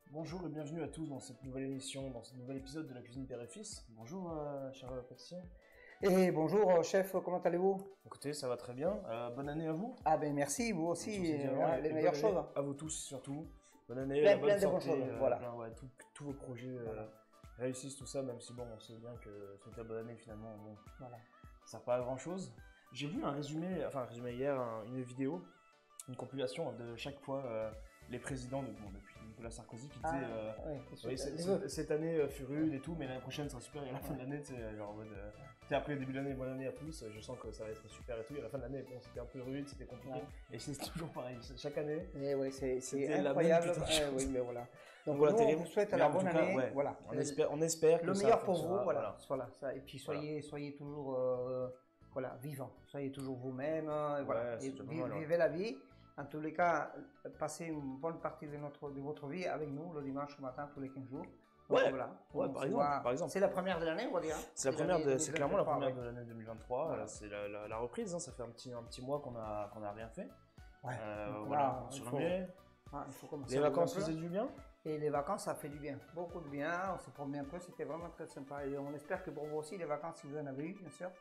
Bonjour et bienvenue à tous dans cette nouvelle émission, dans ce nouvel épisode de la cuisine père et fils. Bonjour cher pâtissier. Et bonjour chef, comment allez-vous? Écoutez, ça va très bien. Bonne année à vous. Ah ben merci, vous aussi, les et meilleures bonne année choses. à vous tous surtout. Bonne année, Plein, la bonne plein de bonnes santé, choses, voilà. tous vos projets réussissent, tout ça, même si bon, on sait bien que souhaiter la bonne année finalement, bon, Voilà. ça sert pas à grand chose. J'ai vu un résumé hier, une vidéo, une compilation de chaque fois les présidents depuis Nicolas Sarkozy qui disaient oui, cette année fut rude et tout, mais l'année prochaine sera super et à la fin de l'année, tu sais, genre en mode après le début de l'année, bonne année à tous, je sens que ça va être super et tout, et à la fin de l'année, bon, c'était un peu rude, c'était compliqué, et c'est toujours pareil, chaque année. Et oui, c'est la incroyable. même putain de chose. Oui, mais voilà. Donc Voilà, nous, on terrible. vous souhaite Mais la en bonne tout cas, année. ouais, Voilà. on espère que Le ça meilleur pour vous, fonctionnera, voilà. Ça. Et puis soyez toujours vivants. Soyez toujours vous-même. Voilà. Ouais, Et c'est déjà pas mal, ouais. vivez la vie. En tous les cas, passez une bonne partie de votre vie avec nous le dimanche matin tous les 15 jours. Donc, Ouais, voilà. ouais, On par se exemple, voit- par exemple. C'est la première de l'année, on va dire. C'est c'est clairement la première de ouais. l'année 2023. Voilà. C'est la reprise. Ça fait un petit mois qu'on a rien fait. Ouais. Donc Voilà, là, on se il faut- remet. il faut commencer Les à vacances bouger un peu. faisaient du bien. Et les vacances, ça fait du bien, beaucoup de bien. On s'est promené un peu, c'était vraiment très sympa. Et on espère que pour vous aussi, les vacances, si vous en avez eu, bien sûr,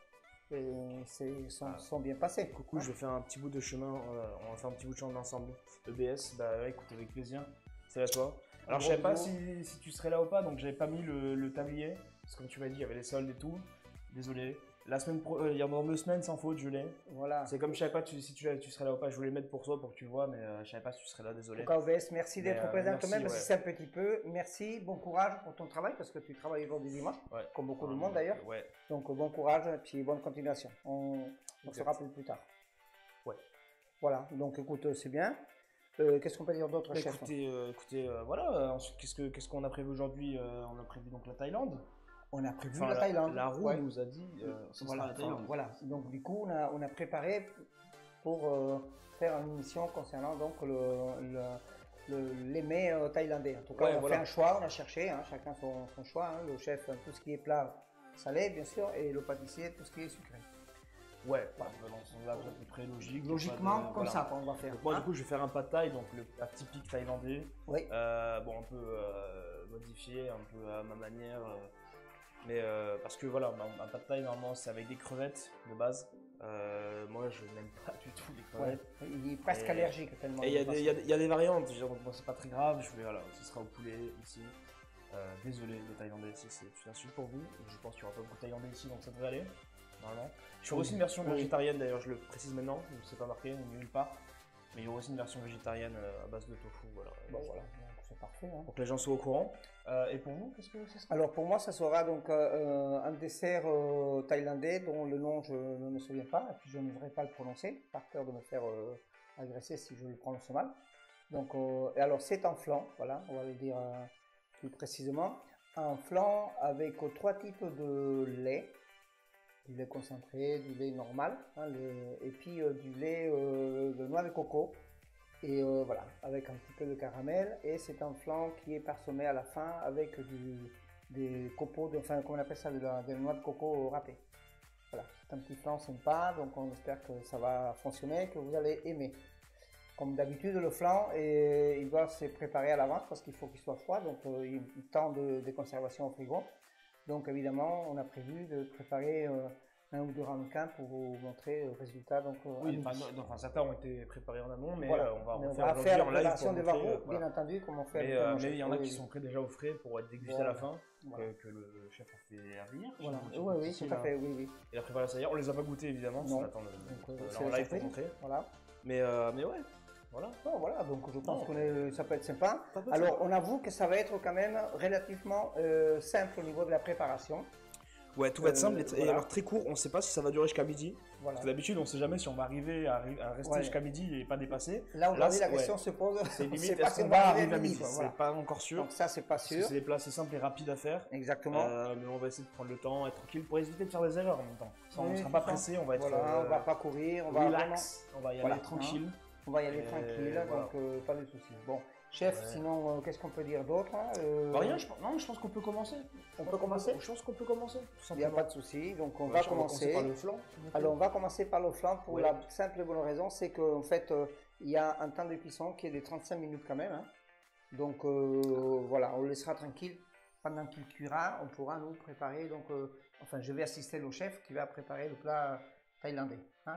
sont bien passées. Coucou, je vais faire un petit bout de chemin. On va faire un petit bout de chemin ensemble. EBS, bah ouais, écoute, avec plaisir. C'est à toi. Alors, je savais pas si tu serais là ou pas, donc j'avais pas mis le tablier. Parce que comme tu m'as dit, il y avait les soldes et tout. Désolé. La semaine il y a dans 2 semaines, sans faute, je l'ai. Voilà. C'est comme je savais pas si tu serais là ou pas. Je voulais mettre pour toi pour que tu le vois, mais je savais pas si tu serais là, En désolé. tout cas, OBS, merci d'être présent merci, quand même, ouais. si c'est un petit peu. Merci, bon courage pour ton travail, parce que tu travailles aujourd'hui dimanche, Ouais. comme beaucoup de monde d'ailleurs. Ouais. Donc bon courage et puis bonne continuation. On se Exact. rappelle plus tard. Ouais. Voilà, donc écoute, c'est bien. Qu'est-ce qu'on peut dire d'autre, chef? Écoutez, voilà. Ensuite, qu'est-ce qu'on a prévu aujourd'hui? On a prévu donc la Thaïlande. On a prévu Enfin, la Thaïlande. La roue Ouais. nous a dit ce sera la Thaïlande. Voilà, donc du coup on a préparé pour faire une émission concernant donc les mets thaïlandais. En tout cas, Ouais, on voilà. fait un choix, on a cherché, hein, chacun son choix. Hein, le chef, tout ce qui est plat salé, bien sûr, et le pâtissier, tout ce qui est sucré. Ouais, bah, dans ce sens-là, à peu près logique. Logiquement, comme Voilà. ça qu'on va faire. Donc moi, hein. du coup, je vais faire un pad thai, donc le plat typique thaïlandais. Oui. Bon, un peu modifié, un peu à ma manière. Mais parce que voilà, un pad thai, normalement, c'est avec des crevettes de base. Moi, je n'aime pas du tout les Ouais. crevettes. Il est presque Et- allergique tellement. Et il y a des variantes, je veux dire, bon, c'est pas très grave, voilà, ce sera au poulet ici. Désolé, les Thaïlandais ici, c'est une insulte pour vous. Je pense qu'il n'y aura pas beaucoup de Thaïlandais ici, donc ça devrait aller, normalement. Je ferai aussi une version Oui. végétarienne, d'ailleurs, je le précise maintenant, c'est pas marqué nulle part. Mais il y aura aussi une version végétarienne à base de tofu, voilà. Bon, voilà, donc c'est parfait. Hein. Pour que les gens soient au courant. Et pour vous, qu'est-ce que ce sera? Alors pour moi, ça sera donc un dessert thaïlandais dont le nom je ne me souviens pas, et puis je n'oserais pas le prononcer, par peur de me faire agresser si je le prononce mal. Donc, et alors c'est en flan, voilà, on va le dire plus précisément, un flan avec 3 types de lait, du lait concentré, du lait normal, hein, et puis du lait de noix de coco. Et voilà, avec un petit peu de caramel, et c'est un flan qui est parsemé à la fin avec des copeaux, enfin comment on appelle ça, de la noix de coco râpée. Voilà, c'est un petit flan sympa, donc on espère que ça va fonctionner, que vous allez aimer. Comme d'habitude, le flan, il doit se préparer à l'avance parce qu'il faut qu'il soit froid, donc il y a une temps de conservation au frigo. Donc évidemment, on a prévu de préparer 1 ou 2 ramequins pour vous montrer le résultat. Donc, Oui, enfin, certains ont été préparés en amont, mais voilà. on va Mais en on faire va aujourd'hui faire en la live. version pour des montrer, varros, voilà. bien entendu, comme on fait Mais avec il y en a oui, qui oui. sont prêts déjà au frais pour être dégustés Voilà. à la fin, Voilà. que le chef a fait venir. Voilà. Chez Oui, oui, ici, tout à là. fait, oui, oui. Il a préparé ça hier. On les a pas goûtés évidemment, parce Non. qu'on attend Donc, là, c'est en la live pour surprise. montrer. Voilà. Mais ouais, voilà. Bon, voilà, donc je pense Non. que ça peut être sympa. Ça peut être Alors, sympa. on avoue que ça va être quand même relativement simple au niveau de la préparation. Ouais, tout va être simple et voilà. alors très court. On sait pas si ça va durer jusqu'à midi. Voilà. Parce que d'habitude, on sait jamais si on va arriver à rester Ouais. jusqu'à midi et pas dépasser. Là, aujourd'hui, la ouais. question se pose. C'est on sait limite, pas est-ce si qu'on on va arriver arriver à midi? quoi, C'est voilà. pas encore sûr. Donc ça, c'est pas Parce que sûr. c'est des plats assez simples et rapides à faire. Exactement. Mais on va essayer de prendre le temps, être tranquille pour éviter de faire des erreurs en même temps. Ça, on Oui, ne sera c'est pas ça. pressé, on va être Voilà, on va pas courir, on va relax, on va y aller Voilà. tranquille. On va y aller Et tranquille, voilà. donc pas de soucis. Bon, chef, Ouais. sinon, qu'est-ce qu'on peut dire d'autre hein, Bah, rien, je pense qu'on peut commencer. On peut commencer? Je pense qu'on peut commencer, tout Il n'y a simplement. pas de souci, donc on Ouais, va on commencer. par le flanc. s'il vous plaît. Alors on va commencer par le flan pour Ouais. la simple et bonne raison, c'est qu'en fait il y a un temps de cuisson qui est de 35 minutes quand même. Hein. Donc voilà, on le laissera tranquille. Pendant qu'il cuira, on pourra nous préparer. Donc, enfin, je vais assister le chef qui va préparer le plat thaïlandais, hein,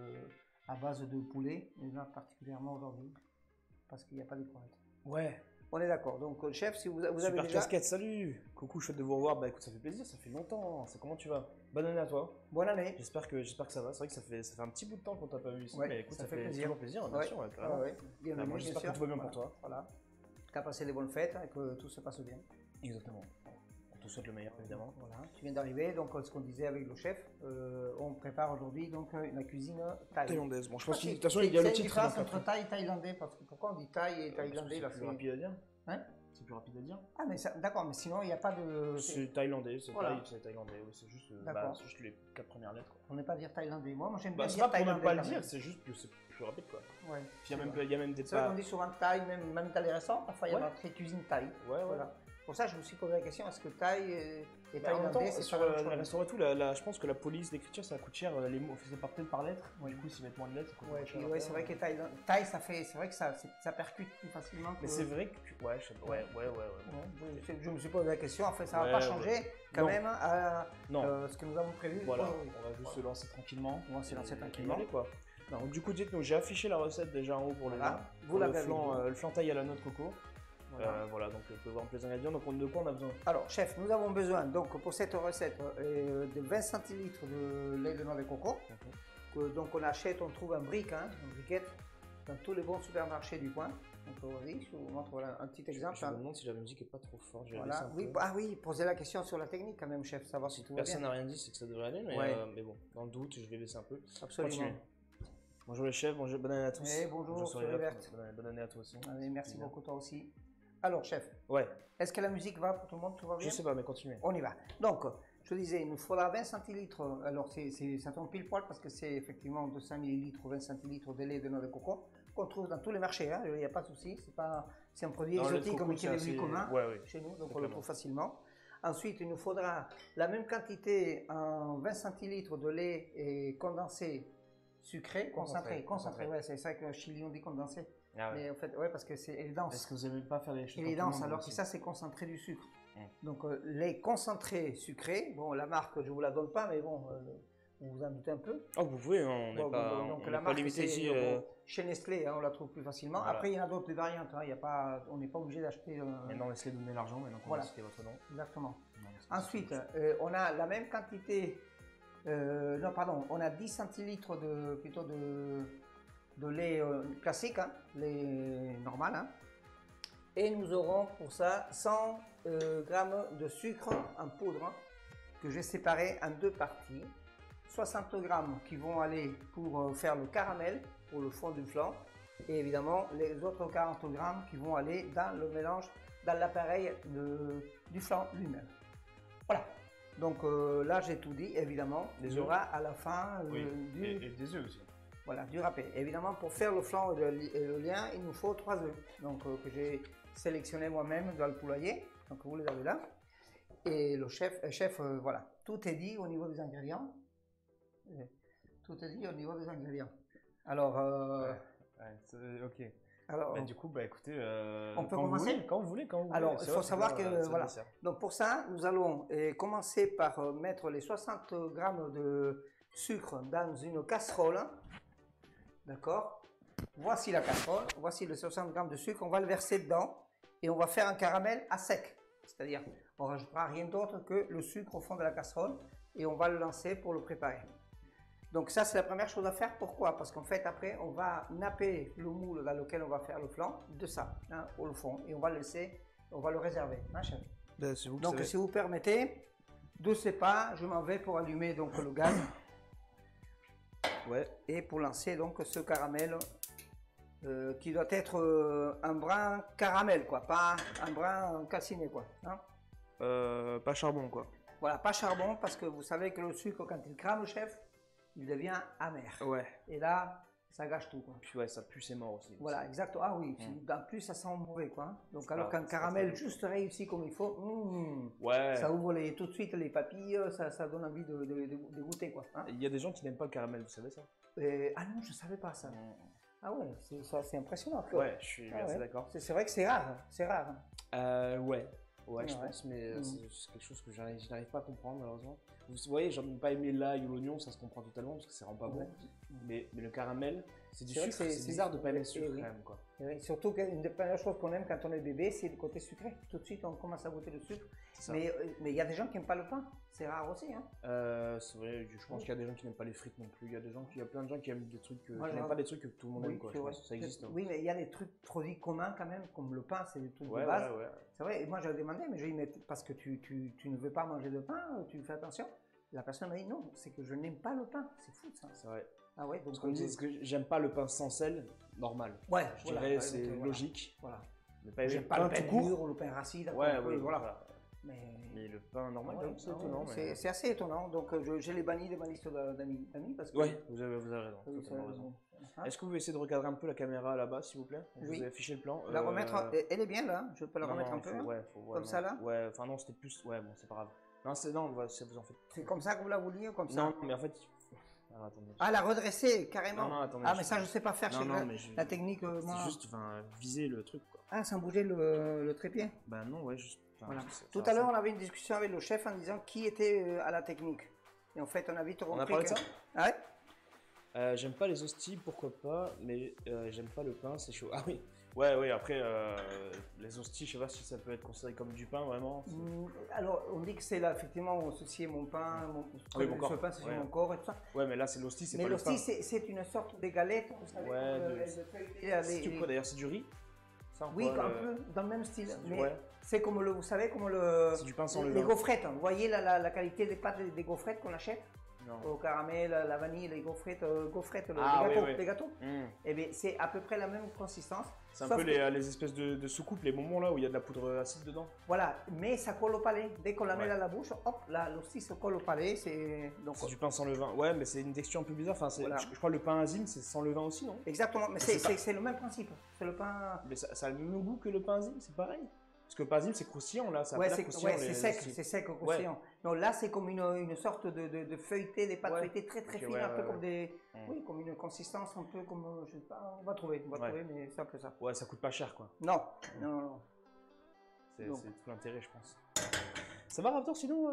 à base de poulet, et là particulièrement aujourd'hui, parce qu'il n'y a pas de crevettes. Ouais. On est d'accord. Donc, chef, si vous avez Super déjà... casquette, salut. Coucou, chouette de vous revoir. Bah écoute, ça fait plaisir, ça fait longtemps. Comment tu vas? Bonne année à toi. Bonne année. J'espère que ça va. C'est vrai que ça fait un petit bout de temps qu'on t'a pas vu ici, ouais, mais écoute, ça fait plaisir. toujours plaisir, bien sûr. Bienvenue, j'espère que tout va bien pour toi. Voilà. Qu'à passer les bonnes fêtes et que tout se passe bien. Exactement. On te souhaite le meilleur, évidemment. Voilà. Tu viens d'arriver, donc ce qu'on disait avec le chef, on prépare aujourd'hui donc la cuisine thaïlandaise. Bon, je pense que de toute façon, il y a le titre. C'est entre thaï et thaïlandais, parce que pourquoi on dit thaï et thaïlandais là? C'est plus rapide à dire. Hein? C'est plus rapide à dire. Ah, mais d'accord, mais sinon il n'y a pas de. C'est thaïlandais, c'est voilà. thaïlandais. Oui, c'est juste les 4 premières lettres. On n'est pas dire thaïlandais. Moi j'aime bien dire thaïlandais. C'est pas pour ne pas le dire, c'est juste que c'est plus rapide quoi. Ouais. Il y a même des C'est vrai qu'on dit souvent thaï, même dans les restaurants, parfois il y a marqué cuisine thaï. Ouais, voilà. Pour ça, je me suis posé la question, est-ce que thaï et thaïlandais, c'est sur la restaurant et tout, je pense que la police d'écriture, ça coûte cher, les mots faisait peut-être par lettres, du coup, s'ils mettent moins de lettres, ça coûte moins cher. Ouais, c'est vrai que thaï, c'est vrai que ça percute plus facilement. Mais c'est vrai que, ouais. Je me suis posé la question, en fait, ça va pas changer quand même à ce que nous avons prévu. Voilà, on va juste se lancer tranquillement. On va se lancer tranquillement. Donc, du coup, dites-nous, j'ai affiché la recette déjà en haut pour le flan thaï à la noix de coco. Voilà, donc on peut voir les ingrédients. Donc de quoi on a besoin? Alors chef, nous avons besoin donc pour cette recette de 20 centilitres de lait de noix de coco. Donc on achète, on trouve un brick, une briquette dans tous les bons supermarchés du coin. Donc vas-y, je vous montre un petit exemple. Je me demande si la musique est pas trop forte. Oui, posez la question sur la technique quand même chef, savoir si tout va bien. Personne n'a rien dit, c'est que ça devrait aller, mais bon, dans le doute, je vais baisser un peu. Absolument. Continuez. Bonjour les chefs, bonne année à tous. Bonjour, bonne année à toi aussi. Allez, merci beaucoup toi aussi. Alors, chef, ouais. Est-ce que la musique va pour tout le monde? Tout va bien? Je sais pas, mais continuez. On y va. Donc, je disais, il nous faudra 20 centilitres. Alors, ça tombe pile poil parce que c'est effectivement 200 millilitres ou 20 centilitres de lait de noix de coco qu'on trouve dans tous les marchés. Il n'y a pas de souci. C'est un produit exotique comme qui est devenu commun chez nous, donc on le trouve facilement. Ensuite, il nous faudra la même quantité en 20 centilitres de lait et condensé sucré, concentré. Ouais, c'est ça que Chili on dit condensé. Ah ouais. Mais en fait, parce que c'est dense. Est-ce que vous n'aimez pas faire les choses? Il est dense, alors que ça, c'est concentré du sucre. Donc, les concentrés sucrés, bon, la marque, je ne vous la donne pas, mais bon, vous vous en doutez un peu. Oh, vous pouvez, on n'est pas limité ici. Chez Nestlé, on la trouve plus facilement. Voilà. Après, il y en a d'autres variantes. On n'est pas obligé d'acheter. Maintenant, Nestlé donne l'argent, maintenant qu'on va citer votre nom. Exactement. Ensuite, on a la même quantité. On a 10 centilitres de lait classique, lait normal. Et nous aurons pour ça 100 grammes de sucre en poudre que j'ai séparé en deux parties. 60 grammes qui vont aller pour faire le caramel, pour le fond du flan. Et évidemment, les autres 40 grammes qui vont aller dans le mélange, dans l'appareil du flan lui-même. Voilà. Donc là, j'ai tout dit, évidemment. Il y aura à la fin et des œufs aussi. Voilà, du râpé. Évidemment, pour faire le flan et le lien, il nous faut 3 œufs. Donc, que j'ai sélectionné moi-même dans le poulailler. Donc, vous les avez là. Et le chef, voilà. Tout est dit au niveau des ingrédients. Tout est dit au niveau des ingrédients. Alors, ok. Alors, du coup, écoutez, on peut commencer quand vous voulez. Alors, il faut savoir que, voilà. Donc, pour ça, nous allons commencer par mettre les 60 grammes de sucre dans une casserole. D'accord? Voici la casserole, voici les 60 grammes de sucre, on va le verser dedans et on va faire un caramel à sec. C'est-à-dire, on ne rajoutera rien d'autre que le sucre au fond de la casserole et on va le lancer pour le préparer. Donc ça, c'est la première chose à faire. Pourquoi? Parce qu'en fait, après, on va napper le moule dans lequel on va faire le flan de ça, au fond, et on va le laisser, on va le réserver. Chef? Donc, si vous permettez, de ces pas, je m'en vais pour allumer donc le gaz. Et pour lancer donc ce caramel qui doit être un brin caramel, quoi, pas un brin calciné, quoi. Pas charbon, quoi. Voilà, pas charbon, parce que vous savez que le sucre, quand il crame, chef, il devient amer. Ouais. Et là, ça gâche tout, quoi. Puis ça pue, c'est mort aussi. Voilà, exactement. Ah oui, en plus, ça sent mauvais, quoi. Donc, alors qu'un caramel juste réussi comme il faut, ça ouvre tout de suite les papilles, ça donne envie de goûter, quoi. Il y a des gens qui n'aiment pas le caramel, vous savez ça? Ah non, je ne savais pas ça. Ah ouais, c'est impressionnant. Ouais, je suis assez d'accord. C'est vrai que c'est rare, c'est rare. Ouais, je pense, mais c'est quelque chose que je n'arrive pas à comprendre malheureusement. Vous voyez, j'en ai pas aimé l'ail ou l'oignon, ça se comprend totalement parce que ça rend pas bon. Mais le caramel, c'est du sucre, c'est bizarre de pas aimer le sucre quand même, quoi. Surtout qu'une des premières choses qu'on aime quand on est bébé, c'est le côté sucré. Tout de suite, on commence à goûter le sucre. Mais il y a des gens qui n'aiment pas le pain. C'est rare aussi. Hein. C'est vrai, je pense qu'il y a des gens qui n'aiment pas les frites non plus. Il y a plein de gens qui aiment des trucs, qui n'aiment pas des trucs que tout le monde aime, quoi. Je pense, ça existe. Oui, mais il y a des trucs produits communs quand même, comme le pain, c'est des trucs de base. C'est vrai, et moi j'avais demandé, mais je lui ai dit, parce que tu ne veux pas manger de pain, tu fais attention. La personne m'a dit non, c'est que je n'aime pas le pain. C'est fou ça. C'est vrai. Ah ouais, donc parce que j'aime pas le pain sans sel, normal. Ouais, je dirais c'est logique. Voilà. J'aime pas le pain dur ou le pain racide. Voilà. Mais le pain normal, c'est étonnant. C'est assez étonnant. Donc je l'ai banni de ma liste d'amis. Parce que vous avez raison. Est-ce que vous pouvez essayer de recadrer un peu la caméra là-bas, s'il vous plaît? Je vous ai affiché le plan. La remettre, elle est bien là. Je peux la remettre un peu. Comme ça là. Ouais, enfin non, c'était plus. Ouais, bon, c'est pas grave. Non, vous en faites. C'est comme ça que vous la vouliez ou comme ça? Non, mais en fait. Alors, attendez. Ah, la redresser carrément. Non, attendez. Ah, mais ça, je sais pas faire. La technique. C'est juste viser le truc, quoi. Ah, sans bouger le trépied? Bah non, ouais, juste. Voilà. Tout à l'heure, on avait une discussion avec le chef en disant qui était à la technique. Et en fait, on a vite compris. On a parlé de ça? Ah ouais? J'aime pas les hosties, pourquoi pas, mais j'aime pas le pain, c'est chaud. Ah oui, ouais, après, les hosties, je sais pas si ça peut être considéré comme du pain, vraiment. Alors, on dit que c'est là, effectivement, ceci est mon pain, mon corps. Ce pain, c'est mon corps et tout ça. Ouais, mais là, c'est l'hostie, c'est pas le pain. Mais l'hostie, c'est une sorte de galette, vous savez. C'est du quoi d'ailleurs? C'est du riz? Oui, un peu dans le même style. Mais c'est comme vous savez, comme c'est du pain sans les gaufrettes. Vous voyez la qualité des pâtes des gaufrettes qu'on achète? Au caramel, la vanille, les gaufrettes, les gâteaux. Et bien, c'est à peu près la même consistance. C'est un peu les espèces de soucoupes, les bonbons là où il y a de la poudre acide dedans. Voilà, mais ça colle au palais. Dès qu'on la met dans la bouche, hop, l'hostie se colle au palais. C'est du pain sans levain. Ouais, mais c'est une texture un peu bizarre. Enfin, je crois que le pain azime, c'est sans levain aussi, non? Exactement, mais c'est le même principe. C'est le pain. Mais ça a le même goût que le pain azime, c'est pareil? Parce que le pain azime, c'est croustillant là. C'est sec, croustillant. Non, là, c'est comme une sorte de feuilleté, des pâtes feuilletées très fines, un peu comme des. Oui, comme une consistance, un peu comme. Je sais pas, on va trouver, mais c'est un peu ça. Ouais, ça coûte pas cher quoi. Non. C'est tout l'intérêt, je pense. Ça va, Raptor, sinon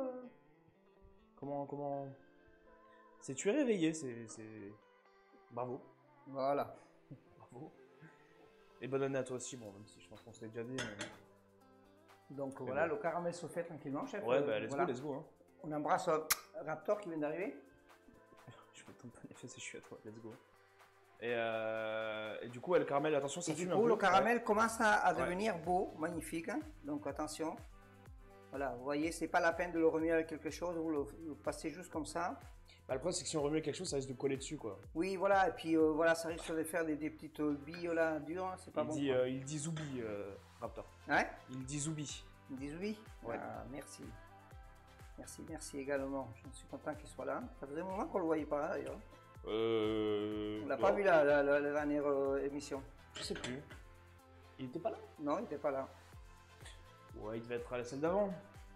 Comment. Tu es réveillé, c'est. Bravo. Voilà. Bravo. Et bonne année à toi aussi, bon, même si je pense qu'on se l'est déjà dit. Mais... Donc voilà, le caramel se fait tranquillement, chef. Ouais, bah let's go. Hein. On embrasse Raptor qui vient d'arriver. Je vais tamponner, c'est chiant à toi, let's go. Et du coup, le caramel, attention, ça fume un peu. Du coup, le caramel commence à devenir beau, magnifique. Hein. Donc attention. Voilà, vous voyez, c'est pas la peine de le remuer avec quelque chose, vous le passez juste comme ça. Bah, le problème, c'est que si on remue quelque chose, ça risque de coller dessus, quoi. Oui, voilà, et puis voilà, ça risque de faire des petites billes là, dures, c'est pas bon. Il dit zoubi, Raptor. Ouais? Il dit zoubi. Il dit zoubi? Ouais. Ah, merci. Merci également. Je suis content qu'il soit là. Ça faisait un moment qu'on le voyait pas, d'ailleurs. On l'a pas vu la dernière émission. Je sais plus. Il était pas là? Non, il était pas là. Ouais, il devait être à la scène d'avant.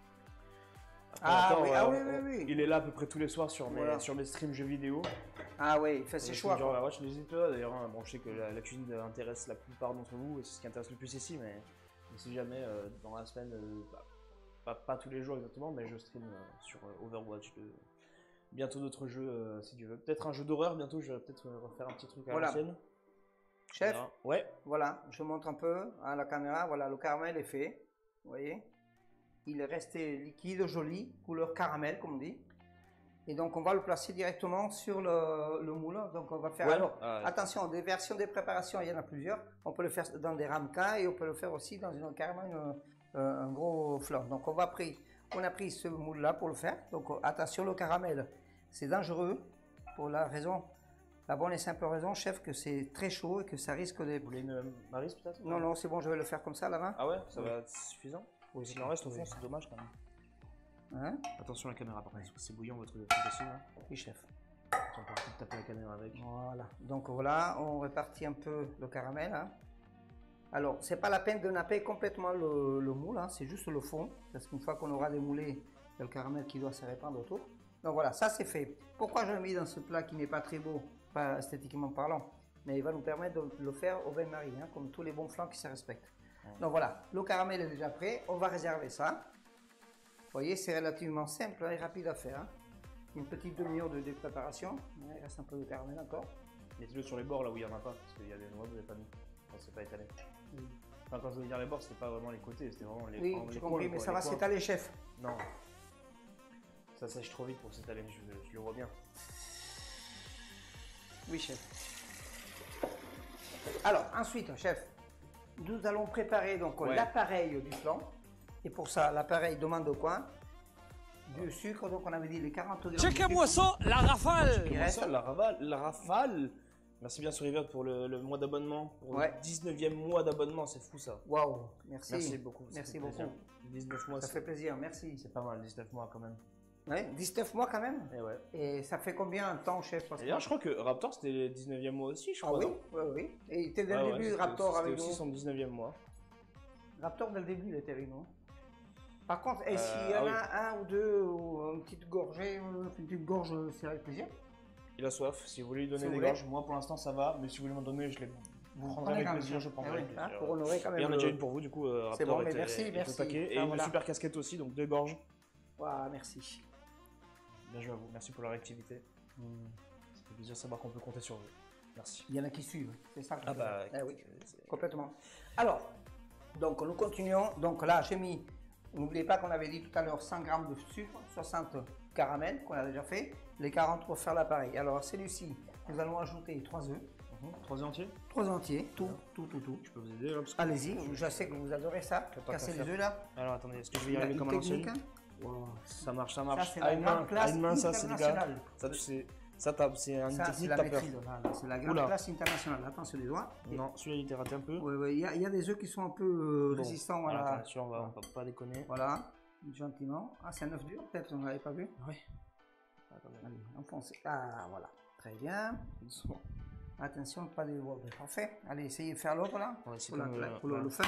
Oui. Il est là à peu près tous les soirs sur mes streams jeux vidéo. Ah oui, il fait ses choix. Je n'hésite pas d'ailleurs. Hein. Bon, je sais que la cuisine intéresse la plupart d'entre vous et c'est ce qui intéresse le plus ici, mais si jamais dans la semaine, pas tous les jours exactement, mais je stream sur Overwatch. Bientôt d'autres jeux si tu veux. Peut-être un jeu d'horreur bientôt, je vais peut-être refaire un petit truc à l'ancienne. Chef, ouais. Voilà, je montre un peu à la caméra. Voilà, le caramel est fait. Vous voyez? Il est resté liquide, joli, couleur caramel, comme on dit. Et donc, on va le placer directement sur le moule. Donc, on va faire... attention, des versions de préparation, il y en a plusieurs. On peut le faire dans des ramequins et on peut le faire aussi dans carrément un gros flanc. Donc, on a pris ce moule-là pour le faire. Donc, attention, le caramel, c'est dangereux pour la bonne et simple raison, chef, que c'est très chaud et que ça risque de... Vous voulez une maryse peut-être? Non, c'est bon, je vais le faire comme ça, à la main. Ah ouais, ça va être suffisant? Oui, s'il en reste au fond, c'est dommage quand même. Hein? Attention à la caméra, par contre, c'est bouillant votre truc dessus. Hein. Oui, chef. On peut taper la caméra avec. Voilà. Donc voilà, on répartit un peu le caramel. Hein. Alors, c'est pas la peine de napper complètement le moule, hein, c'est juste le fond. Parce qu'une fois qu'on aura démoulé, il y a le caramel qui doit se répandre autour. Donc voilà, ça c'est fait. Pourquoi je l'ai mis dans ce plat qui n'est pas très beau, pas esthétiquement parlant? mais il va nous permettre de le faire au bain-marie, hein, comme tous les bons flancs qui se respectent. Donc voilà, le caramel est déjà prêt, on va réserver ça. Vous voyez, c'est relativement simple et rapide à faire. Hein. Une petite demi-heure de préparation, il reste un peu de caramel encore. Mettez-le sur les bords là où il n'y en a pas, parce qu'il y a des noix que vous n'avez pas mis, quand c'est pas étalé. Enfin, quand je veux dire les bords, c'était pas vraiment les côtés, c'était vraiment les Oui, j'ai compris, mais ça va s'étaler, chef. Non. Ça sèche trop vite pour s'étaler, je le vois bien. Oui, chef. Alors, ensuite, chef, nous allons préparer donc l'appareil du flan. Et pour ça, l'appareil demande quoi? Du sucre, donc on avait dit les 40 grammes. Checkez-moi ça, la rafale! La rafale. Merci bien sur River pour le mois d'abonnement, pour le 19e mois d'abonnement, c'est fou ça. Waouh, merci. Merci beaucoup. Merci beaucoup. 19 mois, ça fait plaisir, merci. C'est pas mal, 19 mois quand même. Ouais, 19 mois quand même. Et ouais. Et ça fait combien de temps, chef? D'ailleurs, je crois que Raptor c'était le 19e mois aussi, je crois. Ah oui, oui, oui. Et il était dès le début, Raptor avec nous. C'était aussi son 19e mois. Raptor dès le début, il était avec nous. Par contre, s'il y en a un ou deux, ou une petite gorgée, c'est avec plaisir. Il a soif, si vous voulez lui donner des gorges, moi pour l'instant ça va, mais si vous voulez m'en donner, je les prendrai avec plaisir, je prendrai avec plaisir. Pour honorer quand même. Il y en a déjà une pour vous, du coup, c'est bon, mais merci. Et une super casquette aussi, donc 2 gorges. Waouh, merci. Bien joué à vous, merci pour la réactivité. Ça fait plaisir de savoir qu'on peut compter sur vous. Merci. Il y en a qui suivent, c'est ça. Ah bah, oui, complètement. Alors, donc nous continuons. Donc là, j'ai mis, n'oubliez pas qu'on avait dit tout à l'heure 100 g de sucre, 60 caramel qu'on a déjà fait, les 40 pour faire l'appareil. Alors à celui-ci, nous allons ajouter 3 œufs. 3 œufs entiers? 3 entiers, tout. Je peux vous aider là? Allez-y, je sais que vous adorez ça, casser les œufs là. Alors attendez, est-ce que je vais y arriver comme un ancien? Wow. Ça marche. Ça, c'est la grande classe internationale. Ça, tu sais, ça tape, c'est une technique la maîtrise. C'est la grande classe internationale. Attention les doigts. Non, celui-là il était raté un peu. Oui, il y a des œufs qui sont un peu résistants à la... Attention, on va pas déconner. Voilà, gentiment. Ah, c'est un œuf dur, peut-être, on ne l'avait pas vu. Oui. Allez, enfoncez. Ah, voilà. Très bien. Attention, pas de déborder. Parfait. Allez, essayez de faire l'autre là. Pour le fin.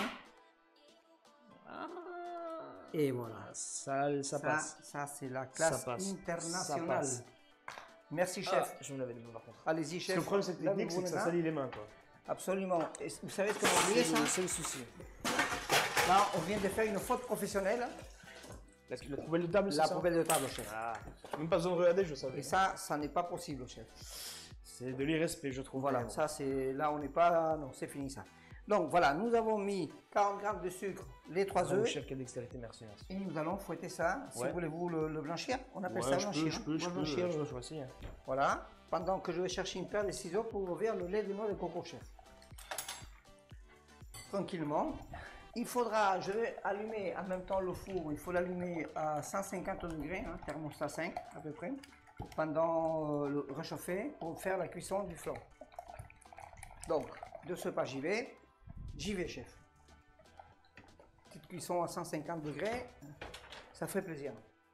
Et voilà. Ça passe. Ça c'est la classe internationale. Merci, chef. Je me l'avais dit par contre. Allez-y, chef. Le problème de cette technique, c'est que ça salit les mains, quoi. Absolument. Et vous savez ce qu'on a oublié, ça? C'est le souci. Là, on vient de faire une faute professionnelle. La poubelle de table, c'est ça? La poubelle de table, chef. Ah, même pas besoin de regarder, je savais. Et ça n'est pas possible, chef. C'est de l'irrespect, je trouve. Voilà, ça c'est... Là, on n'est pas... Non, c'est fini, ça. Donc voilà, nous avons mis 40 g de sucre, les 3 œufs. Chef, quelle dextérité, merci. Et nous allons fouetter ça. Si voulez-vous le blanchir, on appelle ça blanchir. Je peux essayer. Voilà, pendant que je vais chercher une paire de ciseaux pour ouvrir le lait de noix de coco, chef. Tranquillement. Il faudra, je vais allumer en même temps le four, il faut l'allumer à 150 degrés, hein, thermostat 5 à peu près, pendant le réchauffer pour faire la cuisson du flan. Donc, de ce pas, j'y vais, chef. Petite cuisson à 150 degrés, ça fait plaisir.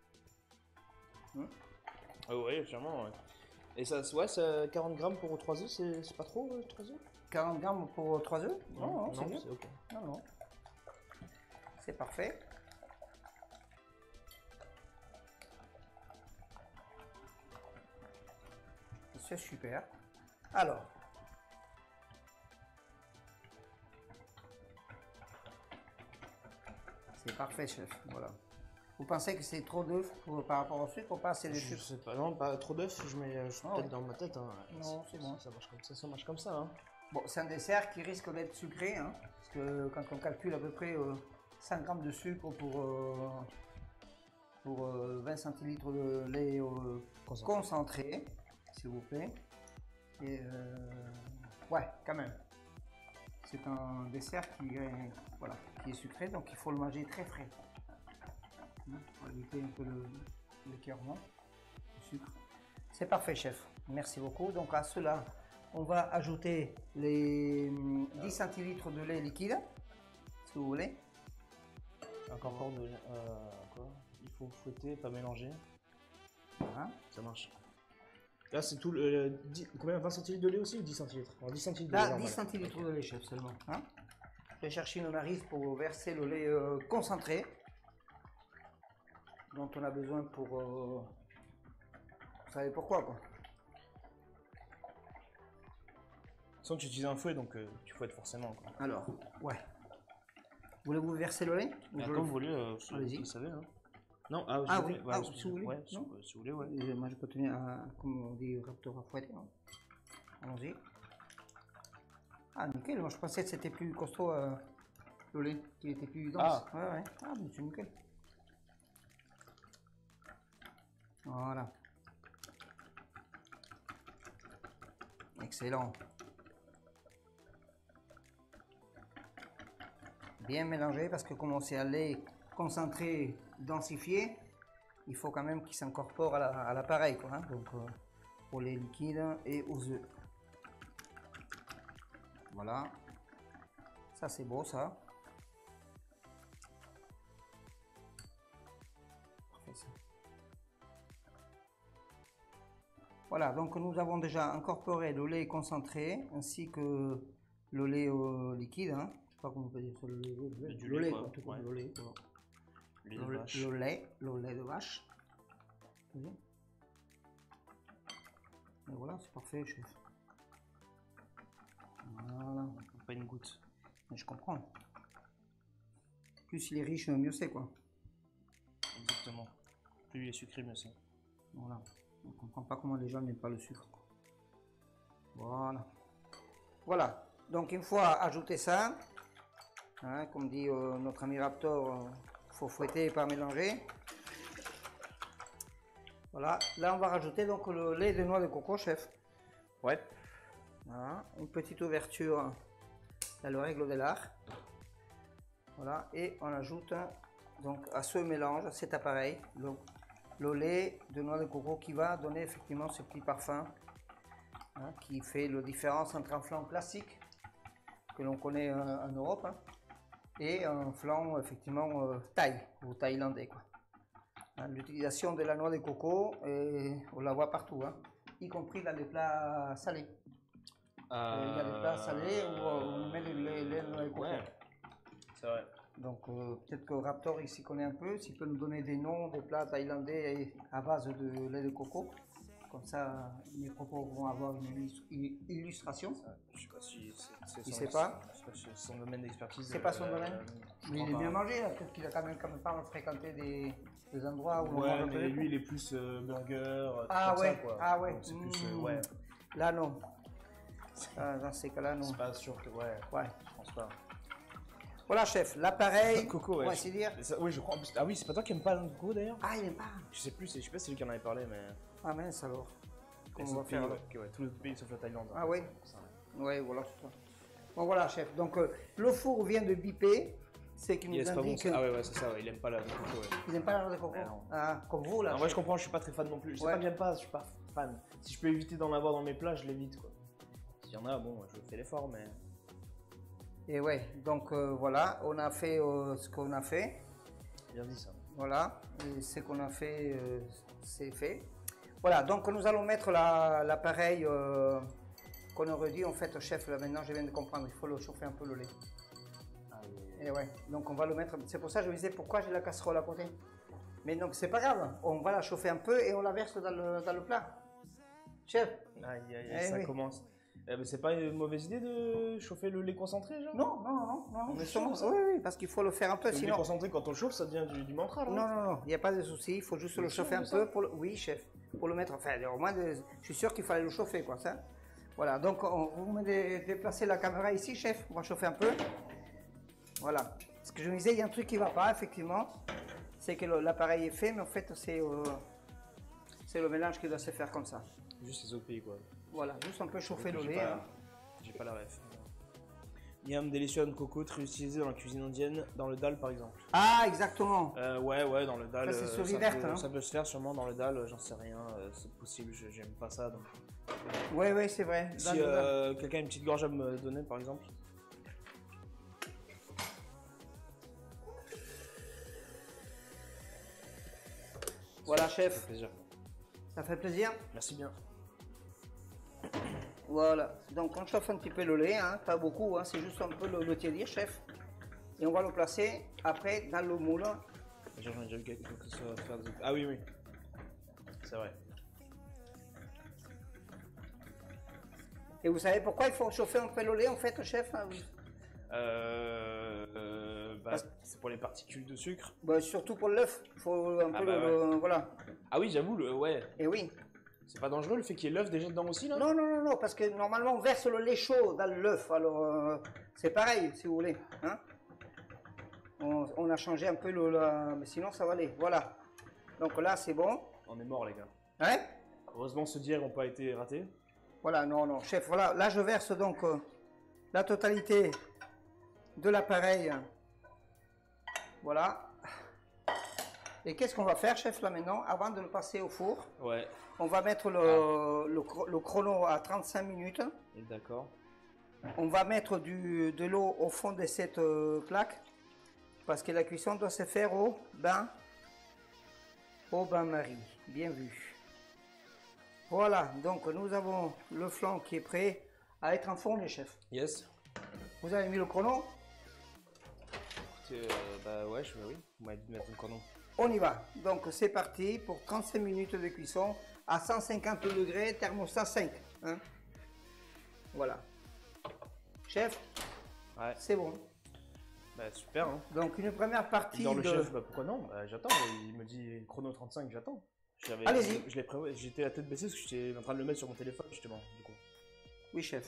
Ah oui, sûrement. Ouais. Et ça, c'est 40 grammes pour 3 œufs, c'est pas trop 3 œufs? 40 grammes pour 3 œufs? Non, c'est ok. Non. C'est parfait. C'est super. Alors. C'est parfait, chef. Voilà. Vous pensez que c'est trop d'œufs par rapport au sucre ou pas assez de sucre? Je sais pas, non, pas trop d'œufs, je mets peut-être dans ma tête. Hein. Non, c'est bon. Ça marche comme ça. Hein. Bon, c'est un dessert qui risque d'être sucré, hein, parce que quand on calcule à peu près 100 g de sucre pour 20 centilitres de lait concentré, s'il vous plaît. Et ouais, quand même. C'est un dessert qui est sucré, donc il faut le manger très frais. Pour éviter un peu l'écœurement du sucre. C'est parfait, chef. Merci beaucoup. Donc à cela, on va ajouter les 10 centilitres de lait liquide, si vous voulez. Encore de quoi? Il faut fouetter, pas mélanger. Voilà. Ça marche. Là, c'est tout combien? 20 centilitres de lait aussi ou 10 centilitres? Alors, 10 centilitres là, de lait. 10 centilitres de lait, chef, seulement. Hein, je vais chercher une maryse pour verser le lait concentré, dont on a besoin pour... vous savez pourquoi, quoi. Sans que tu utilises un fouet, donc tu fouettes forcément. Quoi. Alors, ouais. Voulez-vous verser le lait Comme vous voulez, allez-y. Vous savez. Hein. Non, si vous voulez. Ouais, si vous voulez, ouais. Moi, je peux tenir, comme on dit, raptor à fouetter. Hein. Allons-y. Ah, nickel. Moi, je pensais que c'était plus costaud le lait, qu'il était plus dense. Ah, ouais. Ah, mais c'est nickel. Voilà. Excellent. Bien mélangé parce que comme c'est un lait concentré, densifié, il faut quand même qu'il s'incorpore à l'appareil, quoi. Hein, donc pour les liquides et aux œufs. Voilà. Ça c'est beau ça. Parfait, ça. Voilà, donc nous avons déjà incorporé le lait concentré ainsi que le lait liquide. Hein. Je sais pas comment on peut dire ça, le lait, en tout cas, le lait. Le lait de vache. Et voilà, c'est parfait, chef. Voilà. Pas une goutte. Mais je comprends. Plus il est riche, mieux c'est quoi. Exactement. Plus il est sucré, mieux c'est. Voilà. On comprend pas comment les gens n'aiment pas le sucre. Voilà. Voilà. Donc une fois ajouté ça, hein, comme dit notre ami Raptor, faut fouetter et pas mélanger. Voilà. Là on va rajouter donc le lait de noix de coco, chef. Ouais. Voilà. Une petite ouverture dans le règle de l'art. Voilà. Et on ajoute donc à ce mélange, à cet appareil, donc le lait de noix de coco qui va donner effectivement ce petit parfum, hein, qui fait la différence entre un flan classique que l'on connaît en Europe, hein, et un flan effectivement thaï ou thaïlandais, quoi. Hein, l'utilisation de la noix de coco, on la voit partout, hein, y compris dans les plats salés. Il y a des plats salés où on met le lait de noix de coco. Ouais, c'est vrai. Donc peut-être que Raptor il s'y connaît un peu, s'il peut nous donner des noms de plats thaïlandais à base de lait de coco. Comme ça, mes propos vont avoir une illustration. Je sais pas si c'est il sait pas. C'est son domaine d'expertise. C'est pas son domaine. Mais il est bien mangé, peut-être qu'il a quand même pas fréquenté des endroits où on mais lui il est plus burger. Ah ouais, ça, quoi. Ah ouais. C'est plus ouais. Là non. Dans ces cas-là non. C'est pas sûr que ouais. Je pense pas. Voilà, chef, l'appareil. Coco, ouais. On va essayer de dire. Oui, je crois. Ah oui, c'est pas toi qui aime pas le coco d'ailleurs. Ah, il aime pas. Je sais pas si c'est lui qui en avait parlé, mais. Ah mince alors. Comment on va faire ouais, tous les pays sauf la Thaïlande. Ah oui. Ouais, voilà, c'est ça. Bon voilà, chef. Donc le four vient de biper. C'est qu'il nous indique. Ah ouais, c'est ça. Ouais. Il aime pas la coco. Ouais. Il aime pas la de coco. Ah, comme vous là. Moi, je comprends. Je suis pas très fan non plus. Je sais pas que j'aime pas. Je suis pas fan. Si je peux éviter d'en avoir dans mes plats, je l'évite quoi. S'il y en a, bon, je fais l'effort, mais. Et ouais, donc voilà, on a fait ce qu'on a fait. Bien dit ça. Voilà, et ce qu'on a fait, c'est fait. Voilà, donc nous allons mettre l'appareil qu'on aurait dit, en fait, chef, là maintenant je viens de comprendre, il faut le chauffer un peu le lait. Et ouais, donc on va le mettre, c'est pour ça que je me disais pourquoi j'ai la casserole à côté. Mais donc c'est pas grave, on va la chauffer un peu et on la verse dans le plat. Chef. Aïe, ça commence. C'est pas une mauvaise idée de chauffer le lait concentré, genre? Non. Oui, parce qu'il faut le faire un peu, sinon... Le lait concentré, quand on le chauffe, ça devient du mantra, là? Non, il n'y a pas de souci, il faut juste le chauffer un peu pour le... Oui, chef, pour le mettre, enfin, au moins, je suis sûr qu'il fallait le chauffer, quoi, ça. Voilà, donc, vous me déplacez la caméra ici, chef, on va chauffer un peu. Voilà. Ce que je me disais, il y a un truc qui ne va pas, effectivement, c'est que l'appareil est fait, mais en fait, c'est le mélange qui doit se faire comme ça. Juste les autres pays, quoi. Voilà, juste un peu chauffer le lait. J'ai pas la ref. Miam délicieux de coco, très utilisé dans la cuisine indienne, dans le dal par exemple. Ah, exactement. Ouais, dans le dal. Ça, c'est souris verte, hein. Ça peut se faire sûrement dans le dal, j'en sais rien, c'est possible, j'aime pas ça. Donc. Ouais, c'est vrai. Si quelqu'un a une petite gorge à me donner par exemple. Voilà, chef. Ça fait plaisir. Ça fait plaisir. Merci bien. Voilà, donc on chauffe un petit peu le lait, hein, pas beaucoup, hein, c'est juste un peu le tiédir, chef. Et on va le placer après dans le moule. J'en ai déjà vu quelque chose faire des... Ah oui, c'est vrai. Et vous savez pourquoi il faut chauffer un peu le lait en fait, chef? C'est pour les particules de sucre. Bah, surtout pour l'œuf, il faut un peu voilà. Ah oui, j'avoue, ouais. Et oui. C'est pas dangereux le fait qu'il y ait l'œuf déjà dedans aussi là? Non, parce que normalement on verse le lait chaud dans l'œuf, alors c'est pareil si vous voulez. Hein, on a changé un peu mais sinon ça va aller. Voilà. Donc là c'est bon. On est mort les gars. Hein? Heureusement ceux d'hier n'ont pas été ratés. Voilà, non, chef, voilà. Là je verse donc la totalité de l'appareil. Voilà. Et qu'est-ce qu'on va faire, chef, là maintenant, avant de le passer au four? Ouais. On va mettre le chrono à 35 minutes. D'accord. On va mettre de l'eau au fond de cette plaque. Parce que la cuisson doit se faire au bain-marie. Bien vu. Voilà, donc nous avons le flan qui est prêt à être enfourné, chef. Yes. Vous avez mis le chrono? Bah ouais, oui. Vous m'avez dit de mettre le chrono. On y va. Donc c'est parti pour 35 minutes de cuisson à 150 degrés, thermostat 5. Hein? Voilà. Chef, ouais. C'est bon. Bah super. Hein. Donc une première partie le chef, bah pourquoi non? Bah, j'attends. Il me dit chrono 35, j'attends. Allez-y. Je l'ai prévu. J'étais la tête baissée parce que j'étais en train de le mettre sur mon téléphone justement. Du coup. Oui, chef.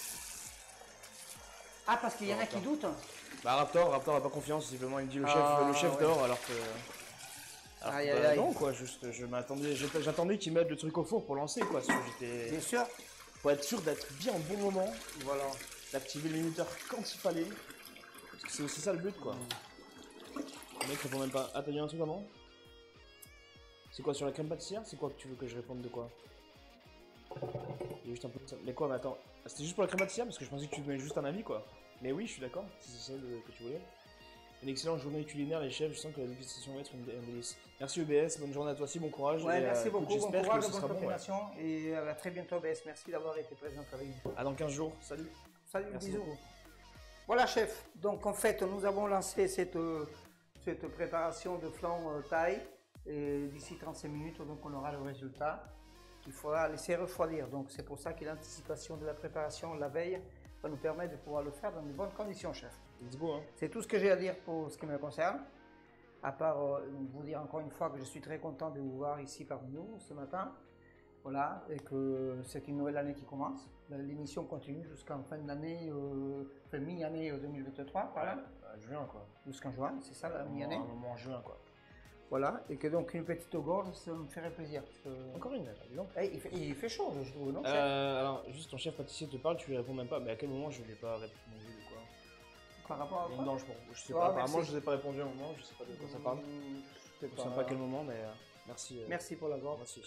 Ah, parce qu'il y en a qui doutent. Bah Raptor a pas confiance, visiblement. Il me dit le chef ouais. dort alors que. Aïe. Non quoi, juste j'attendais qu'il mette le truc au four pour lancer quoi. Bien sûr. Pour être sûr d'être bien au bon moment. Voilà. D'activer le minuteur quand il fallait. Parce que c'est aussi ça le but quoi. Le mec répond même pas. Ah t'as dit un truc avant? C'est quoi sur la crème pâtissière? C'est quoi que tu veux que je réponde de quoi? Il y a juste un peu de ça. Mais quoi, mais attends. C'était juste pour la crème pâtissière parce que je pensais que tu donnais juste un avis quoi. Mais oui, je suis d'accord, si c'est celle que tu voulais. Une excellente journée culinaire les chefs, je sens que la dégustation va être un délice. Merci EBS, bonne journée à toi aussi, bon courage. Ouais, merci beaucoup, bon courage, bonne continuation. Bon, ouais. Et à très bientôt EBS, merci d'avoir été présent avec nous. À dans 15 jours, salut. Salut, merci bisous. Beaucoup. Voilà chef, donc en fait nous avons lancé cette préparation de flan thaï. Et d'ici 35 minutes, donc on aura le résultat. Il faudra laisser refroidir. Donc c'est pour ça que l'anticipation de la préparation la veille va nous permettre de pouvoir le faire dans de bonnes conditions, chef. Hein. C'est tout ce que j'ai à dire pour ce qui me concerne. À part vous dire encore une fois que je suis très content de vous voir ici parmi nous ce matin. Voilà, et que c'est une nouvelle année qui commence. L'émission continue jusqu'en fin d'année, mi-année 2023, voilà. Juin quoi. Jusqu'en juin, c'est ça la mi-année. Un moment en juin quoi. Voilà, et que donc une petite gorge, ça me ferait plaisir. Encore une, dis donc. Il fait chaud, je trouve, non? Alors, juste ton chef pâtissier te parle, tu lui réponds même pas, mais à quel moment je lui ai pas répondu de quoi? Par rapport à quoi? Non, je sais pas, apparemment je vous ai pas répondu à un moment, je sais pas de quoi ça parle. Je sais pas à quel moment, mais merci. Merci pour la gorge. Merci.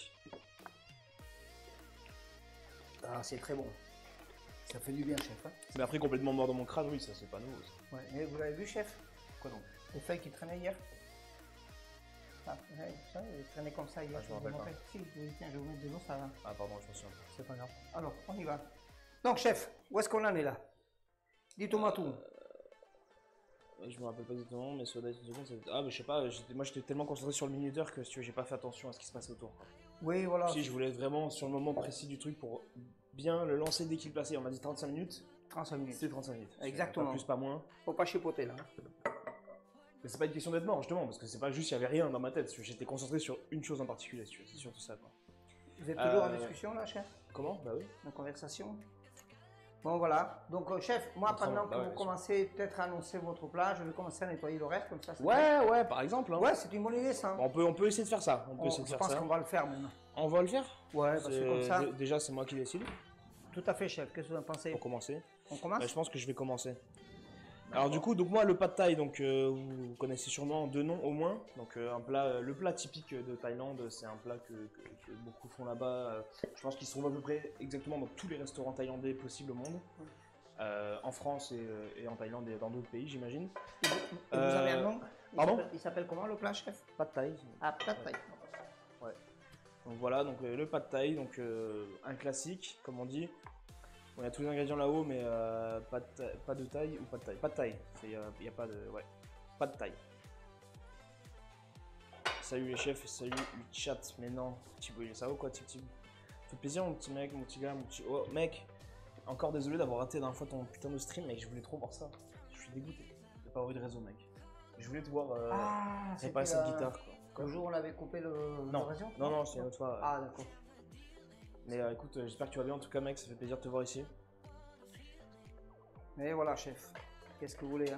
Ah, c'est très bon. Ça fait du bien, chef. Hein, mais après, complètement mort dans mon crâne, oui, ça c'est pas nouveau. Ouais, mais vous l'avez vu, chef? Quoi donc? Les feuilles qui traînaient hier? Ah, ça, il traînait comme ça hier. Je me rappelle pas. Si, tiens, je vais vous mettre de l'eau, ça va. Ah, pardon, je m'en souviens. C'est pas grave. Alors, on y va. Donc, chef, où est-ce qu'on en est là? Dites-moi tout. Je me rappelle pas exactement, mais sur la seconde, ah, mais je sais pas, moi j'étais tellement concentré sur le minuteur que si tu veux, j'ai pas fait attention à ce qui se passait autour. Oui, voilà. Si, je voulais être vraiment sur le moment précis du truc pour bien le lancer dès qu'il passait. On m'a dit 35 minutes. 35 minutes. C'est 35 minutes. Exactement. Pas plus, pas moins. Faut pas chipoter là. Mais c'est pas une question d'être mort, justement, parce que c'est pas juste, il y avait rien dans ma tête. J'étais concentré sur une chose en particulier, c'est surtout ça, quoi. Vous êtes toujours en discussion là, chef? Comment? Bah oui. En conversation? Bon, voilà. Donc, chef, moi, pendant que vous commencez peut-être à annoncer votre plat, je vais commencer à nettoyer le reste, comme ça. Ouais, par exemple. Hein. Ouais, c'est une bonne idée, ça. On peut essayer de faire ça. Je pense qu'on va le faire maintenant. On va le faire? Ouais, parce que comme ça. Déjà, c'est moi qui décide. Tout à fait, chef. Qu'est-ce que vous en pensez? Pour commencer. On commence? Bah, je pense que je vais commencer. Alors du coup, moi le pad thai, donc vous connaissez sûrement deux noms au moins. Donc le plat typique de Thaïlande, c'est un plat que beaucoup font là-bas. Je pense qu'ils se trouvent à peu près exactement dans tous les restaurants thaïlandais possibles au monde. En France et en Thaïlande et dans d'autres pays, j'imagine. Et vous avez un nom? Pardon? Il s'appelle comment le plat, chef? Pad thai. Ah, pad thai. Ouais. Donc voilà, donc le pad thai, donc un classique, comme on dit. Bon, il y a tous les ingrédients là-haut, mais pas de taille ou pas de taille. Pas de taille. Il n'y a pas de. Ouais. Pas de taille. Salut les chefs, salut le chat. Mais non, ça va ou quoi, Tip Tip? Fait plaisir, mon petit mec, mon petit gars, mon petit. Oh, mec! encore désolé d'avoir raté la dernière fois ton putain de stream, mec, je voulais trop voir ça. Je suis dégoûté de pas avoir eu de réseau, mec. Je voulais te voir réparer cette guitare, quoi. Le jour où on avait coupé le réseau? Non, c'est une autre fois. Ah, d'accord. Mais écoute, j'espère que tu vas bien en tout cas, mec, ça fait plaisir de te voir ici. Mais voilà, chef. Qu'est-ce que vous voulez, hein?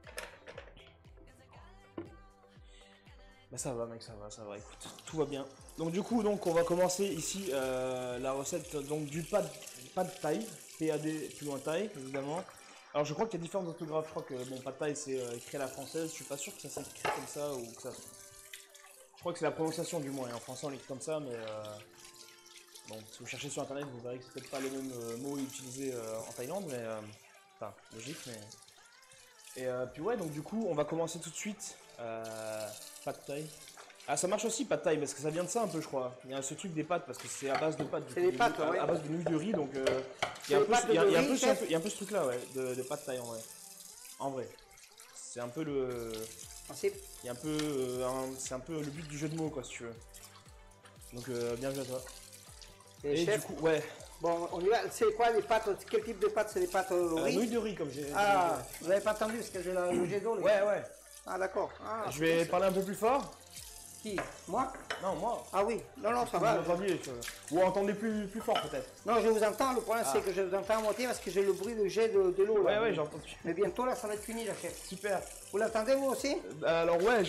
Bah ça va, mec, ça va, écoute, tout va bien. Donc du coup, on va commencer ici la recette donc du pad thai, PAD plus loin thai, évidemment. Alors je crois qu'il y a différentes orthographes, je crois que bon, pad thai c'est écrit à la française, je suis pas sûr que ça s'écrit comme ça ou que ça... Je crois que c'est la prononciation du moins, et en français on l'écrit comme ça, mais bon, si vous cherchez sur internet, vous verrez que c'est peut-être pas les mêmes mots utilisés en Thaïlande, mais enfin, logique, mais... Et puis ouais, donc du coup, on va commencer tout de suite. Pad thai. Ah, ça marche aussi pad thai parce que ça vient de ça un peu, je crois. Il y a ce truc des pâtes parce que c'est à base de pâtes. C'est des pâtes, ouais. À base de nouilles de riz, donc il y a un peu ce truc là, ouais, de pad thai en vrai. En vrai, c'est un peu le. Il y a un peu, c'est un peu le but du jeu de mots, quoi, si tu veux. Donc bien joué à toi. Et chef, du coup, ouais. Bon, on y va. C'est quoi les pâtes? Quel type de pâtes? C'est des pâtes riz? Nouilles de riz, comme j'ai. Ah, vous n'avez pas entendu parce que j'ai le jet d'eau. Ouais. Ah, d'accord. Ah, je vais parler un peu plus fort. Qui? Moi? Non, moi. Ah oui. Non, ça va. Ou entendez plus fort, peut-être. Non, je vous entends. Le problème, c'est que je vous entends à moitié parce que j'ai le bruit de jet de l'eau. Ouais, j'ai entendu. Mais bientôt, là, ça va être fini, la chef. Super. Vous l'entendez, vous aussi? Alors, ouais.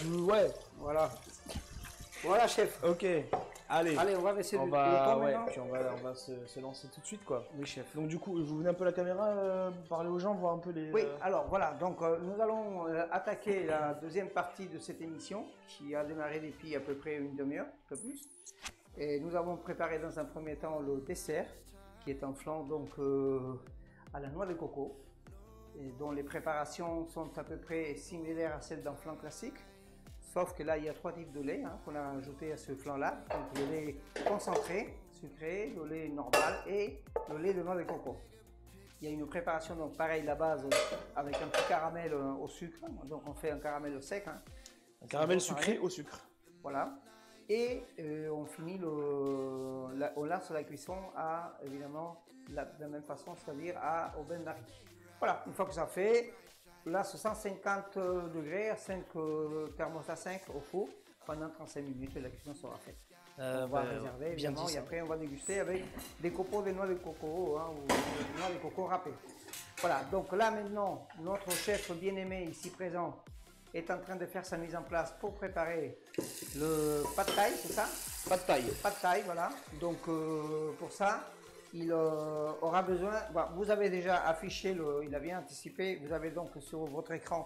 Voilà, chef. Ok. Allez, on va essayer puis on va se lancer tout de suite, quoi. Oui, chef. Donc du coup, vous venez un peu à la caméra, parler aux gens, voir un peu les... Oui, alors voilà, donc nous allons attaquer la deuxième partie de cette émission qui a démarré depuis à peu près une demi-heure, un peu plus. Et nous avons préparé dans un premier temps le dessert, qui est un flan donc à la noix de coco, et dont les préparations sont à peu près similaires à celles d'un flan classique. Sauf que là, il y a 3 types de lait qu'on a ajouté à ce flan-là. Donc le lait concentré, sucré, le lait normal et le lait de noix de coco. Il y a une préparation, donc pareil, la base avec un petit caramel au sucre. Donc on fait un caramel sec. Un caramel sucré au sucre. Voilà. Et on finit on lance la cuisson à, évidemment, de la même façon, c'est-à-dire au bain-marie. Voilà, une fois que ça fait... Là, 150 degrés, 5 thermostat 5 au four pendant 35 minutes et la cuisson sera faite. On va réserver évidemment et après on va déguster avec des copeaux de noix de coco ou des noix de coco râpées. Voilà, donc là maintenant, notre chef bien-aimé ici présent est en train de faire sa mise en place pour préparer le pad thai, c'est ça? Pad thai. Pad thai, voilà. Donc pour ça, il aura besoin, vous avez déjà affiché, il a bien anticipé, vous avez donc sur votre écran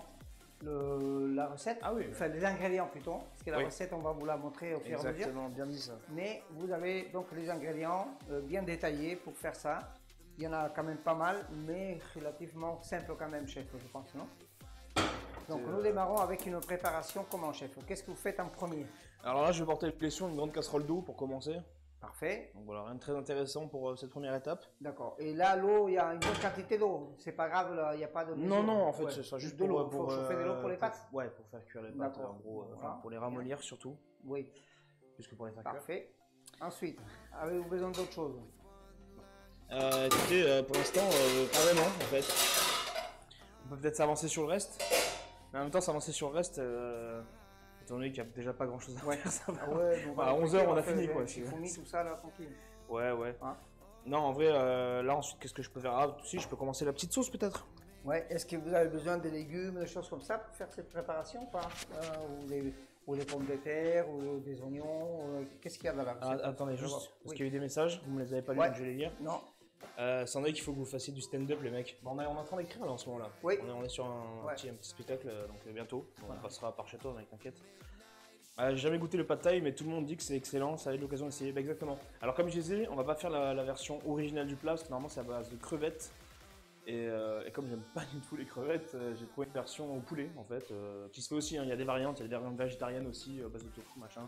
la recette, enfin les ingrédients plutôt, parce que la recette on va vous la montrer au fur et à mesure. Exactement, bien dit ça. Mais vous avez donc les ingrédients bien détaillés pour faire ça. Il y en a quand même pas mal, mais relativement simple quand même, chef, je pense, non? Donc nous démarrons avec une préparation comment, chef? Qu'est-ce que vous faites en premier? Alors là, je vais porter les sur une grande casserole d'eau pour commencer. Parfait. Donc voilà, rien de très intéressant pour cette première étape. D'accord. Et là, l'eau, il y a une bonne quantité d'eau. C'est pas grave, il n'y a pas de... Non, en fait, ce sera juste de l'eau. Pour chauffer de l'eau pour les pâtes. Ouais, pour faire cuire les pâtes, en gros, pour les ramollir surtout. Oui. Plus que pour les faire cuire. Parfait. Ensuite, avez-vous besoin d'autre chose? Écoutez, pour l'instant, pas vraiment, en fait. On peut peut-être s'avancer sur le reste. Mais en même temps, s'avancer sur le reste... étant donné qu'il n'y a déjà pas grand chose à faire, ça va. À 11h, on a fini, quoi. Il faut mis tout ça là, tranquille. Ouais. Hein? Non, en vrai, là, ensuite, qu'est-ce que je peux faire? Ah, si, je peux commencer la petite sauce, peut-être. Ouais, est-ce que vous avez besoin de légumes, des choses comme ça pour faire cette préparation ou pas? Ou des pommes de terre, ou des oignons, qu'est-ce qu'il y a là? Attendez, juste, parce qu'il y a eu des messages, vous ne me les avez pas lus, donc je vais les lire. Non. C'en est qu'il faut que vous fassiez du stand-up, les mecs. Bon, on est en train d'écrire là en ce moment-là. Oui. On est sur un petit spectacle, donc bientôt. On passera par chez toi, mec, t'inquiète. J'ai jamais goûté le pad thai, mais tout le monde dit que c'est excellent, ça a eu l'occasion d'essayer. Bah, exactement. Alors, comme je disais, on va pas faire la version originale du plat, parce que normalement c'est à base de crevettes. Et comme j'aime pas du tout les crevettes, j'ai trouvé une version au poulet en fait, qui se fait aussi. Il y a des variantes, il y a des variantes végétariennes aussi, à base de tofu, machin.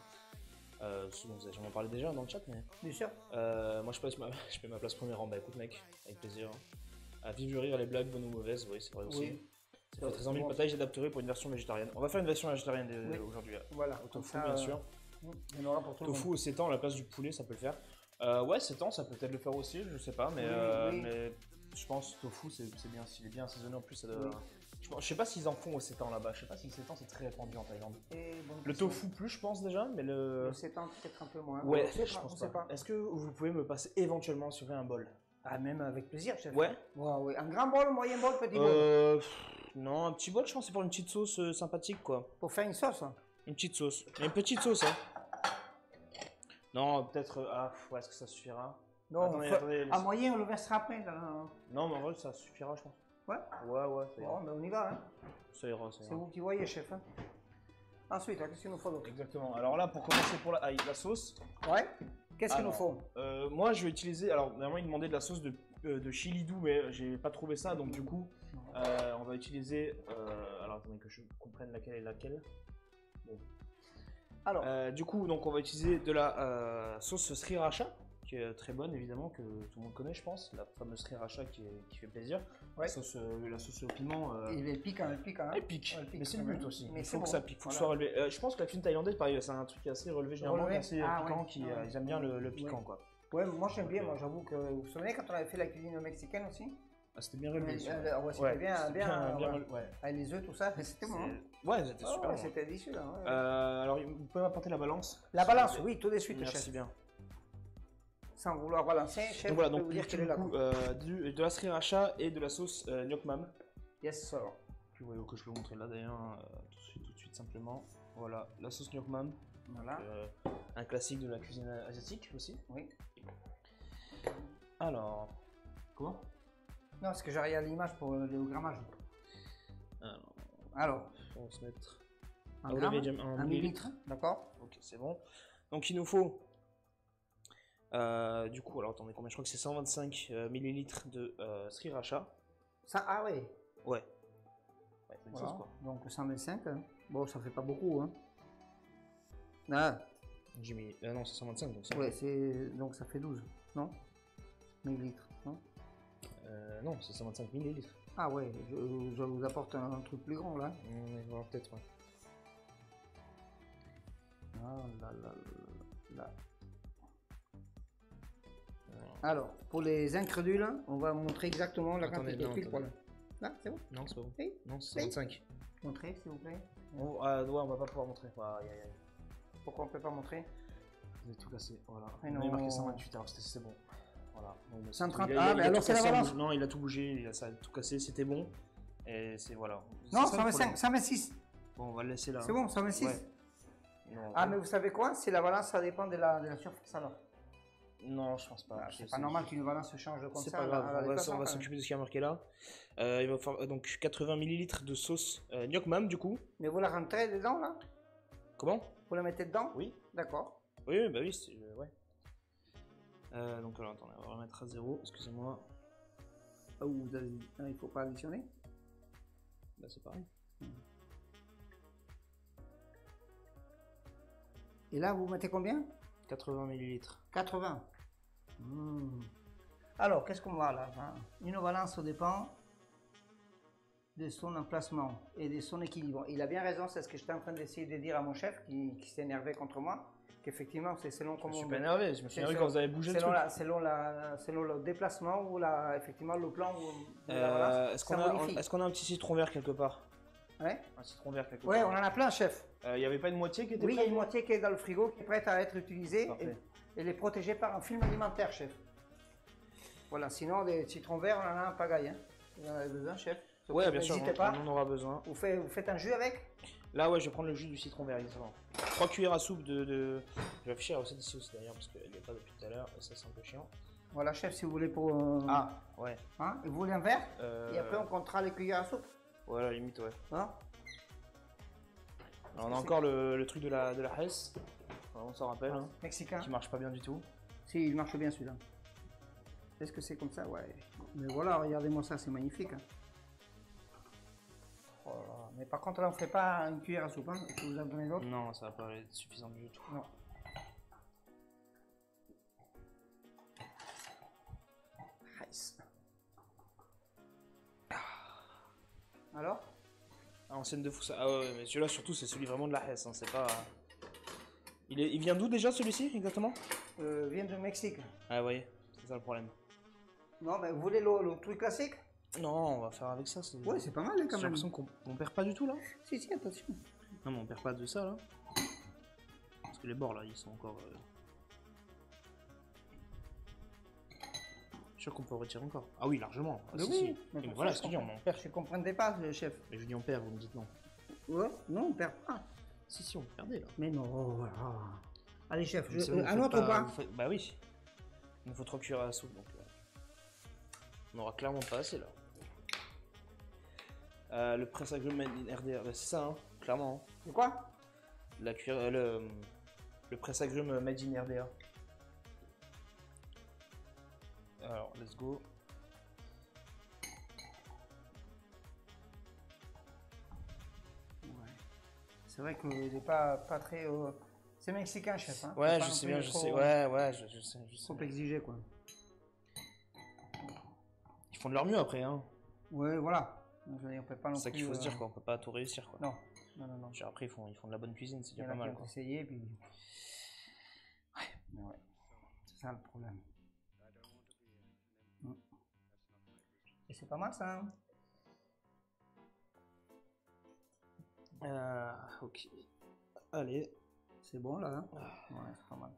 J'en parlais déjà dans le chat, mais. Bien sûr. Moi je fais ma place première rang. Bah écoute, mec, avec plaisir. Vive le rire, les blagues, bonnes ou mauvaises, oui, c'est vrai aussi. Oui. Ça fait très envie le pad thai, j'adapterai pour une version végétarienne. On va faire une version végétarienne aujourd'hui. Voilà. Au tofu, bien sûr. Il y en aura pour tout le monde. Tofu au sétan à la place du poulet, ça peut le faire. Ouais, sétan, ça peut peut-être le faire aussi, je sais pas, mais Je pense tofu c'est bien, s'il est bien assaisonné en plus ça doit... Je sais pas s'ils en font au sétan là-bas, je sais pas si le sétan c'est très répandu en Thaïlande. Le tofu plus je pense déjà, mais le sétan peut-être un peu moins. Ouais, je pense pas. Est-ce que vous pouvez me passer éventuellement sur un bol? Ah même avec plaisir chef. Ouais. Ouais. Un grand bol, moyen bol, petit bol? Non, un petit bol je pense c'est pour une petite sauce sympathique quoi. Pour faire une sauce? Une petite sauce. Une petite sauce hein. Non, peut-être... Ah, ouais, est-ce que ça suffira? Non, attendez, à moyen on le versera après là. Non mais en vrai ça suffira je pense. Ouais, ça ira. Bon, ben on y va, hein. Ça ira. C'est vous qui voyez, chef. Hein. Ensuite, qu'est-ce qu'il nous faut d'autre? Exactement. Alors là, pour commencer pour la sauce. Ouais. Qu'est-ce qu'il nous faut? Moi, je vais utiliser. Alors, normalement, il demandait de la sauce de chili doux, mais j'ai pas trouvé ça, donc du coup, on va utiliser. Alors, attendez que je comprenne laquelle est laquelle. Bon. Alors. Du coup, donc, on va utiliser de la sauce sriracha, qui est très bonne évidemment, que tout le monde connaît je pense, la fameuse sriracha qui fait plaisir. Ouais. La sauce au piment. Elle pique, hein. Elle pique, mais c'est le but aussi. Il faut que ça pique, faut que ce soit relevé. Je pense que la cuisine thaïlandaise, pareil, c'est un truc assez relevé généralement, assez piquant, ils aiment bien le piquant quoi. Ouais, moi j'aime bien, moi j'avoue que. Vous vous souvenez quand on avait fait la cuisine mexicaine aussi? Ah, c'était bien relevé. Ouais, c'était bien. Avec les œufs, tout ça, c'était bon. Ouais, c'était super. Ouais, c'était délicieux là. Alors, vous pouvez m'apporter la balance? La balance, oui, tout de suite, chef. Merci bien. Sans vouloir balancer, chef, donc voilà, donc vous dire du coup, de la sriracha et de la sauce Nyok Mam. Yes, sir. Que je peux vous montrer là d'ailleurs, tout de suite simplement. Voilà, la sauce Nyok Mam. Voilà. Un classique de la cuisine asiatique aussi. Oui. Alors, comment? Non, parce que j'ai regardé l'image pour le grammage. Alors, on va se mettre un millilitre, d'accord. Ok, c'est bon. Donc il nous faut, du coup, alors attendez, combien? Je crois que c'est 125 millilitres de sriracha. Ça, ah ouais. Ouais. Voilà. Sauce, quoi. Donc 125, hein. Bon, ça fait pas beaucoup, hein. Ah. J'ai mis, non, c'est 125, donc ça. Ouais, donc ça fait 12, non? Millilitres, non? Non, c'est 125 millilitres. Ah ouais, je vous apporte un truc plus grand là. Peut-être, ouais. Ah là. Alors, pour les incrédules, on va montrer exactement la quantité pile poil. Là, c'est bon? Non, c'est pas bon. Oui? Non, c'est 125. Montrez, s'il vous plaît. Ouais, on va pas pouvoir montrer. Pourquoi on peut pas montrer? Vous avez tout cassé, voilà. On avait marqué 128, alors c'est bon. Voilà. Donc, 130. Mais alors c'est la balance. Non, il a tout bougé, ça a tout cassé, c'était bon. Et c'est voilà. Non, 125, 126. Bon, on va le laisser là. C'est bon, 126. Ouais. Non, mais vous savez quoi? C'est la balance, ça dépend de la surface alors. Non, je pense pas. C'est pas normal qu'une balance se change comme ça. C'est pas grave, on va s'occuper de ce qui est marqué là. Il va falloir donc 80 ml de sauce Nyok Mam du coup. Mais vous la rentrez dedans là? Comment? Vous la mettez dedans? Oui. D'accord. Oui, bah oui, ouais. Donc alors, attendez, on va remettre à 0, excusez-moi. Ah, vous avez dit, il faut pas additionner? Bah c'est pareil. Et là, vous mettez combien? 80 ml. 80. Alors, qu'est-ce qu'on voit là? Une balance dépend de son emplacement et de son équilibre. Il a bien raison, c'est ce que j'étais en train d'essayer de dire à mon chef qui s'est énervé contre moi. Qu'effectivement, c'est selon comment. Je me suis pas énervé, je me suis énervé quand vous avez bougé le truc. Selon le déplacement ou effectivement le plan de la balance. Est-ce qu'on a un petit citron vert quelque part? Ouais. Un citron vert quelque part. Ouais, on en a plein, chef. Il n'y avait pas une moitié qui était prête? Oui, il y a une moitié qui est dans le frigo, qui est prête à être utilisée. Parfait. Elle est protégée par un film alimentaire, chef. Voilà, sinon des citrons verts, on en a un pagaille. Hein. Vous en avez besoin, chef? Ouais, bien sûr, pas. on en aura besoin. Vous faites un jus avec? Là, ouais, je vais prendre le jus du citron vert, exactement. 3 cuillères à soupe de... Je vais afficher la recette ici aussi d'ailleurs, parce qu'elle n'y a pas depuis tout à l'heure, et ça c'est un peu chiant. Voilà, chef, si vous voulez pour... Ah, ouais. Hein? Et vous voulez un verre? Et après on comptera les cuillères à soupe? Ouais, à la limite, ouais. Hein? Alors, on a encore le truc de la Hesse, on s'en rappelle, hein, mexicain. Qui marche pas bien du tout. Si, il marche bien celui-là. Est-ce que c'est comme ça? Ouais. Mais voilà, regardez-moi ça, c'est magnifique. Hein. Oh là là. Mais par contre, là, on ne fait pas une cuillère à soupe. Hein. Est-ce que vous en donnez d'autres? Non, ça va pas être suffisant du tout. Non. Nice. Alors? En scène de fou ça. Ah ouais, mais celui-là surtout, c'est celui vraiment de la Hesse. Hein. C'est pas. Il vient d'où déjà celui-ci exactement? Vient du Mexique. Ah, vous voyez, c'est ça le problème. Non, mais vous voulez le truc classique? Non, on va faire avec ça. Ouais, c'est pas mal quand même. J'ai l'impression qu'on perd pas du tout là. Si, attention. Non, mais on perd pas de ça là. Parce que les bords là, ils sont encore. Je suis sûr qu'on peut retirer encore. Ah oui, largement. Ah, oui, mais voilà, ce que je dis, on perd. Je comprenais pas, le chef. Mais je dis on perd, vous me dites non. Ouais, non, on perd pas. Si, on perdait là. Mais non, allez, chef, un autre ou pas? Bah oui. Il nous faut 3 cuillères à soupe donc. On aura clairement pas assez là. Le presse agrumes made in RDR, c'est ça, hein, clairement. C'est quoi? La cuillère, le presse agrumes made in RDR. Alors, let's go. Ouais. C'est vrai que n'est pas très. C'est mexicain, chef. Hein. Ouais, je sais bien, je sais. Ouais, je sais. Trop exigé, quoi. Ils font de leur mieux après, hein. Ouais, voilà. On peut pas non plus. C'est ça qu'il faut se dire, quoi. On peut pas tout réussir, quoi. Non. Après, ils font de la bonne cuisine, c'est déjà pas mal, quoi. Essayer, puis. Ouais. C'est ça le problème. Et c'est pas mal, ça. Hein. Ok. Allez. C'est bon, là. Hein. Ouais, c'est pas mal.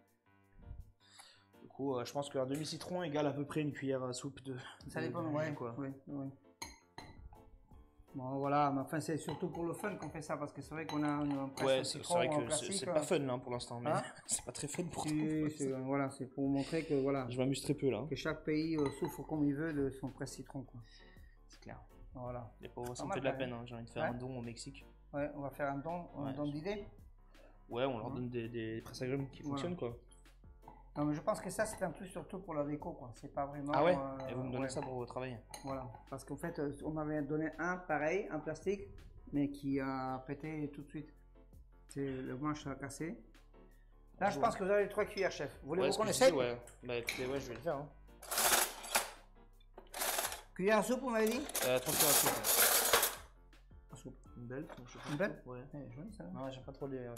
Du coup, je pense qu'un demi-citron égale à peu près une cuillère à soupe de. Ça dépend, ouais, quoi. Oui. Bon, voilà, mais enfin, c'est surtout pour le fun qu'on fait ça, parce que c'est vrai qu'on a un presse c'est vrai que c'est pas fun là pour l'instant, mais c'est pas très fun pour voilà, c'est pour montrer que voilà. Je m'amuse très peu là. Que chaque pays souffre comme il veut de son presse citron, quoi. C'est clair. Voilà. Les pauvres, ça me fait de la peine, hein. J'ai envie de faire un don au Mexique. Ouais, on va faire un don d'idées. Ouais, on leur donne des presse agrumes qui fonctionnent, quoi. Non, mais je pense que ça, c'est un truc surtout pour la déco, quoi. C'est pas vraiment. Ah ouais. Et vous me donnez ça pour votre travail. Voilà. Parce qu'en fait, on m'avait donné un pareil, un plastique, mais qui a pété tout de suite. C'est le manche a cassé. Là, je pense que vous avez les 3 cuillères, chef. Vous voulez qu'on essaye? Ouais. Bah écoutez, ouais, je vais le faire. Hein. Cuillère à soupe, on m'avait dit? 3 cuillères à soupe. À soupe. Une belle? Une belle? Ouais. Joli ça. Non, j'aime pas trop les. Ouais.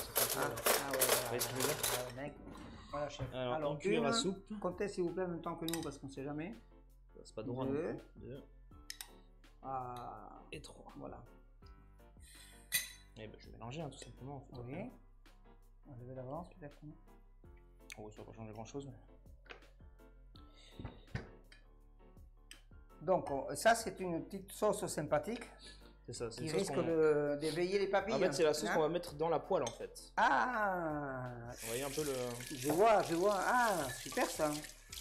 Mec. Voilà, chef. Alors une cuillère à soupe. Comptez s'il vous plaît en même temps que nous, parce qu'on sait jamais. C'est pas droit. 2. Et 3. Voilà. Et ben, je vais mélanger, hein, tout simplement. En fait. Oui. On va lever l'avance peut-être. Oh, ça va pas changer grand chose. Mais... Donc, ça, c'est une petite sauce sympathique. C'est ça, c'est qui risque d'éveiller les papilles. En fait, c'est la sauce qu'on va mettre dans la poêle, en fait. Ah! Vous voyez un peu le... Je vois. Ah, super ça.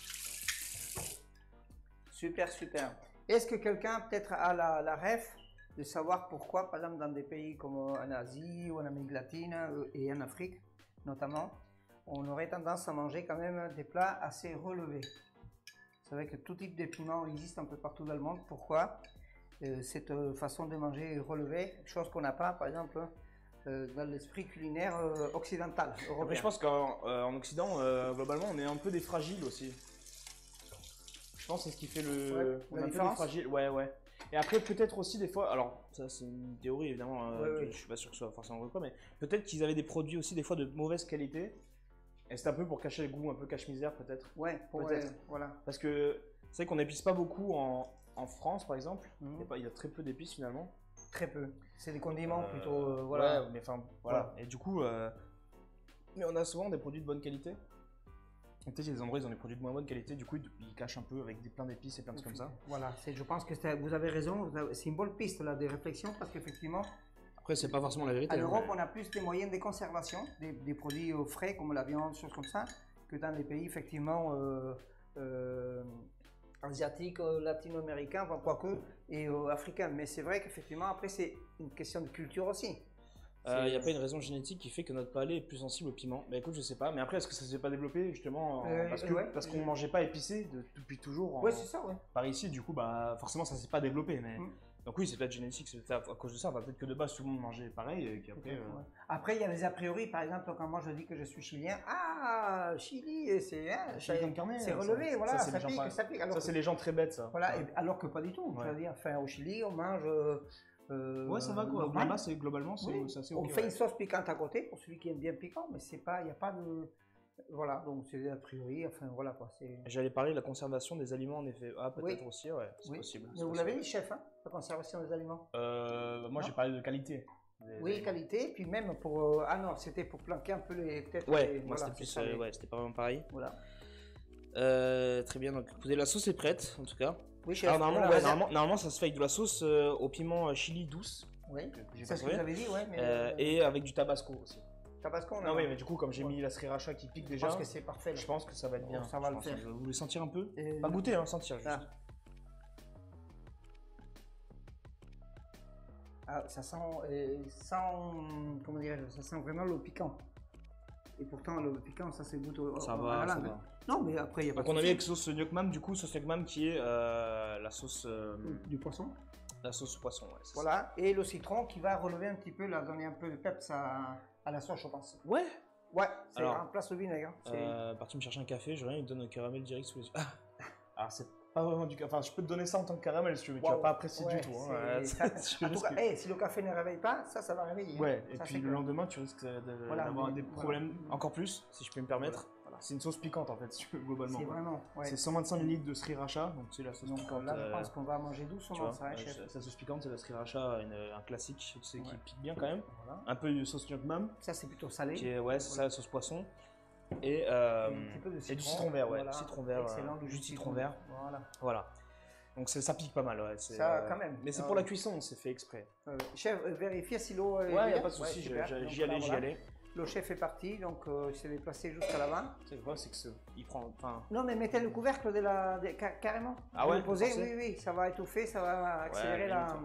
Super. Est-ce que quelqu'un peut-être a la ref de savoir pourquoi, par exemple, dans des pays comme en Asie ou en Amérique latine et en Afrique, notamment, on aurait tendance à manger quand même des plats assez relevés. C'est vrai que tout type de piment existe un peu partout dans le monde. Pourquoi? Cette façon de manger relevée, chose qu'on n'a pas, par exemple, dans l'esprit culinaire occidental, européen. Mais je pense qu'en Occident, globalement, on est un peu des fragiles aussi. Je pense que c'est ce qui fait la différence. Fragile. Ouais. Et après, peut-être aussi des fois, alors ça c'est une théorie évidemment, je suis pas sûr que ce soit forcément vrai, mais peut-être qu'ils avaient des produits aussi des fois de mauvaise qualité. Et c'est un peu pour cacher le goût, un peu cache-misère peut-être. Ouais, peut-être. Voilà. Parce que c'est vrai qu'on n'épice pas beaucoup en France par exemple. Il y a très peu d'épices finalement. Très peu. C'est des condiments plutôt. Voilà. Ouais, mais enfin voilà. Et du coup, mais on a souvent des produits de bonne qualité. Et peut-être qu'il y a des endroits où ils ont des produits de moins bonne qualité, du coup ils cachent un peu avec plein d'épices et plein de trucs comme ça. Voilà, je pense que vous avez raison, c'est une bonne piste là, de réflexion parce qu'effectivement. Après, c'est pas forcément la vérité. En Europe, on a plus des moyens de conservation, des produits frais comme la viande, choses comme ça, que dans les pays effectivement asiatiques, latino-américains, quoique, et africains. Mais c'est vrai qu'effectivement, après, c'est une question de culture aussi. Il n'y a pas une raison génétique qui fait que notre palais est plus sensible au piment. Bah écoute, je sais pas, mais après, est-ce que ça s'est pas développé justement parce qu'on mangeait pas épicé depuis toujours Ouais, c'est ça, ouais. Par ici, du coup, bah forcément, ça s'est pas développé. Mais... Donc oui, c'est peut-être génétique, c'est peut-être à cause de ça. Peut-être que de base, tout le monde mangeait pareil et qu'après... Après, il y a des a priori, par exemple, quand moi je dis que je suis chilien, Chili, c'est relevé, voilà, ça pique. Ça, c'est les gens très bêtes, ça. Voilà, alors que pas du tout. Je veux dire, au Chili, on mange... ouais, ça va quoi. Là-bas, c'est globalement, c'est assez ok. On fait une sauce piquante à côté pour celui qui aime bien piquant, mais c'est pas, il n'y a pas de. Voilà, donc c'est a priori, enfin voilà quoi. J'allais parler de la conservation des aliments en effet. Ah, peut-être aussi, ouais, c'est possible. Mais vous l'avez dit, chef, hein, la conservation des aliments. Moi, j'ai parlé de qualité. Oui, qualité, puis même pour. Ah non, c'était pour planquer un peu les. Ouais, moi c'était plus. Ouais, c'était pas vraiment pareil. Voilà. Très bien, donc écoutez, la sauce est prête en tout cas. Oui, chef. Alors, normalement, ça se fait avec de la sauce au piment chili douce. Oui, c'est ce que vous avez dit, ouais. Mais et avec du tabasco aussi. Tabasco, on a. Non, oui, mais du coup, comme j'ai mis la sriracha qui pique déjà, je pense que c'est parfait. Je pense que ça va être bien. Ça va le faire. Vous voulez sentir un peu? Pas goûter, hein, sentir juste. Ah, ça sent, comment dirais-je, ça sent vraiment le piquant. Et pourtant, le piquant, ça se goûte ça va. Non, mais après, il n'y a pas de donc, on a mis avec sauce gnocchi du coup, sauce gnocchi qui est la sauce... du poisson. La sauce poisson, ouais. Voilà, et le citron qui va relever un petit peu, là, donner un peu de peps à la sauce, je pense. Ouais. Ouais, c'est remplace le vinaigre. Parti me chercher un café, je reviens, il me donne un caramel direct sous les yeux. Alors, c'est pas vraiment du café. Enfin, je peux te donner ça en tant que caramel si tu veux, mais tu vas pas apprécier du tout. Hein. En tout cas, si le café ne réveille pas, ça va réveiller. Ouais, hein. et puis le lendemain, tu risques d'avoir des problèmes encore plus, si je peux me permettre. Voilà. C'est une sauce piquante en fait, si tu veux, globalement. C'est vraiment. Ouais. C'est 125 ml de sriracha, donc c'est la sauce piquante. Là, je pense qu'on va manger doucement ça, chef. Sa sauce piquante, c'est la sriracha, un classique, tu sais, qui pique bien quand même. Voilà. Un peu de sauce gnocchi. Ça, c'est plutôt salé. C'est ça, la sauce poisson. Et du citron vert, ouais. Citron vert, jus de citron vert. Voilà. Donc ça pique pas mal, ouais. Ça, quand même. Mais c'est pour la cuisson, c'est fait exprès. Chef, vérifiez si l'eau. Ouais, y a pas de souci, j'y allais. Le chef est parti, donc il s'est déplacé jusqu'à l'avant. C'est quoi, c'est que il prend. Non, mais mettez le couvercle carrément. Ah ouais. Vous le posez, oui, ça va étouffer, ça va accélérer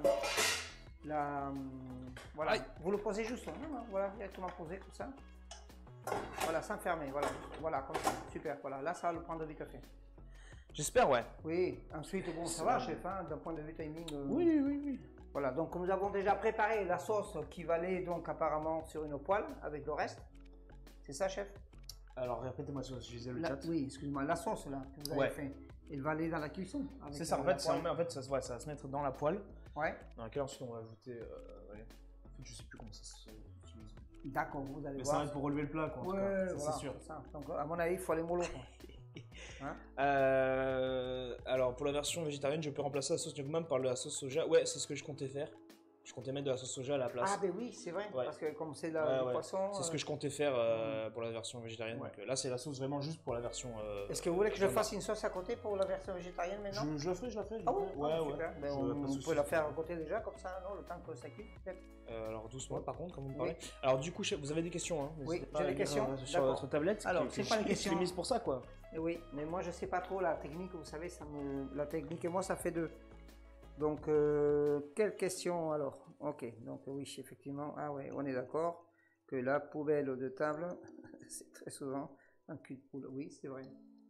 voilà. Aïe. Vous le posez juste, non, voilà, directement posé comme ça. Voilà, sans fermer, voilà, comme ça, super, voilà, là ça va le prendre vite fait. J'espère, ouais. Oui, ensuite, bon, ça va, chef, hein, d'un point de vue timing. Oui. Voilà, donc nous avons déjà préparé la sauce qui va aller donc apparemment sur une poêle avec le reste. C'est ça, chef? Alors, répétez-moi si je disais le chat. Oui, excuse-moi, la sauce là que vous avez fait, elle va aller dans la cuisson. C'est ça, en fait, ça va se mettre dans la poêle. Ouais. Dans laquelle ensuite on va ajouter. En fait, je sais plus comment ça s'utilise. D'accord, vous allez voir. Mais ça va être pour relever le plat, quoi. Ouais, voilà, c'est sûr. Ça. Donc, à mon avis, il faut aller mollo, quoi. Hein alors pour la version végétarienne, je peux remplacer la sauce gnocchi par la sauce soja. Ouais, c'est ce que je comptais faire. Je comptais mettre de la sauce soja à la place. Ah ben oui, c'est vrai, parce que comme c'est du poisson... C'est ce que je comptais faire pour la version végétarienne. Donc, là, c'est la sauce vraiment juste pour la version... Est-ce que vous voulez que je fasse une sauce à côté pour la version végétarienne maintenant? Je la ferai. Ah oui, super. Ben, on peut la faire à côté déjà, comme ça, non, le temps que ça cuit peut-être. Alors doucement par contre, comme vous me parlez. Alors du coup, chef, vous avez des questions, hein? Oui, j'ai des questions. Sur votre tablette. Alors, c'est pas les questions. Je l'ai mise pour ça, quoi. Oui, mais moi je sais pas trop la technique, vous savez, la technique et moi ça fait deux. Donc, quelle question alors? Ok, donc oui, effectivement, ah ouais, on est d'accord que la poubelle de table, c'est très souvent un cul de poule. Oui, c'est vrai.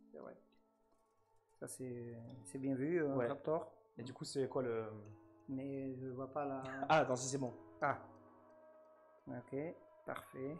Ça c'est bien vu, Raptor. Et du coup, c'est quoi le... Mais je vois pas la... Ah, attends, si c'est bon. Ah. Ok, parfait.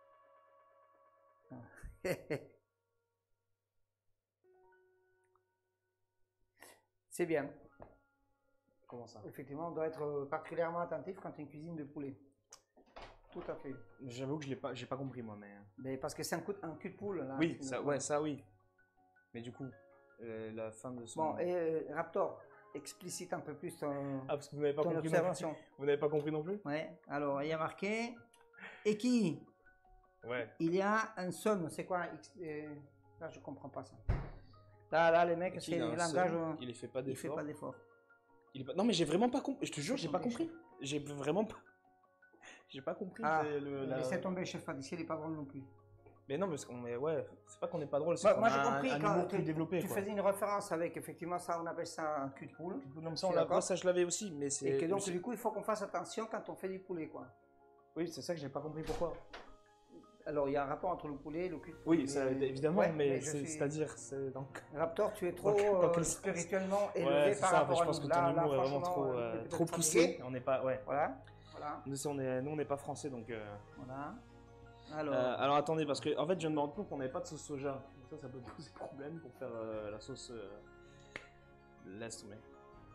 C'est bien. Comment ça? Effectivement, on doit être particulièrement attentif quand une cuisine de poulet. Tout à fait. J'avoue que j'ai pas compris moi, mais parce que c'est un cul de poule là. Oui, ça oui. Mais du coup, la fin de son... Bon, et Raptor, explicite un peu plus ton, parce que vous n'avez pas compris observation. Vous n'avez pas compris non plus? Ouais, alors il y a marqué... Et qui? Ouais. Il y a un somme, c'est quoi? Là, je comprends pas ça. Là les mecs, c'est le langage... Il ne fait pas d'effort. Il fait pas d'effort. Non mais j'ai vraiment pas compris, je te jure, j'ai pas compris. J'ai vraiment pas... J'ai pas compris. Laissez tomber, chef pâtissier, il est pas drôle non plus. Mais non, parce qu'on est... Ouais, c'est pas qu'on est pas drôle, c'est moi j'ai compris quand tu faisais une référence avec, effectivement, ça, on appelle ça un cul de poule. Non, ça je l'avais aussi, mais c'est... Et que donc, du coup, il faut qu'on fasse attention quand on fait du poulet, quoi. Oui, c'est ça que j'ai pas compris pourquoi. Alors, il y a un rapport entre le poulet et le cul de poule. Oui, ça, évidemment, mais c'est-à-dire... donc... Raptor, tu es trop spirituellement élevé par rapport à nous. Je pense que ton humour est vraiment trop poussé. On n'est pas... Ouais. Voilà. Nous, on n'est pas français, donc... Voilà. Alors, attendez, parce que en fait, je viens de me rendre compte qu'on n'avait pas de sauce soja. Ça peut poser problème pour faire la sauce... Laisse tomber.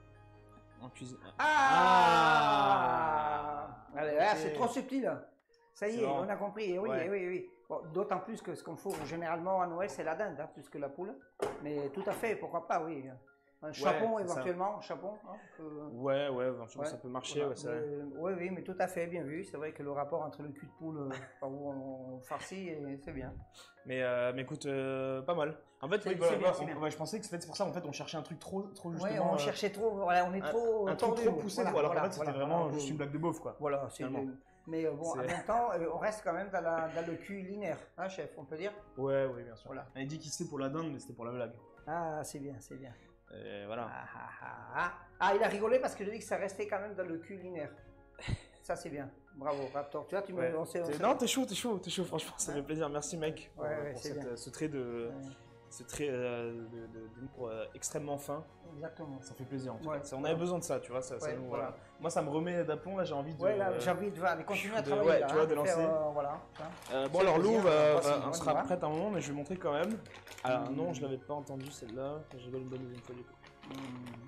En cuisine. Allez, okay. C'est trop subtil. Ça y est, on a compris. Oui, ouais. Oui. Bon, d'autant plus que ce qu'on fourre généralement à Noël, c'est la dinde, hein, plus que la poule. Mais tout à fait, pourquoi pas, oui. Un chapon, éventuellement, un chapon. Hein, ouais, éventuellement, ça peut marcher. Voilà. Oui, mais tout à fait, bien vu. C'est vrai que le rapport entre le cul de poule, par où on farcit, c'est bien. Mais écoute, pas mal. En fait, je pensais que c'est pour ça, en fait, on cherchait un truc trop justement. Ouais, on cherchait trop, voilà, on est trop... Un truc trop poussé, alors qu'en fait, c'était vraiment juste une blague de beauf, quoi. Voilà, mais bon, en même temps, on reste quand même dans le culinaire, hein, chef, on peut dire. Oui, bien sûr. Voilà. Elle dit qu'il c'était pour la dinde, mais c'était pour la blague. Ah, c'est bien. Et voilà. Il a rigolé parce que je dis que ça restait quand même dans le culinaire. Ça, c'est bien. Bravo, Raptor. Tu vois, tu me... Non, t'es chaud, franchement, ça fait plaisir. Merci, mec, pour ce trait de... Ce trait d'humour extrêmement fin. Exactement. Ça fait plaisir en tout cas. On avait besoin de ça, tu vois. Ça nous, voilà. Moi, ça me remet d'aplomb. Là, j'ai envie de. J'ai envie de continuer à travailler. Tu vois, de lancer. Voilà. Bon, alors Lou sera prête à un moment, mais je vais montrer quand même. Alors, non, je l'avais pas entendu celle-là. J'ai pas une bonne deuxième fois du coup.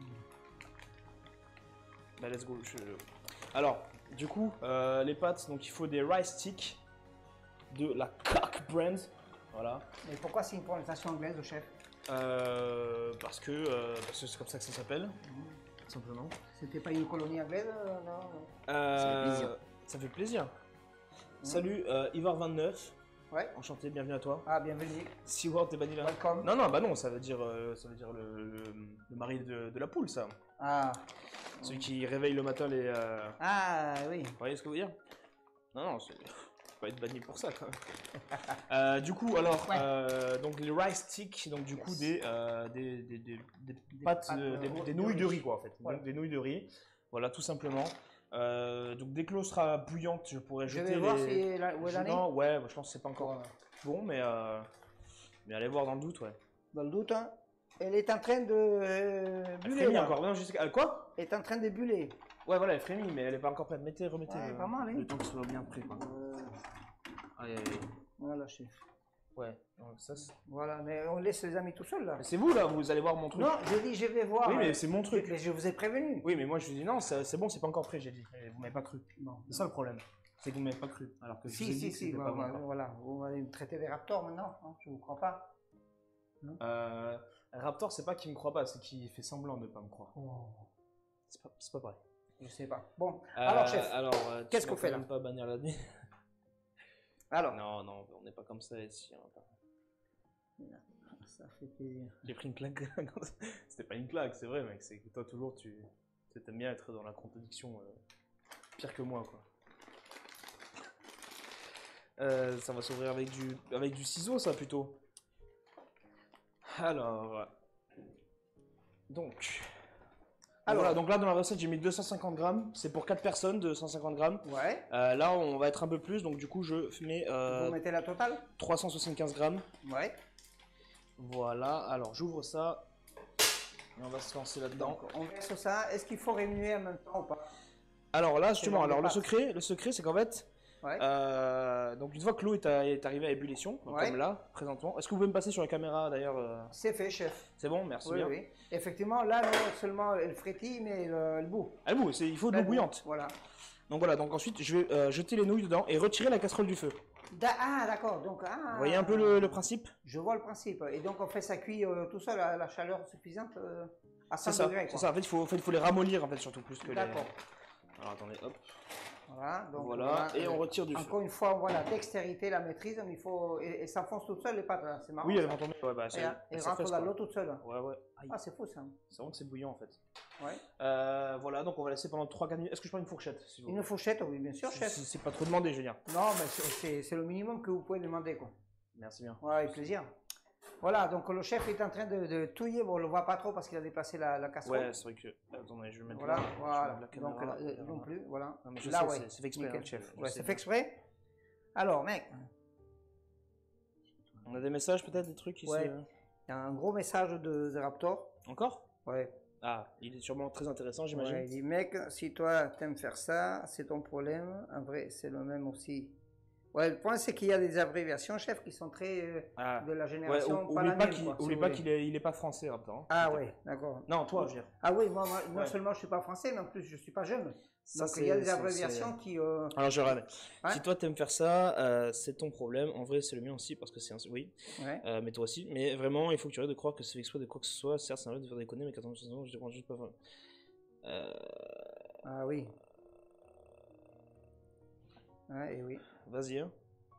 Bah, let's go. Alors, du coup, les pâtes, donc il faut des rice sticks de la Cock Brand. Voilà. Et pourquoi c'est une prononciation anglaise, le chef? Parce que c'est comme ça que ça s'appelle, simplement. C'était pas une colonie anglaise, non? Ça fait plaisir. Ça fait plaisir. Salut, Ivar29. Ouais. Enchanté, bienvenue à toi. Ah, bienvenue. Seward et Vanilla. Welcome. Non, bah non, ça veut dire le mari de la poule, ça. Ah. Celui qui réveille le matin les. Ah, oui. Vous voyez ce que je veux dire? Non, c'est. Pas être banni pour ça quand même. Du coup, alors, donc les rice sticks, donc du coup des pâtes, des nouilles de riz quoi en fait, voilà. Donc, des nouilles de riz, voilà tout simplement. Donc dès que l'eau sera bouillante, je pourrais jeter voir où est l'année. Ouais, je pense que c'est pas encore bon, mais allez voir dans le doute, ouais. Dans le doute, hein. Elle est en train de buller. Elle encore, non, quoi? Elle est en train de buller. Ouais, voilà, elle frémit, mais elle est pas encore prête. Remettez. Pas mal, hein. Le temps que ce soit bien prêt, quoi. Aïe. Voilà, chef. Ouais, ça c'est... Voilà, mais on laisse les amis tout seuls, là. C'est vous, là, vous allez voir mon truc. Non, j'ai dit, je vais voir. Oui, mais c'est mon truc. Mais je vous ai prévenu. Oui, mais moi, je vous dis, non, c'est bon, c'est pas encore prêt, j'ai dit. Et vous m'avez pas cru. Non. C'est ça le problème. C'est que vous m'avez pas cru. Alors que je vous ai dit que c'était pas bon. Voilà, vous allez me traiter des raptors maintenant, hein, je vous crois pas. Raptor, c'est pas qu'il me croit pas, c'est qu'il fait semblant de pas me croire. Oh. C'est pas vrai. Je sais pas. Bon, alors chef, qu'est-ce qu'on fait là? Pas bannir la nuit. Alors. Non, on n'est pas comme ça ici. Ça fait plaisir. J'ai pris une claque. C'était pas une claque, c'est vrai, mec. C'est que toi, toujours, tu aimes bien être dans la contradiction. Pire que moi, quoi. Ça va s'ouvrir avec du ciseau, ça, plutôt. Alors. Donc. Voilà, donc là dans la recette j'ai mis 250 grammes, c'est pour 4 personnes, 250 grammes. Ouais. Là on va être un peu plus, donc du coup je mets... Vous mettez la totale? 375 grammes. Ouais. Voilà, alors j'ouvre ça, et on va se lancer là-dedans. On verse ça, est-ce qu'il faut remuer en même temps ou pas? Alors là justement, le secret c'est qu'en fait, ouais. Donc une fois que l'eau est arrivée à ébullition, comme là, présentement, est-ce que vous pouvez me passer sur la caméra d'ailleurs C'est fait, chef. C'est bon, merci bien. Oui. Effectivement, là, non seulement elle frétille, mais elle bout. Elle bout, il faut de l'eau bouillante. Voilà. Donc ensuite je vais jeter les nouilles dedans et retirer la casserole du feu. Ah, d'accord. Donc, vous voyez un peu le principe? Je vois le principe. Et donc on fait ça cuit tout seul à la chaleur suffisante à 100 degrés. C'est ça, en fait il faut les ramollir en fait surtout plus que les... D'accord. Alors attendez, hop. Voilà, donc voilà, et on retire du feu. Encore une fois, voilà, dextérité, la maîtrise, il faut... Et s'enfonce toute seule les pâtes, là, c'est marrant. Oui, elles vont tomber, ouais, et rentre dans l'eau toute seule. Ouais. Aïe. Ah, c'est fou ça. C'est vraiment que c'est bouillant en fait. Ouais. Voilà, donc on va laisser pendant 3-4 minutes. Est-ce que je prends une fourchette si vous... Une fourchette, oui, bien sûr, chef. C'est pas trop demandé, je veux dire. Non, mais c'est le minimum que vous pouvez demander, quoi. Merci bien. Ouais, avec plaisir. Voilà, donc le chef est en train de touiller, bon, on le voit pas trop parce qu'il a déplacé la casserole. Ouais, c'est vrai que... Attendez, je vais mettre voilà. la caméra. Donc, non plus, voilà. Non, mais je là, sais, ouais. c'est fait exprès, hein, chef. Ouais, c'est fait exprès. Alors, mec. On a des messages peut-être, des trucs ici. Ouais. Il y a un gros message de Raptor. Encore? Ouais. Ah, il est sûrement très intéressant, j'imagine. Ouais, il dit, mec, si toi t'aimes faire ça, c'est ton problème. En vrai, c'est le même aussi. Ouais, le point c'est qu'il y a des abréviations, chef, qui sont très de la génération. Ouais, oublie pas qu'il est pas français, Raptor. Ah ouais, d'accord. Non, toi, je veux dire. Ah oui, moi non seulement je suis pas français, mais en plus je suis pas jeune. Ça, donc il y a des abréviations qui... Alors je regarde. Ouais. Si toi t'aimes faire ça, c'est ton problème. En vrai, c'est le mien aussi parce que c'est un... Oui. Ouais. Mais toi aussi. Mais vraiment, il faut que tu arrêtes de croire que c'est fait exprès de quoi que ce soit. Certes, c'est un de faire déconner, mais 14 ans, je dérange juste pas. Ah oui. Ouais, et oui. Vas-y. Hein.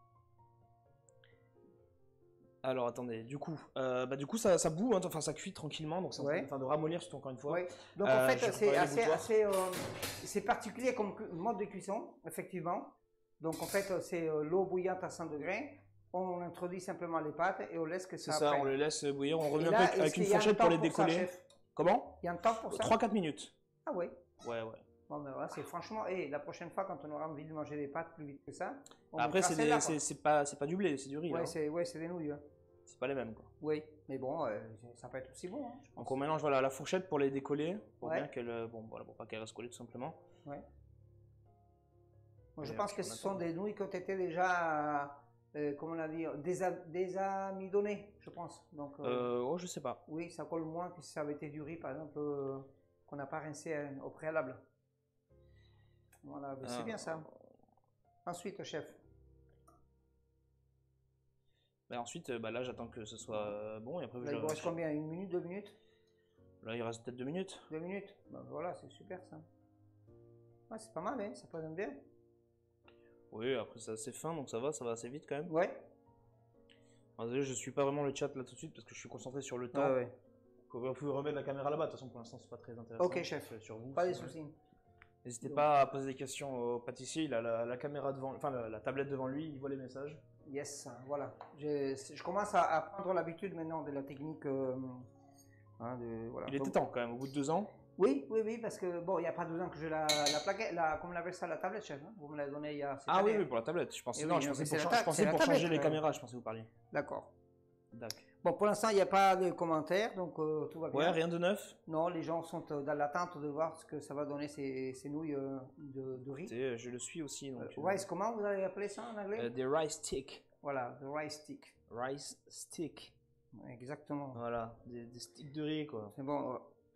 Alors attendez, du coup ça bout, hein, enfin ça cuit tranquillement, donc c'est en train de ramollir surtout encore une fois. Ouais. Donc en fait c'est particulier comme mode de cuisson, effectivement. Donc en fait c'est l'eau bouillante à 100 degrés, on introduit simplement les pâtes et on laisse que ça. C'est ça, on les laisse bouillir, on revient un peu avec une fourchette pour les décoller. Comment? Il y a un temps pour ça? 3-4 minutes. Ah oui. Ouais. Bon ben voilà, c'est franchement, et la prochaine fois quand on aura envie de manger des pâtes plus vite que ça. Après c'est pas du blé, c'est du riz. Ouais, c'est des nouilles. Hein. C'est pas les mêmes quoi. Oui, mais bon, ça peut être aussi bon. Hein, donc on mélange la fourchette pour les décoller, pour bien qu'elle, pour pas qu'elle reste collée tout simplement. Ouais. Moi, je pense que ce sont des nouilles qui ont été déjà, comment on a dit, désamidonnées, je pense. Donc, je sais pas. Oui, ça colle moins que si ça avait été du riz, par exemple, qu'on n'a pas rincé au préalable. Voilà, c'est bien ça. Ensuite, chef. Ensuite, là j'attends que ce soit bon et après il vous reste combien? 1 minute, 2 minutes? Là il reste peut-être 2 minutes. 2 minutes? Ben, voilà, c'est super ça. Ouais, c'est pas mal, hein, ça présente bien. Oui, après c'est assez fin donc ça va assez vite quand même. Ouais. Alors, désolé, je suis pas vraiment le chat là tout de suite parce que je suis concentré sur le temps. Ah ouais. Vous pouvez remettre la caméra là-bas, de toute façon pour l'instant c'est pas très intéressant. Ok chef, sur vous, pas des soucis. N'hésitez pas à poser des questions au pâtissier, il a la caméra devant, enfin la tablette devant lui, il voit les messages. Yes, voilà. Je commence à prendre l'habitude maintenant de la technique. Voilà. Il était temps quand même, au bout de 2 ans. Oui, parce que bon, il n'y a pas 2 ans que je la plaquette, comment on appelle ça, la tablette, chef. Hein, vous me l'avez donné il y a. Oui, pour la tablette. Je pensais, pour changer les caméras, je pensais vous parliez. D'accord. D'accord. Bon, pour l'instant, il n'y a pas de commentaires, donc tout va bien. Ouais, rien de neuf. Non, les gens sont dans l'attente de voir ce que ça va donner ces nouilles de riz. Je le suis aussi. Donc, rice, comment vous avez appelé ça en anglais? Des rice sticks. Voilà, the rice stick. Rice stick. Exactement. Voilà, des sticks de riz, quoi. C'est bon.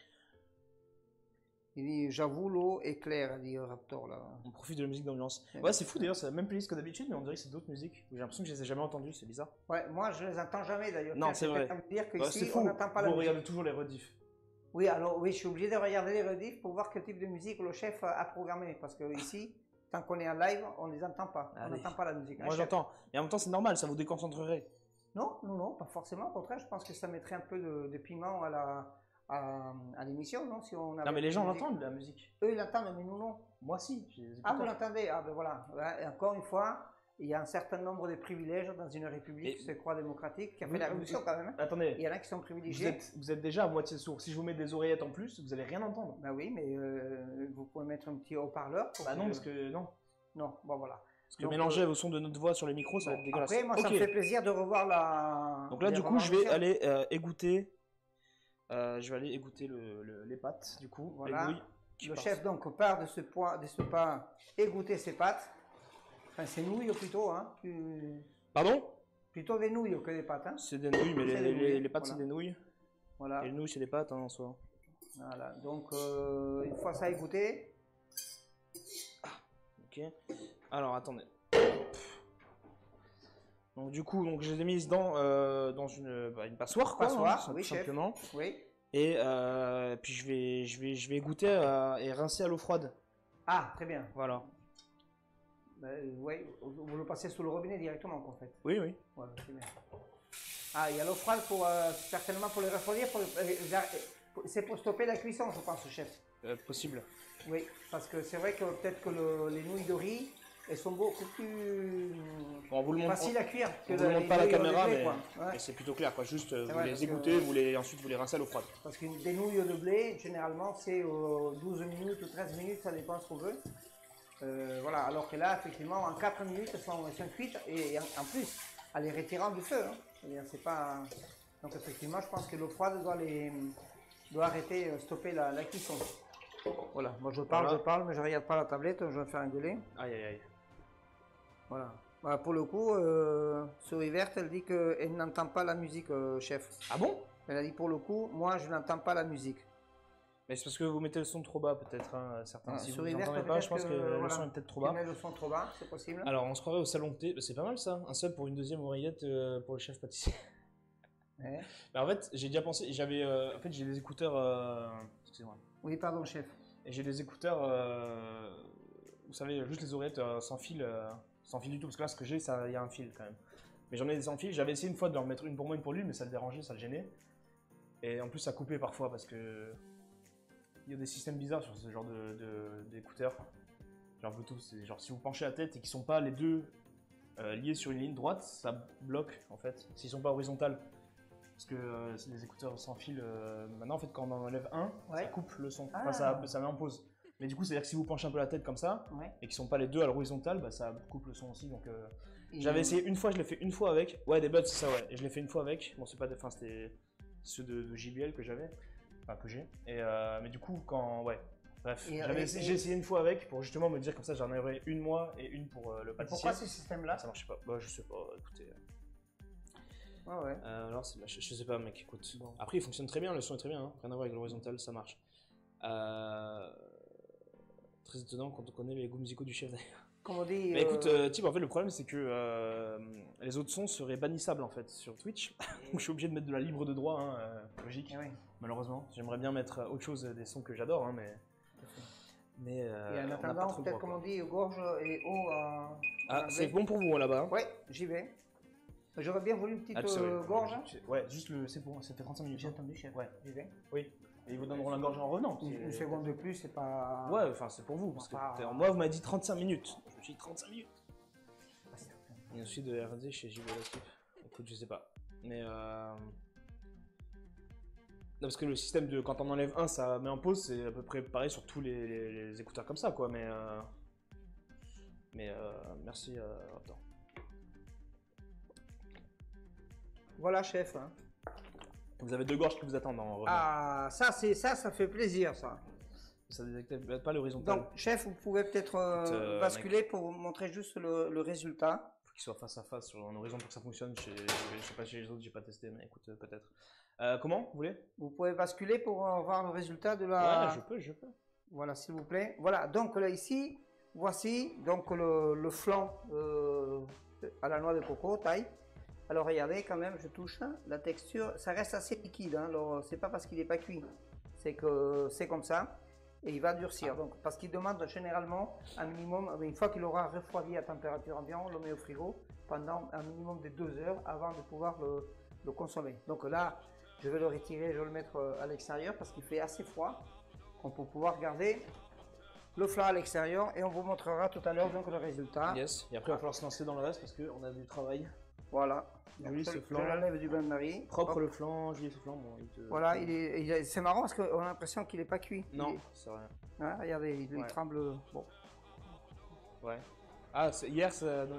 Il dit, j'avoue, l'eau est claire, a dit Raptor là. On profite de la musique d'ambiance. Ouais, c'est fou d'ailleurs, c'est la même playlist que d'habitude, mais on dirait que c'est d'autres musiques. J'ai l'impression que je les ai jamais entendues, c'est bizarre. Ouais, moi je les entends jamais d'ailleurs. Non, c'est vrai. Dire que ici, c'est fou. On n'entend pas la musique. Vous regardez toujours les rediffs. Oui, alors oui, je suis obligé de regarder les rediffs pour voir quel type de musique le chef a programmé. Parce que ici, tant qu'on est en live, on ne les entend pas. On n'entend pas la musique. Moi j'entends. Et en même temps, c'est normal, ça vous déconcentrerait. Non, pas forcément. Au contraire, je pense que ça mettrait un peu de piment à l'émission, non? Si on non, mais les gens l'entendent, la musique. Eux, ils l'entendent, mais nous, non. Moi, si. Vous l'entendez? Ah, ben voilà. Et encore une fois, il y a un certain nombre de privilèges dans une république qui se croit démocratique, qui a fait la révolution quand même. Attendez. Il y en a qui sont privilégiés. Vous êtes déjà à moitié sourd. Si je vous mets des oreillettes en plus, vous allez rien entendre. Ben oui, mais vous pouvez mettre un petit haut-parleur. Non, parce que non. Non, bon voilà. Parce que mélanger au son de notre voix sur les micros, ça va être dégueulasse. Après, moi, ça me fait plaisir de revoir la. Donc là, du coup, je vais aller égoutter. Je vais aller égoutter les pâtes, du coup. Voilà. Le chef donc part de ce pas égoutter ses pâtes. Enfin, ses nouilles plutôt, hein. Pardon? Plutôt des nouilles que des pâtes, hein. C'est des nouilles, mais les pâtes, c'est des nouilles. Voilà. Et les nouilles, c'est des pâtes, hein, en soi. Voilà. Donc, une fois ça égoutter. Ok. Alors, attendez. Donc du coup, je les ai mises dans une passoire, quoi, oui, tout simplement. Oui. Et puis je vais égoutter et rincer à l'eau froide. Ah, très bien. Voilà. Oui, vous le passez sous le robinet directement, en fait. Oui, oui. Voilà, très bien. Ah, il y a l'eau froide certainement pour les refroidir. C'est pour stopper la cuisson, je pense, chef. Possible. Oui, parce que c'est vrai que peut-être que les nouilles de riz, elles sont beaucoup plus faciles à cuire que on vous le montre pas la caméra, blé, mais c'est plutôt clair, quoi. Juste, vous les égouttez, ensuite vous les rincez à l'eau froide. Parce que des nouilles de blé, généralement, c'est 12 minutes ou 13 minutes, ça dépend ce qu'on veut. Voilà, alors que là, effectivement, en 4 minutes, elles sont cuites, et en plus, en les retirant du feu. Hein. C'est-à-dire, c'est pas... Donc effectivement, je pense que l'eau froide doit arrêter, stopper la cuisson. Voilà, moi je parle, mais je regarde pas la tablette, je vais faire engueuler. Aïe, aïe, aïe. Voilà. Voilà, pour le coup, Souris Verte, elle dit qu'elle n'entend pas la musique, chef. Ah bon? Elle a dit pour le coup, moi je n'entends pas la musique. Mais c'est parce que vous mettez le son trop bas, peut-être, hein, certains. Si sur vous Reverse, n'entendez pas, je pense que le son est peut-être trop bas. Tu mets le son trop bas, c'est possible. Alors, on se croirait au salon de thé. C'est pas mal ça, un sub pour une deuxième oreillette pour le chef pâtissier. Ouais. Mais en fait, j'ai déjà pensé, j'avais, en fait, j'ai des écouteurs. Excusez-moi. Oui, pardon, chef. Et j'ai des écouteurs, vous savez, juste les oreillettes sans fil du tout, parce que là, ce que j'ai, il y a un fil quand même. Mais j'en ai des sans fil. J'avais essayé une fois de leur mettre une pour moi, une pour lui, mais ça le dérangeait, ça le gênait. Et en plus, ça coupait parfois parce que il y a des systèmes bizarres sur ce genre d'écouteurs. Genre Bluetooth, c'est genre si vous penchez la tête et qu'ils sont pas les deux liés sur une ligne droite, ça bloque en fait. S'ils sont pas horizontales. Parce que c'est des écouteurs sans fil. Maintenant, en fait, quand on en enlève un, ça coupe le son. Enfin, ça met en pause. Mais du coup, c'est-à-dire que si vous penchez un peu la tête comme ça, et qu'ils sont pas les deux à l'horizontale, bah, ça coupe le son aussi. Donc, j'avais essayé une fois, je l'ai fait une fois avec. Ouais, des buds, c'est ça, ouais. Et je l'ai fait une fois avec. Bon, c'est pas enfin, c'était ceux de JBL que j'avais. Enfin, que j'ai. Mais du coup, quand. Ouais. Bref, j'ai essayé une fois avec pour justement me dire comme ça, j'en aurais une moi et une pour le pâtissier. Pourquoi ce système-là? Ça marchait pas. Bah, je sais pas, écoutez. Ouais. Alors, je sais pas, mec, écoute. Bon. Après, il fonctionne très bien, le son est très bien, hein. Rien à voir avec l'horizontal, ça marche. Très étonnant quand on connaît les goûts musicaux du chef d'ailleurs. Comme on dit. Mais écoute, Tib, en fait, le problème c'est que les autres sons seraient bannissables en fait sur Twitch. Donc je suis obligé de mettre de la libre de droit, hein, logique. Oui. Malheureusement, j'aimerais bien mettre autre chose, des sons que j'adore, hein, mais et en attendant, peut-être comme on dit, gorge et eau. C'est bon pour vous là-bas. Ouais, j'y vais. J'aurais bien voulu une petite gorge. Ouais, juste c'est bon, ça fait 35 minutes. J'ai entendu, chef. Ouais. J'y vais. Oui. Et ils vous donneront la gorge en revenant. Une seconde de plus, c'est pas. Ouais, enfin c'est pour vous. Parce que moi, vous m'avez dit 35 minutes. Je me suis dit 35 minutes. Il y a aussi de RD chez JBL Équipe. Écoute, je sais pas. Mais non, parce que le système de quand on enlève un, ça met en pause, c'est à peu près pareil sur tous les écouteurs comme ça, quoi. Mais merci, Raptor. Voilà, chef. Hein. Vous avez deux gorges qui vous attendent en revenant. Ah, ça fait plaisir, ça. Ça détecte pas l'horizontal. Donc, chef, vous pouvez peut-être basculer pour vous montrer juste le résultat. Faut qu'il soit face à face sur un horizon pour que ça fonctionne. Je sais pas chez les autres, j'ai pas testé, mais écoute, peut-être. Comment vous voulez? Vous pouvez basculer pour voir le résultat de la. Ouais, je peux. Voilà, s'il vous plaît. Voilà, donc là, ici, voici donc le flanc à la noix de coco, taille. Alors regardez quand même, je touche, la texture, ça reste assez liquide, hein. Alors c'est pas parce qu'il n'est pas cuit, c'est que c'est comme ça, et il va durcir, donc parce qu'il demande généralement un minimum, une fois qu'il aura refroidi à température ambiante, on le met au frigo pendant un minimum de 2 heures avant de pouvoir le consommer. Donc là, je vais le retirer, je vais le mettre à l'extérieur parce qu'il fait assez froid, pour pouvoir garder le flan à l'extérieur, et on vous montrera tout à l'heure donc le résultat. Yes, et après il va falloir se lancer dans le reste parce qu'on a du travail. Voilà. Joli ce flan. Je l'enlève du bain-marie. Propre le flan, joli ce flan. Bon, voilà, c'est marrant parce qu'on a l'impression qu'il n'est pas cuit. Non, c'est rien. Ah, regardez, il tremble. Bon. Ouais. Ah, hier,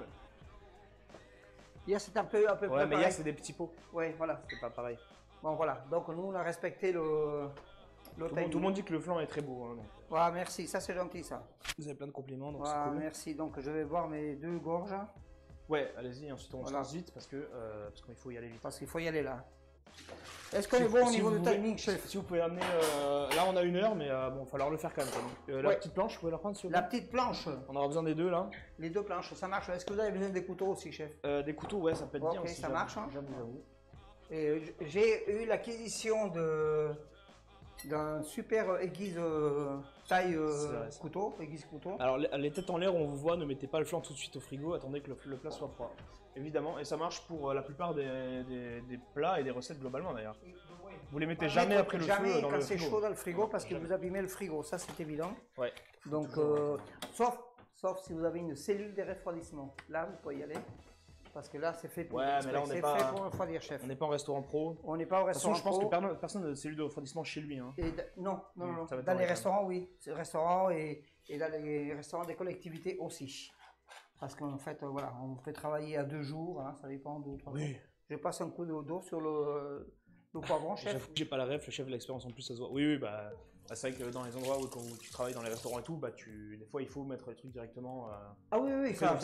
hier c'était un peu ouais, mais hier c'est des petits pots. Ouais, voilà. C'est pas pareil. Bon, voilà. Donc nous, on a respecté le timing. Tout le monde dit que le flan est très beau. Hein, donc. Voilà, merci. Ça, c'est gentil, ça. Vous avez plein de compliments, donc voilà, c'est cool. Merci. Donc je vais boire mes 2 gorges. Ouais, allez-y, ensuite on se lance vite parce qu'il faut y aller vite. Parce qu'il faut y aller là. Est-ce qu'on est bon au niveau du timing, chef? Si vous pouvez amener. Là, on a 1 heure, mais bon, il va falloir le faire quand même. La petite planche, vous pouvez la prendre sur la petite planche. On aura besoin des deux là. Les 2 planches, ça marche. Est-ce que vous avez besoin des couteaux aussi, chef? Des couteaux, ouais, ça peut être bien aussi. Ça marche. Hein. J'avoue. Et j'ai eu l'acquisition d'un super aiguise taille couteau, aiguise couteau. Alors les têtes en l'air, on vous voit, ne mettez pas le flanc tout de suite au frigo, attendez que le plat soit froid. Évidemment, et ça marche pour la plupart des plats et des recettes globalement d'ailleurs. Vous les mettez jamais après le feu dans le frigo. Quand c'est chaud dans le frigo parce que vous abîmez le frigo, ça c'est évident. Ouais. Donc, sauf si vous avez une cellule de refroidissement. Là, vous pouvez y aller. Parce que là, c'est fait pour, mais là, fait pour refroidir, chef. On n'est pas en restaurant pro. On n'est pas au restaurant pro. De toute façon, je pense que personne n'a de cellule de refroidissement chez lui. Hein. Non. Dans les restaurants, oui. Restaurants et dans les restaurants des collectivités aussi. Parce qu'en fait, voilà, on fait travailler à 2 jours, hein, ça dépend, 2 ou 3 jours. Je passe un coup d'eau sur le poivron, chef. J'ai pas la ref, le chef de l'expérience en plus, ça se voit. Oui, bah c'est vrai que dans les endroits où quand tu travailles dans les restaurants et tout, bah des fois il faut mettre les trucs directement. Ah oui, bien sûr,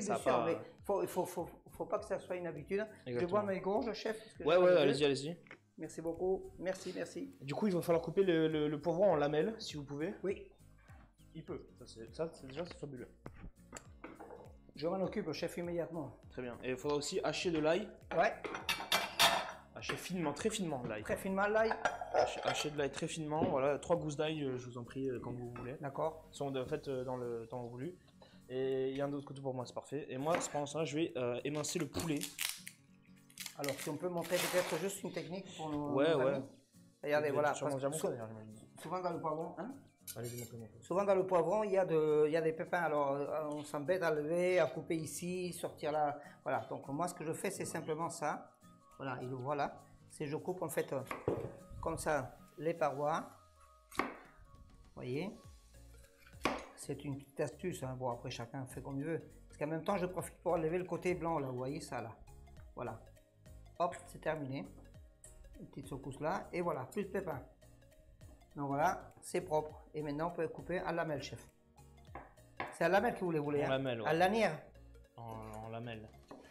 mais faut pas que ça soit une habitude. Exactement. Je bois mes gorges, chef. Ouais, allez-y. Merci beaucoup. Merci, merci. Du coup, il va falloir couper le poivron en lamelles, si vous pouvez. Oui. Il peut. Ça, déjà, c'est fabuleux. Je m'en occupe, chef, immédiatement. Très bien. Et il faudra aussi hacher de l'ail. Ouais. Hacher finement, très finement l'ail. Très finement l'ail. Hacher de l'ail très finement. Voilà, 3 gousses d'ail, je vous en prie, quand vous voulez. D'accord. Ils sont en fait dans le temps voulu. Et il y a un autre côté pour moi, c'est parfait. Et moi, pendant ça, je vais émincer le poulet. Alors, si on peut montrer peut-être juste une technique pour nous. Ouais. Regardez, voilà. Souvent dans le poivron, hein. Allez-y, montrez-moi. Souvent dans le poivron, il y a des pépins. Alors, on s'embête à lever, à couper ici, sortir là. Voilà. Donc, moi, ce que je fais, c'est simplement ça. Voilà, il le voit là. C'est je coupe en fait comme ça les parois. Vous voyez. C'est une petite astuce. Hein. Bon, après, chacun fait comme il veut. Parce qu'en même temps, je profite pour enlever le côté blanc là. Vous voyez ça là. Voilà. Hop, c'est terminé. Une petite secousse là. Et voilà, plus de pépins. Donc voilà, c'est propre. Et maintenant, on peut couper à lamelle, chef. C'est à lamelle que vous les voulez, en lamelle, ouais. À lanière. En lamelle.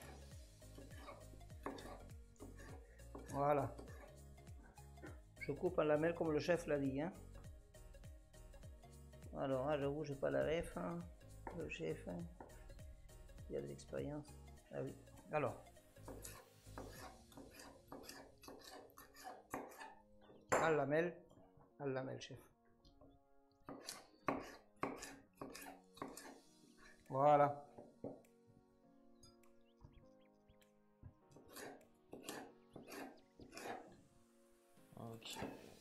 Voilà. Je coupe en lamelle comme le chef l'a dit. Hein. Alors, hein, j'avoue, j'ai pas la ref. Hein. Le chef, hein. Il y a de l'expérience. Ah oui. Alors. À lamelle, chef. Voilà. Ok.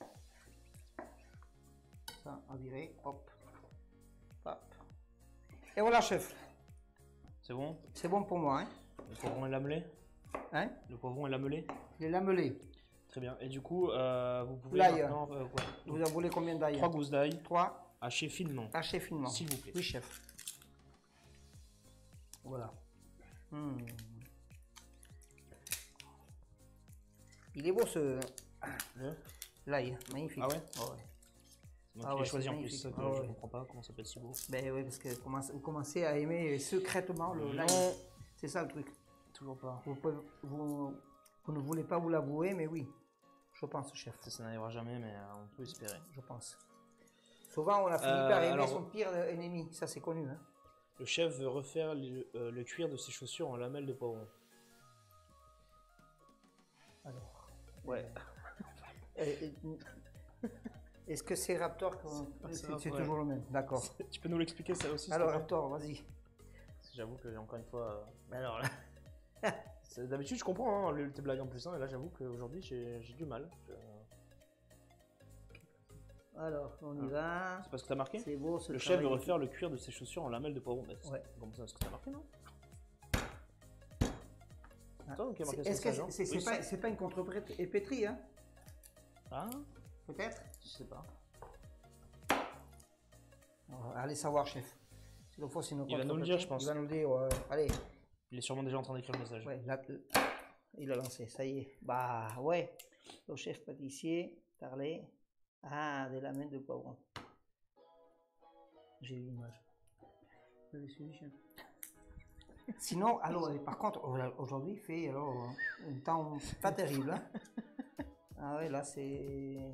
Ça, à virer, hop. Hop. Et voilà, chef. C'est bon? C'est bon pour moi, hein? Le poivron est lamelé? Hein? Le poivron est lamelé? Il est lamelé. Très bien. Et du coup, vous pouvez l'ail. maintenant... Vous en voulez combien d'ail? 3 gousses d'ail. 3. Hachées finement. Hachées finement. S'il vous plaît. Oui, chef. Voilà. Il est beau ce... l'ail, magnifique. Ah ouais? Oh, ouais. C'est moi qui l'ai choisi en plus, ça, ah, je comprends pas comment ça peut être si beau. Ben oui, parce que vous commencez à aimer secrètement le l'ail. C'est ça le truc. Toujours pas. Vous ne voulez pas vous l'avouer, mais oui. Je pense, chef. Ça n'arrivera jamais, mais on peut espérer. Je pense. Souvent, on a fini par aimer son pire ennemi. Ça, c'est connu. Hein. Le chef veut refaire le cuir de ses chaussures en lamelles de poivron. Alors. Ouais. Est-ce que c'est Raptor? C'est toujours le même. D'accord. Tu peux nous l'expliquer ça aussi? Alors, Raptor, vas-y. J'avoue que, encore une fois... Alors là... D'habitude, je comprends hein, tes blagues en plus, hein, et là, j'avoue qu'aujourd'hui, j'ai du mal. Alors, on y va. C'est parce que t'as marqué? C'est beau, le chef veut refaire le cuir de ses chaussures en lamelles de poivron. Ouais. Comme ça, est-ce que t'as marqué, non? C'est pas une contre-épétrie, hein? Ah? Peut-être? Je sais pas. Allez savoir, chef. Il va nous le dire, je pense. Il va nous le dire, allez. Il est sûrement déjà en train d'écrire le message. Ouais, là, il a lancé, ça y est. Bah ouais, le chef pâtissier parlait des lamelles de poivron. J'ai eu l'image. Je l'ai suivi, chef. Sinon, alors, par contre, aujourd'hui, il fait un temps pas terrible. Hein. Ah ouais, là, c'est...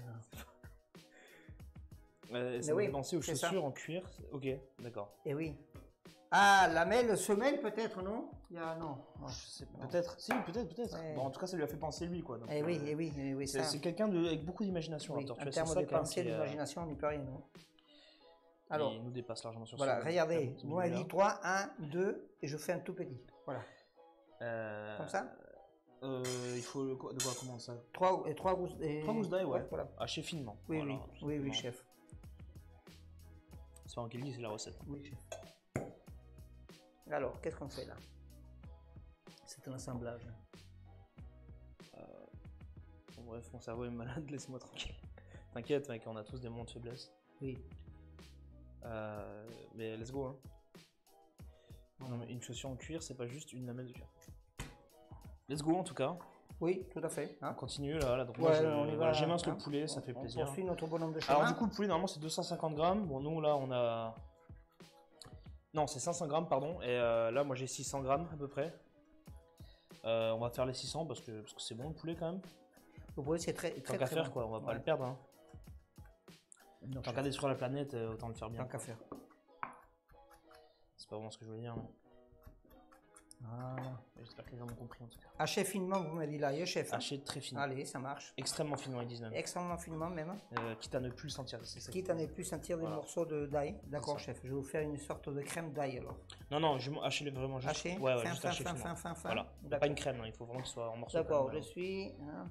ça me fait penser aux chaussures en cuir. Ok, d'accord. Et oui. Ah, lamelle, semelle peut-être, non? Non. Peut-être, si, peut-être. Ouais. Bon, en tout cas, ça lui a fait penser lui, quoi. Donc, oui. C'est quelqu'un avec beaucoup d'imagination. Oui, en termes de pensée, d'imagination, on n'y peut rien, non? Alors, il nous dépasse largement sur voilà, regardez, moi, il dit 3, 1, 2, et je fais un tout petit. Voilà. Comme ça? Il faut de quoi comment ça? 3 gousses d'ail, ouais. Voilà. Haché finement. Oui, voilà, oui, chef. C'est pas moi qui le dis, c'est la recette. Oui, chef. Alors, qu'est-ce qu'on fait là? C'est un assemblage. Bref, mon cerveau est malade, laisse-moi tranquille. T'inquiète, mec, on a tous des moments de faiblesse. Oui. Mais let's go, hein. Non, mais une chaussure en cuir, c'est pas juste une lamelle de cuir. Let's go, en tout cas. Oui, tout à fait. Hein. On continue là, donc moi j'émince le poulet, ça fait plaisir. On poursuit notre bonhomme de chemin. Alors du coup, le poulet, normalement, c'est 250 grammes. Bon, nous, là, on a... Non, c'est 500 grammes, pardon. Et là, moi, j'ai 600 grammes à peu près. On va faire les 600 parce que c'est bon le poulet quand même. Le poulet, c'est très Tant qu'à faire, bon. quoi, on va pas le perdre. Hein. Tant qu'à détruire la planète, autant le faire bien. Tant qu'à faire. C'est pas vraiment ce que je voulais dire. Mais... Voilà. J'espère que les gens m'ont compris en tout cas. Haché finement, vous m'avez dit là, chef. Haché très finement. Allez, ça marche. Extrêmement finement, ils disent même. Extrêmement finement même. Quitte à ne plus le sentir. Quitte à ne plus sentir des morceaux d'ail. D'accord, chef. Je vais vous faire une sorte de crème d'ail alors. Non, je hacher vraiment juste. Haché, ouais, fin, juste fin, haché fin, finement. fin. Voilà. Pas une crème, non, il faut vraiment qu'il soit en morceaux. D'accord, je suis. Hein.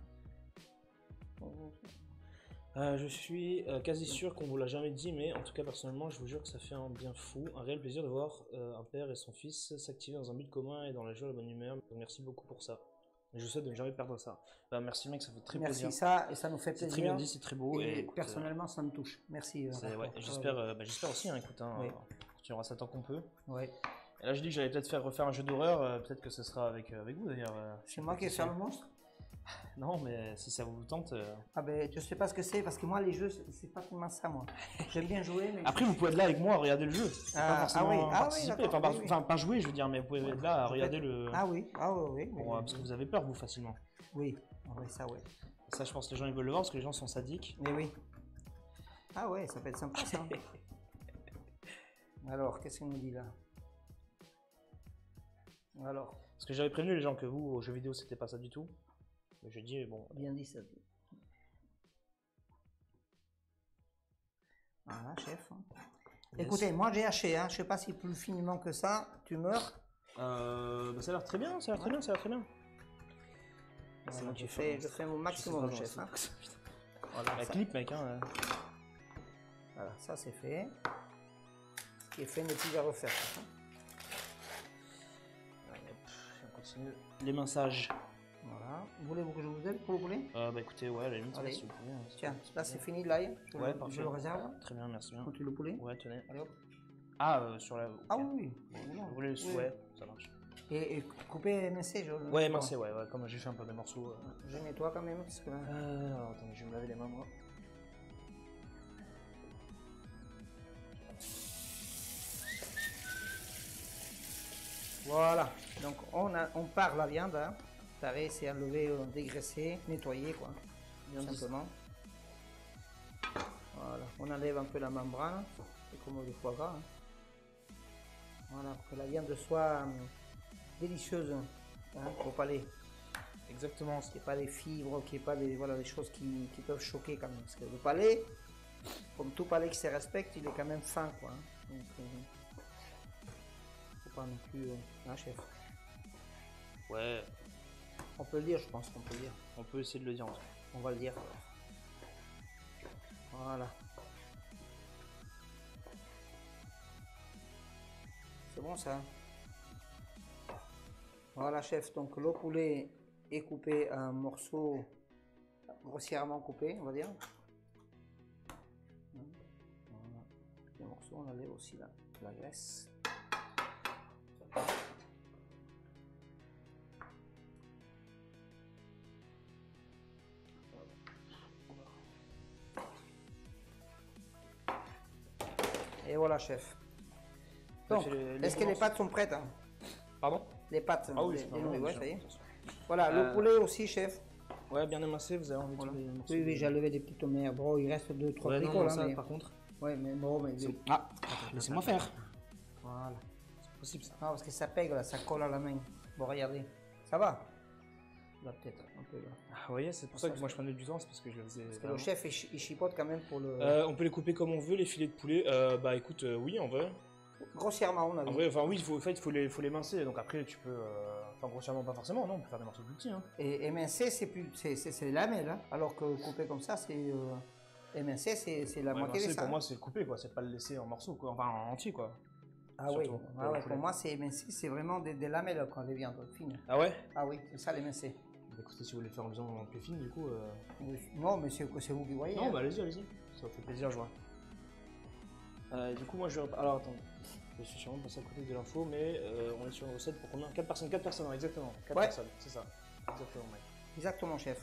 Je suis quasi sûr qu'on vous l'a jamais dit, mais en tout cas personnellement, je vous jure que ça fait un bien fou, un réel plaisir de voir un père et son fils s'activer dans un but commun et dans la joie et la bonne humeur. Donc, merci beaucoup pour ça. Et je souhaite de ne jamais perdre ça. Merci mec, ça fait très plaisir. Merci ça, et ça nous fait plaisir. C'est très bien dit, c'est très beau. Et personnellement, ça me touche. Merci. Ouais, j'espère aussi, hein, écoute, hein, oui. Tu auras ça tant qu'on peut. Ouais. Et là, je dis que j'allais peut-être refaire un jeu d'horreur, peut-être que ce sera avec vous d'ailleurs. C'est moi qui vais faire le monstre? Non, mais si ça vous tente. Ah ben, je sais pas ce que c'est parce que moi les jeux c'est pas tellement ça moi. J'aime bien jouer. Mais après vous pouvez être là avec moi, regarder le jeu. Pas forcément participer, enfin pas jouer, je veux dire, mais vous pouvez être là à regarder le. Ah oui, oui. Bon, parce que vous avez peur vous facilement. Oui, ça ouais. Ça je pense que les gens ils veulent le voir parce que les gens sont sadiques. Mais oui. Ah ouais, ça peut être sympa ça. Alors, qu'est-ce qu'il nous dit là? Alors. Parce que j'avais prévenu les gens que vous aux jeux vidéo c'était pas ça du tout. Mais je dis bon. Bien dit ça. Voilà, chef. Yes. Écoutez, moi j'ai haché, hein. Je sais pas si plus finement que ça, tu meurs. Ça a l'air très bien, ça a l'air très bien. Voilà, je fais mon maximum, chef. Hein. Voilà, la clip, mec. Hein. Voilà, ça c'est fait. Ce qui est fait n'est plus à refaire. Hein. Allez, on continue. Les minçages. Voilà. Voulez-vous que je vous aide pour le poulet? Bah écoutez, ouais, à la limite, si vous pouvez. Tiens, là c'est fini l'ail. Ouais, parfait. Je le réserve. Très bien, merci bien. Continue le poulet. Ouais, tenez. Allez hop. Sur la. Okay. Ah oui. Vous voulez le ouais, ça marche. Et couper émincé, Ouais, émincé, ouais, comme j'ai fait un peu des morceaux. Je nettoie quand même parce que. Alors attendez, je vais me laver les mains moi. Voilà, donc on part la viande, hein. Pareil, c'est enlever, dégraisser, nettoyer quoi, bien simplement. Voilà, on enlève un peu la membrane, c'est comme le foie gras. Hein. Voilà, pour que la viande soit délicieuse hein, au palais. Exactement. Qu'il n'y ait pas des fibres, qu'il n'y ait pas des choses qui peuvent choquer quand même. Parce que le palais, comme tout palais qui se respecte, il est quand même fin quoi. Hein. Donc, pas non plus un chef. Ouais. On peut le dire, je pense qu'on peut le dire. On peut essayer de le dire en tout cas. On va le dire. Voilà. C'est bon ça. Voilà chef, donc le poulet est coupé en morceaux grossièrement coupés, on va dire. Voilà. Les morceaux, on enlève aussi la graisse. Et voilà chef. Donc, est-ce que les pâtes sont prêtes hein? Pardon? Les pâtes, ah oui, ouais, ça y est. Voilà, le poulet aussi chef. Ouais, bien émincé, vous avez envie de les morceaux. Oui, j'ai enlevé des petites merdes. Bon, il reste 2-3 bricoles là, mais... par contre. Ouais, mais bon, mais... Ah, laissez-moi faire. Voilà. C'est possible ça. Non, parce que ça pègue là, ça colle à la main. Bon, regardez. Ça va? Là, peut-être un peu là. Ah, vous voyez, c'est pour ça que moi je prenais du temps, c'est parce que je le faisais. Parce que le chef, il chipote quand même pour le... on peut les couper comme on veut, les filets de poulet. Bah écoute, oui, en vrai. Grossièrement, on a vu. En vrai, enfin oui, il faut les mincer, donc après tu peux... Enfin, grossièrement, pas forcément, non, on peut faire des morceaux plus petits. Hein. Et émincer, c'est lamelle, hein, alors que couper comme ça, c'est... émincer, c'est la moitié de ça. Pour moi, c'est le couper, quoi, c'est pas le laisser en morceaux, quoi, enfin en entier, quoi. Ah surtout, oui, ah ouais, pour moi, c'est émincer, c'est vraiment des lamelles, quand les viandes fines. Ah ouais? Ah oui, c'est ça l'émincer. Écoutez, si vous voulez faire en viande plus fine, du coup... Non, mais c'est vous qui voyez. Non, hein. bah allez-y, allez-y, ça vous fait plaisir, je vois. Du coup, moi, je vais... Alors, attends. Je suis sûrement passé à côté de l'info, mais on est sur une recette pour combien? 4 personnes, 4 personnes, non, exactement. 4 ouais. personnes, c'est ça. Exactement, mec. Exactement, chef.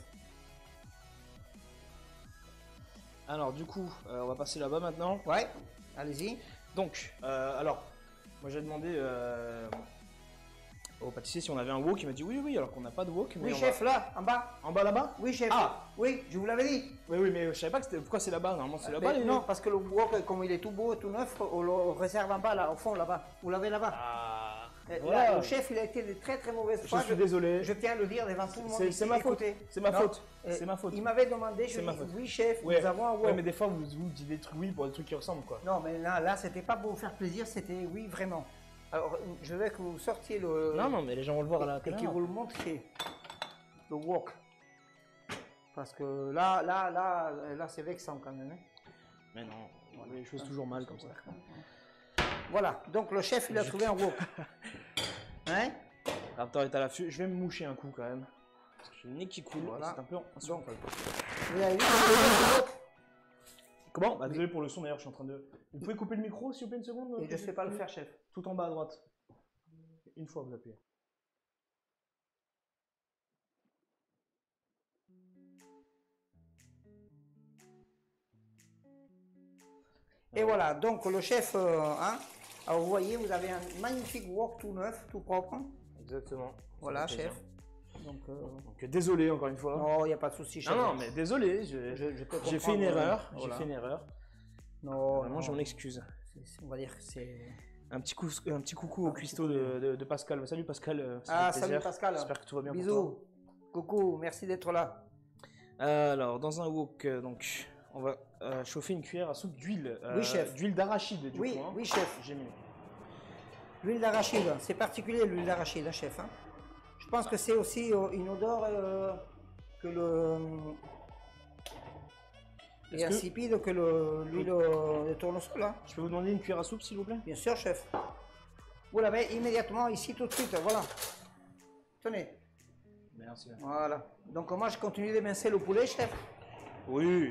Alors, du coup, on va passer là-bas maintenant. Ouais, allez-y. Donc, alors, moi j'ai demandé au pâtissier si on avait un wok. Il m'a dit oui, oui, alors qu'on n'a pas de wok. Oui, chef, là, en bas. En bas là-bas? Oui, chef. Ah, oui, je vous l'avais dit. Oui, oui, mais je savais pas que c'était. Pourquoi c'est là-bas? Normalement, c'est là-bas. Non, parce que le wok, comme il est tout beau, tout neuf, on le réserve en bas, là, au fond, là-bas. Vous l'avez là-bas. Ah, voilà. Là, le chef, il a été de très très mauvaise foi. Je suis désolé. Je tiens à le dire devant tout le monde. C'est ma faute. C'est ma faute. C'est ma faute. Il m'avait demandé, je lui ai dit, oui, chef, nous avons un wok. Ouais, mais des fois, vous dites des trucs oui pour des trucs qui ressemblent, quoi. Non, mais là c'était pas pour vous faire plaisir, c'était oui, vraiment. Alors, je veux que vous sortiez le... Non, non, mais les gens vont le voir à la caméra. Et que vous le montriez, le wok. Parce que là c'est vexant quand même. Hein. Mais non, voilà, les choses toujours mal comme ça. Voilà, donc le chef, il a trouvé un wok. Hein? Raptor est à l'affût. Je vais me moucher un coup quand même. Parce que j'ai le nez qui coule, voilà. C'est un peu insupportable. Vous avez vu le wok? Comment? Bah, désolé pour le son d'ailleurs, je suis en train de... Vous pouvez couper le micro s'il vous plaît une seconde? Et je sais pas le faire, chef. Tout en bas à droite. Une fois vous appuyez. Et voilà, donc le chef, hein, alors vous voyez, vous avez un magnifique wok tout neuf, tout propre. Exactement. Voilà, chef. Donc désolé encore une fois. Non, il n'y a pas de souci, chef. Non, mais désolé, j'ai fait une erreur. Voilà. J'ai fait une erreur. Non, vraiment, je m'en excuse. On va dire que c'est... Un petit coucou au cuistot de Pascal. Salut Pascal. Salut Pascal. J'espère que tout va bien. Bisous. Coucou, merci d'être là. Alors, dans un wok, donc, on va chauffer une cuillère à soupe d'huile. Oui, chef. D'huile d'arachide, du coup. Hein. Oui, chef. J'ai mis. L'huile d'arachide, c'est particulier l'huile d'arachide, hein, chef. Hein. Je pense que c'est aussi une odeur que et insipide que l'huile de tournesol. Hein. Je peux vous demander une cuillère à soupe, s'il vous plaît? Bien sûr, chef. Vous l'avez immédiatement ici, tout de suite, voilà. Tenez. Merci. Voilà. Donc moi, je continue d'émincer le poulet, chef. Oui.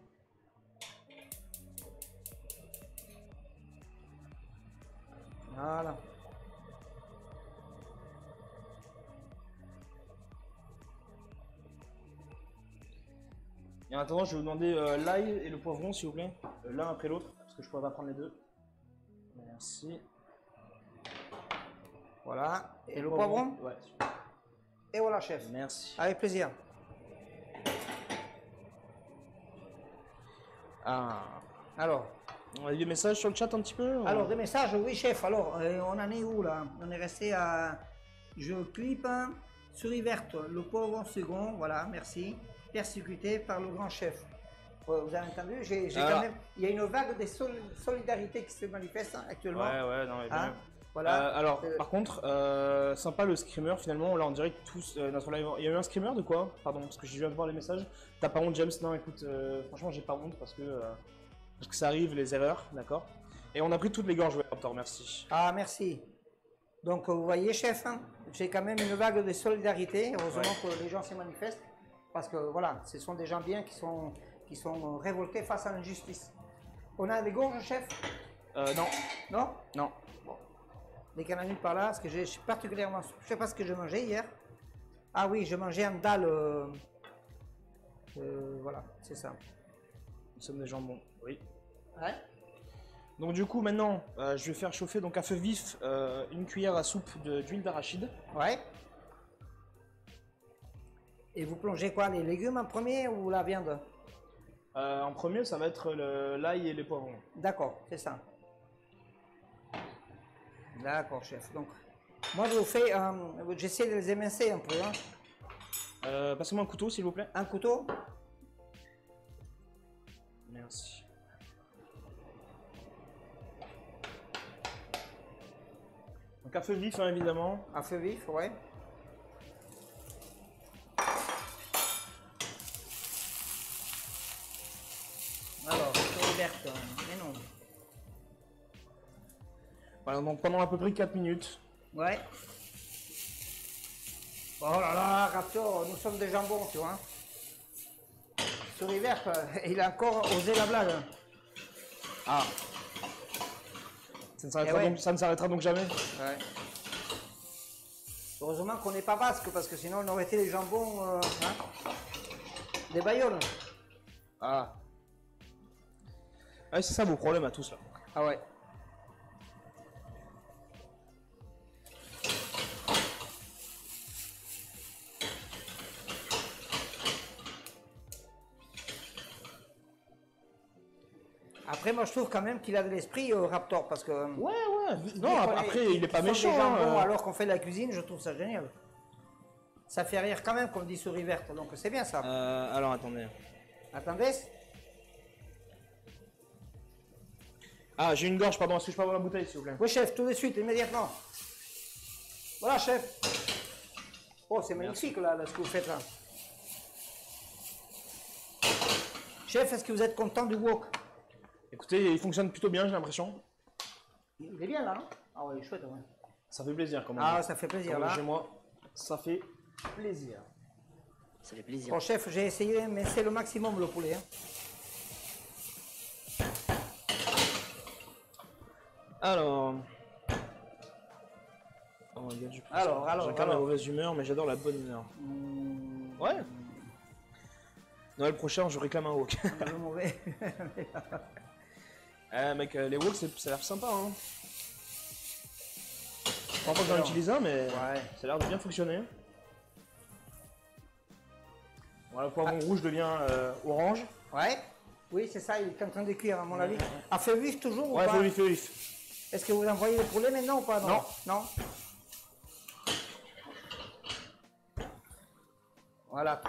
Voilà. Et en attendant, je vais vous demander l'ail et le poivron, s'il vous plaît. L'un après l'autre, parce que je pourrais pas prendre les deux. Merci. Voilà. Et le poivron? Ouais. Et voilà, chef. Merci. Avec plaisir. Ah. Alors. On a des messages sur le chat un petit peu? Alors, des messages, oui, chef. Alors, on en est où, là? On est resté à... Je clip, souris verte, le pauvre second, voilà, merci. Persécuté par le grand chef. Vous avez entendu? Quand même... Il y a une vague de solidarité qui se manifeste actuellement. Ouais, non, mais bien. Hein? Voilà. Alors, par contre, sympa le screamer finalement. Là, on dirait que tous notre live. Il y a eu un screamer de quoi? Pardon, parce que je viens de voir les messages. T'as pas honte, James? Non, écoute, franchement, j'ai pas honte parce que ça arrive, les erreurs, d'accord? Et on a pris toutes les gorges, Raptor, merci. Ah, merci. Donc, vous voyez, chef, hein, j'ai quand même une vague de solidarité. Heureusement que les gens se manifestent. Parce que voilà, ce sont des gens bien qui sont révoltés face à l'injustice. On a des gorges, chef? Non. Non? Non. Bon. Dès qu'il y en a une par là, parce que je suis particulièrement... Je sais pas ce que je mangeais hier. Ah oui, je mangeais un dalle. Voilà, c'est ça. Nous sommes des jambons, oui. Ouais. Donc du coup, maintenant, je vais faire chauffer donc à feu vif une cuillère à soupe d'huile d'arachide. Ouais. Et vous plongez quoi? Les légumes en premier ou la viande? En premier, ça va être l'ail et les poivrons. D'accord, c'est ça. D'accord, chef. Donc, moi, je vous fais... j'essaie de les émincer un peu. Hein. Passez-moi un couteau, s'il vous plaît. Un couteau? Merci. Donc à feu vif, hein, évidemment. À feu vif, ouais. Alors, souris verte, mais non. Voilà, donc pendant à peu près 4 minutes. Ouais. Oh là là, Raptor, nous sommes des jambons, tu vois. Souris verte, il a encore osé la blague. Ah. Ça ne s'arrêtera donc jamais. Ouais. Heureusement qu'on n'est pas basque, parce que sinon on aurait été les jambons hein, des Bayonnes. Ah. Ouais, c'est ça vos problèmes à tous là. Ah ouais. Après, moi, je trouve quand même qu'il a de l'esprit, Raptor, parce que... Ouais. Non, après, il est pas méchant. Hein, alors qu'on fait de la cuisine, je trouve ça génial. Ça fait rire quand même, comme dit Souris Verte, donc c'est bien ça. Alors, attendez. Attendez. Ah, j'ai une gorge, pardon. Est-ce que je peux avoir la bouteille, s'il vous plaît? Oui, chef, tout de suite, immédiatement. Voilà, chef. Oh, c'est magnifique, là, ce que vous faites, là. Chef, est-ce que vous êtes content du wok? Écoutez, il fonctionne plutôt bien, j'ai l'impression. Il est bien, là, hein? Ah ouais, il est chouette, ouais. Ça fait plaisir, quand même. Ah, ça fait plaisir, là. Chez moi, ça fait plaisir. Ça fait plaisir. Bon, chef, j'ai essayé, mais c'est le maximum, le poulet, hein. Alors... Oh my God, j'ai quand même la mauvaise humeur, mais j'adore la bonne humeur. Ouais. Noël prochain, je réclame un wok. Le mauvais. Mec, les woks, ça a l'air sympa, hein. Je pense pas que j'en utilise un, mais Ouais. ça a l'air de bien fonctionner. Voilà, le poivron rouge devient orange. Ouais. Oui, c'est ça, il est en train de cuire, à mon avis. À feu vif, toujours, Ouais, ou pas? feu vif. Est-ce que vous envoyez le poulet maintenant ou pas? Non. Non. Voilà.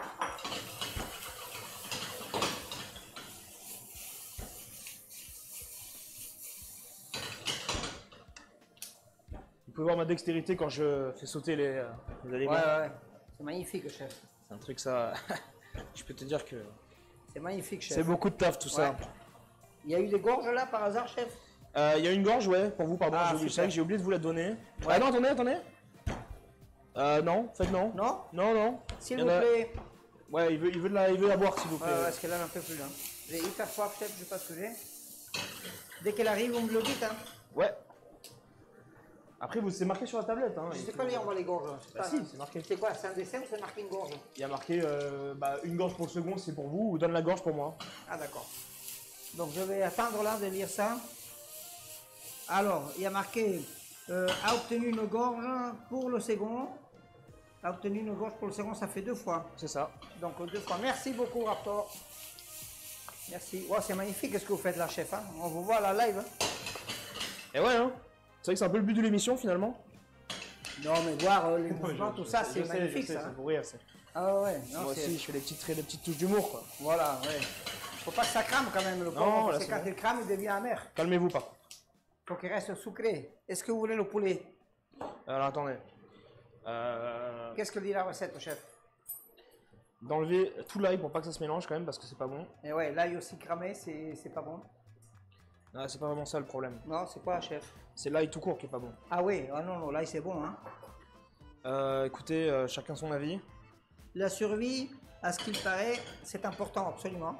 Vous pouvez voir ma dextérité quand je fais sauter les aliments. Ouais. C'est magnifique, chef. C'est un truc, ça... je peux te dire que C'est magnifique, chef. c'est beaucoup de taf, tout ça. Il y a eu des gorges là, par hasard, chef? Il y a une gorge, ouais, pour vous, pardon. Ah, C'est super. vrai que j'ai oublié de vous la donner. Ah non, attendez. Non, en fait, non. Non? Non. S'il Il y vous en a- plaît. Ouais, il veut la boire, s'il vous plaît. Ouais, parce qu'elle en a un peu plus, là. J'ai hyper soif, chef, je sais pas ce que j'ai. Dès qu'elle arrive, vous me le dites, hein. Ouais. Après, c'est marqué sur la tablette. Hein. Je sais pas lire, moi, les gorges. Bah si, c'est marqué. C'est quoi? C'est un dessin ou c'est marqué une gorge? Il y a marqué une gorge pour le second, c'est pour vous, ou donne la gorge pour moi. Ah, d'accord. Donc, je vais attendre là de lire ça. Alors, il y a marqué a obtenu une gorge pour le second. A obtenu une gorge pour le second, ça fait 2 fois. C'est ça. Donc, 2 fois. Merci beaucoup, Raptor. Merci. Wow, c'est magnifique ce que vous faites là, chef. Hein. On vous voit à la live. Hein. Et ouais, hein. C'est vrai que c'est un peu le but de l'émission finalement. Non, mais voir les mouvements, tout ça, c'est magnifique, ça. C'est pour rire. Ah ouais. Non, Moi aussi, je fais des petites touches d'humour, quoi. Voilà, ouais. Faut pas que ça crame quand même, le Non, poivron, là, parce que c'est quand bon. il crame, il devient amer. Calmez-vous pas. Faut qu'il reste sucré. Est-ce que vous voulez le poulet? Alors attendez. Qu'est-ce que dit la recette, chef? D'enlever tout l'ail pour pas que ça se mélange quand même parce que c'est pas bon. Et ouais, l'ail aussi cramé, c'est pas bon. Ah, c'est pas vraiment ça le problème. Non, c'est quoi, chef? C'est l'ail tout court qui est pas bon. Ah oui, ah non, l'ail c'est bon, hein. Écoutez, chacun son avis. La survie, à ce qu'il paraît, c'est important, absolument.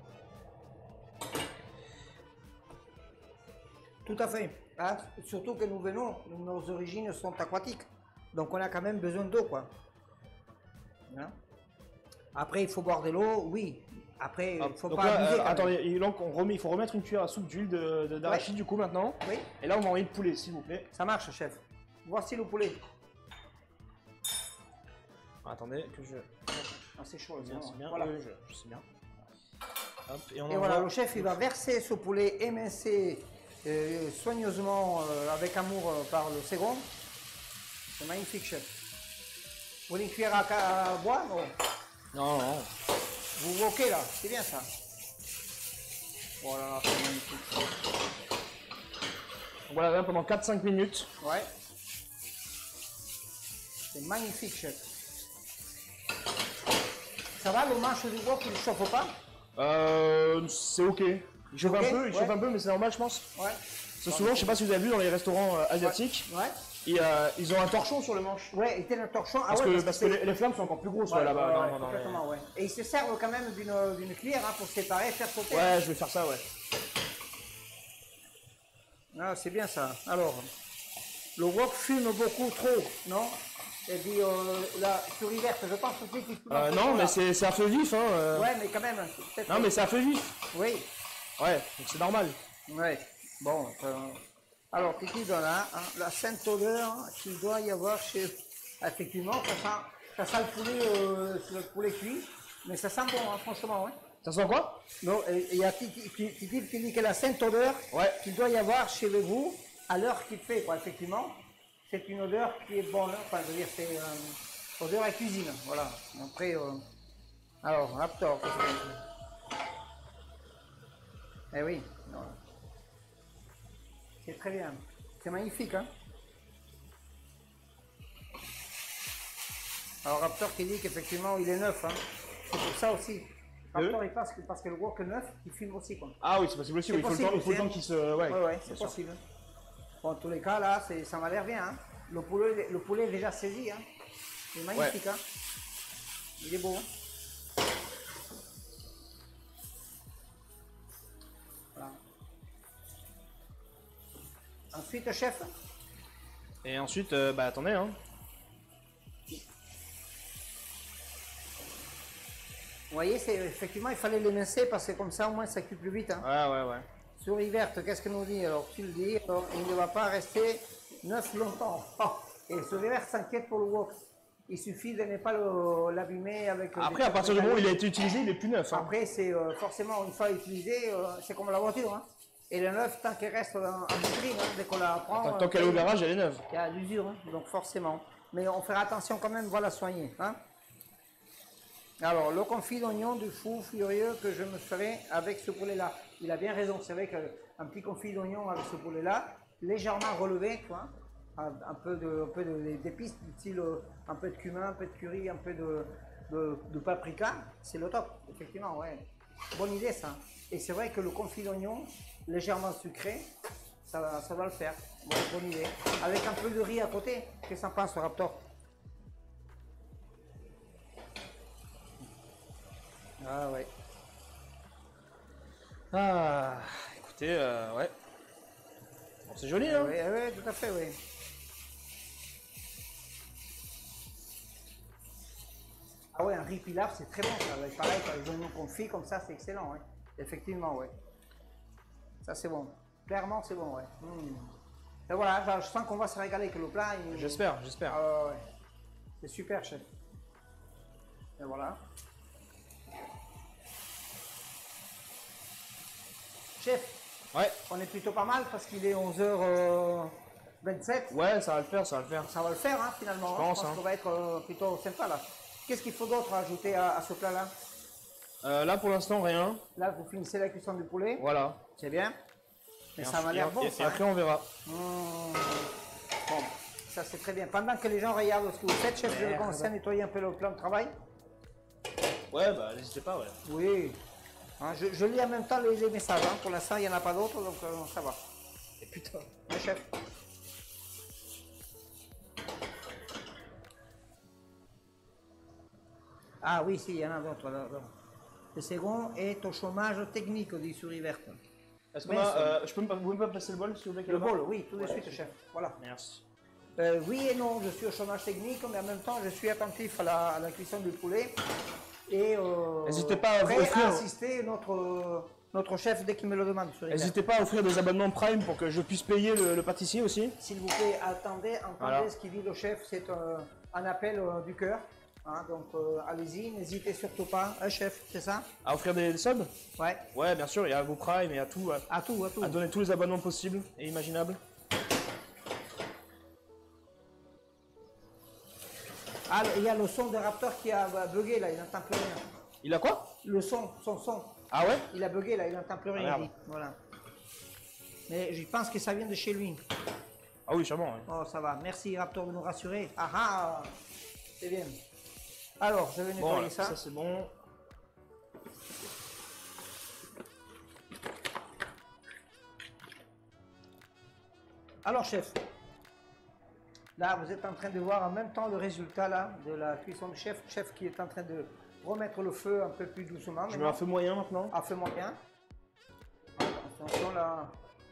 Tout à fait. Hein, surtout que nous venons, nos origines sont aquatiques. Donc on a quand même besoin d'eau, quoi. Hein? Après, il faut boire de l'eau, oui. Après, il faut Donc pas là, abuser. quand même. attendez, il faut remettre une cuillère à soupe d'huile d'arachide du coup maintenant. Oui, Et là, on va envoyer le poulet, s'il vous plaît. ça marche, chef. Voici le poulet. Attendez, que je. Ah, c'est chaud, Bien, c'est bien. Voilà. Oui, je sais bien. Hop, et on Et envoie. voilà, le chef, il va verser ce poulet émincé soigneusement, avec amour par le second. C'est magnifique, chef. Vous voulez une cuillère à boire? Non. Non. Vous wokez là, c'est bien ça. Voilà, c'est magnifique. Donc voilà, là, pendant 4-5 minutes. Ouais. C'est magnifique, chef. Ça va, le manche du wok, il ne chauffe pas? C'est ok. Il chauffe Ok, il chauffe un peu, mais c'est normal, je pense. Ouais. Parce que souvent, je sais pas si vous avez vu dans les restaurants asiatiques, Ouais. ils ont un torchon sur le manche. Ouais, et le torchon. Ah Parce ouais, que c'est- les flammes sont encore plus grosses Ouais, là-bas. ouais, dans les- complètement, ouais. Et ils se servent quand même d'une cuillère pour séparer, faire sauter. Ouais, je vais faire ça, ouais. Ah, c'est bien ça. Alors, le wok fume beaucoup trop, non? Et puis, la souris verte, je pense aussi qu'il fume un peu Non, trop, mais là. c'est à feu vif, hein. Ouais, mais quand même, peut-être. Non, mais c'est à feu vif. Oui, Ouais, donc c'est normal. ouais. Bon, alors, Titi donne là, hein, la sainte odeur qu'il doit y avoir chez... Effectivement, ça sent le poulet cuit, mais ça sent bon, hein, franchement, ouais. Ça sent quoi? Non, il y a Titi qui dit que la sainte odeur qu'il doit y avoir chez vous à l'heure qu'il fait, quoi, effectivement. C'est une odeur qui est bonne, enfin, je veux dire, c'est odeur à cuisine, voilà. Après, alors, Raptor, qu'est-ce que c'est? Eh oui, c'est très bien, c'est magnifique, hein. Alors, Raptor qui dit qu'effectivement, il est neuf, hein. C'est pour ça aussi. Raptor, il passe parce que le wok neuf, il filme aussi, quoi. Ah oui, c'est possible aussi, il faut le temps qu'il se... Ouais, c'est possible. Bon, en tous les cas, là, ça m'a l'air bien, hein. Le poulet est déjà saisi, hein. Il est magnifique, hein. Il est beau, hein. Voilà. Ensuite, chef. Et ensuite, bah attendez, hein. Vous voyez, effectivement, il fallait l'émincer parce que comme ça, au moins, ça cuit plus vite, hein. Ouais. Souris verte, qu'est-ce qu'elle nous dit? Alors, tu le dis, alors, il ne va pas rester neuf longtemps. Oh. Et souris verte s'inquiète pour le wok. Il suffit de ne pas l'abîmer avec... Après, à partir du moment où il a été utilisé, il est plus neuf. Hein. Après, c'est forcément, une fois utilisé, c'est comme la voiture, hein. Et le neuf, tant qu'elle reste en vitrine, hein, dès qu'on la prend... Tant qu'elle est au garage, elle est neuve. Il y a l'usure, hein, donc forcément. Mais on fera attention quand même, voilà, soigner, hein. Alors, le confit d'oignon du fou furieux que je me ferai avec ce poulet-là. Il a bien raison, c'est vrai qu'un petit confit d'oignon avec ce poulet-là, légèrement relevé, quoi, un peu d'épices, du style un peu de cumin, un peu de curry, un peu de paprika, c'est le top, effectivement, ouais. Bonne idée, ça. Et c'est vrai que le confit d'oignon, légèrement sucré, ça va le faire. Bonne idée. Avec un peu de riz à côté, qu'est-ce que ça pense, Raptor? Ah ouais. Ah, écoutez, ouais. Bon, c'est joli, hein. Oui, tout à fait, oui. Ah ouais, un riz pilaf, c'est très bon, ça. Ouais, pareil, quand les oignons confits, comme ça, c'est excellent, ouais. Effectivement, ouais. Ça, c'est bon. Clairement, c'est bon, ouais. Et voilà, je sens qu'on va se régaler avec le plat. J'espère. Ah ouais. C'est super, chef. Et voilà. Chef, on est plutôt pas mal parce qu'il est 11h27. Ouais, ça va le faire. Ça va le faire, hein, finalement. Je pense qu'on va être plutôt sympa, là. Qu'est-ce qu'il faut d'autre ajouter à ce plat-là? Là, pour l'instant, rien. Là, vous finissez la cuisson du poulet. Voilà. C'est bien. Mais ça m'a l'air bon, ça. Et après, on verra. Bon, ça, c'est très bien. Pendant que les gens regardent ce que vous faites, chef, je vais commencer à nettoyer un peu le plan de travail. Ouais, bah, n'hésitez pas, ouais. Oui. Hein, je lis en même temps les messages. Hein. Pour l'instant, il n'y en a pas d'autres, donc ça va. Et putain. Oui, chef. Ah oui, si, il y en a d'autres. Le second est au chômage technique, dit Souris Verte. Est-ce qu'on a... vous pouvez me passer le bol, s'il vous plaît? Le bol, oui, tout de suite, chef. Voilà. Merci. Oui et non, je suis au chômage technique, mais en même temps, je suis attentif à la cuisson du poulet. Et n'hésitez pas à prêt à assister notre chef dès qu'il me le demande. N'hésitez pas à offrir des abonnements Prime pour que je puisse payer le pâtissier aussi. S'il vous plaît, entendez voilà. Ce qu'il dit le chef, c'est un appel du cœur. Hein, donc allez-y, n'hésitez surtout pas. Chef, c'est ça? À offrir des subs? Ouais. Ouais, bien sûr, il y a vos Prime et à tout. À tout. À donner tous les abonnements possibles et imaginables. Ah, il y a le son de Raptor qui a bugué là, il n'entend plus rien. Il a quoi? Son. Ah ouais? Il a bugué là, il n'entend plus rien. Ah, voilà. Mais je pense que ça vient de chez lui. Ah oui, sûrement. Ouais. Oh, ça va. Merci Raptor de nous rassurer. Ah, c'est bien. Alors, je vais nettoyer ça. Ça c'est bon. Alors, chef. Là, vous êtes en train de voir en même temps le résultat là de la cuisson du chef. Chef qui est en train de remettre le feu un peu plus doucement. Je mets un feu moyen maintenant. À feu moyen. Attention là.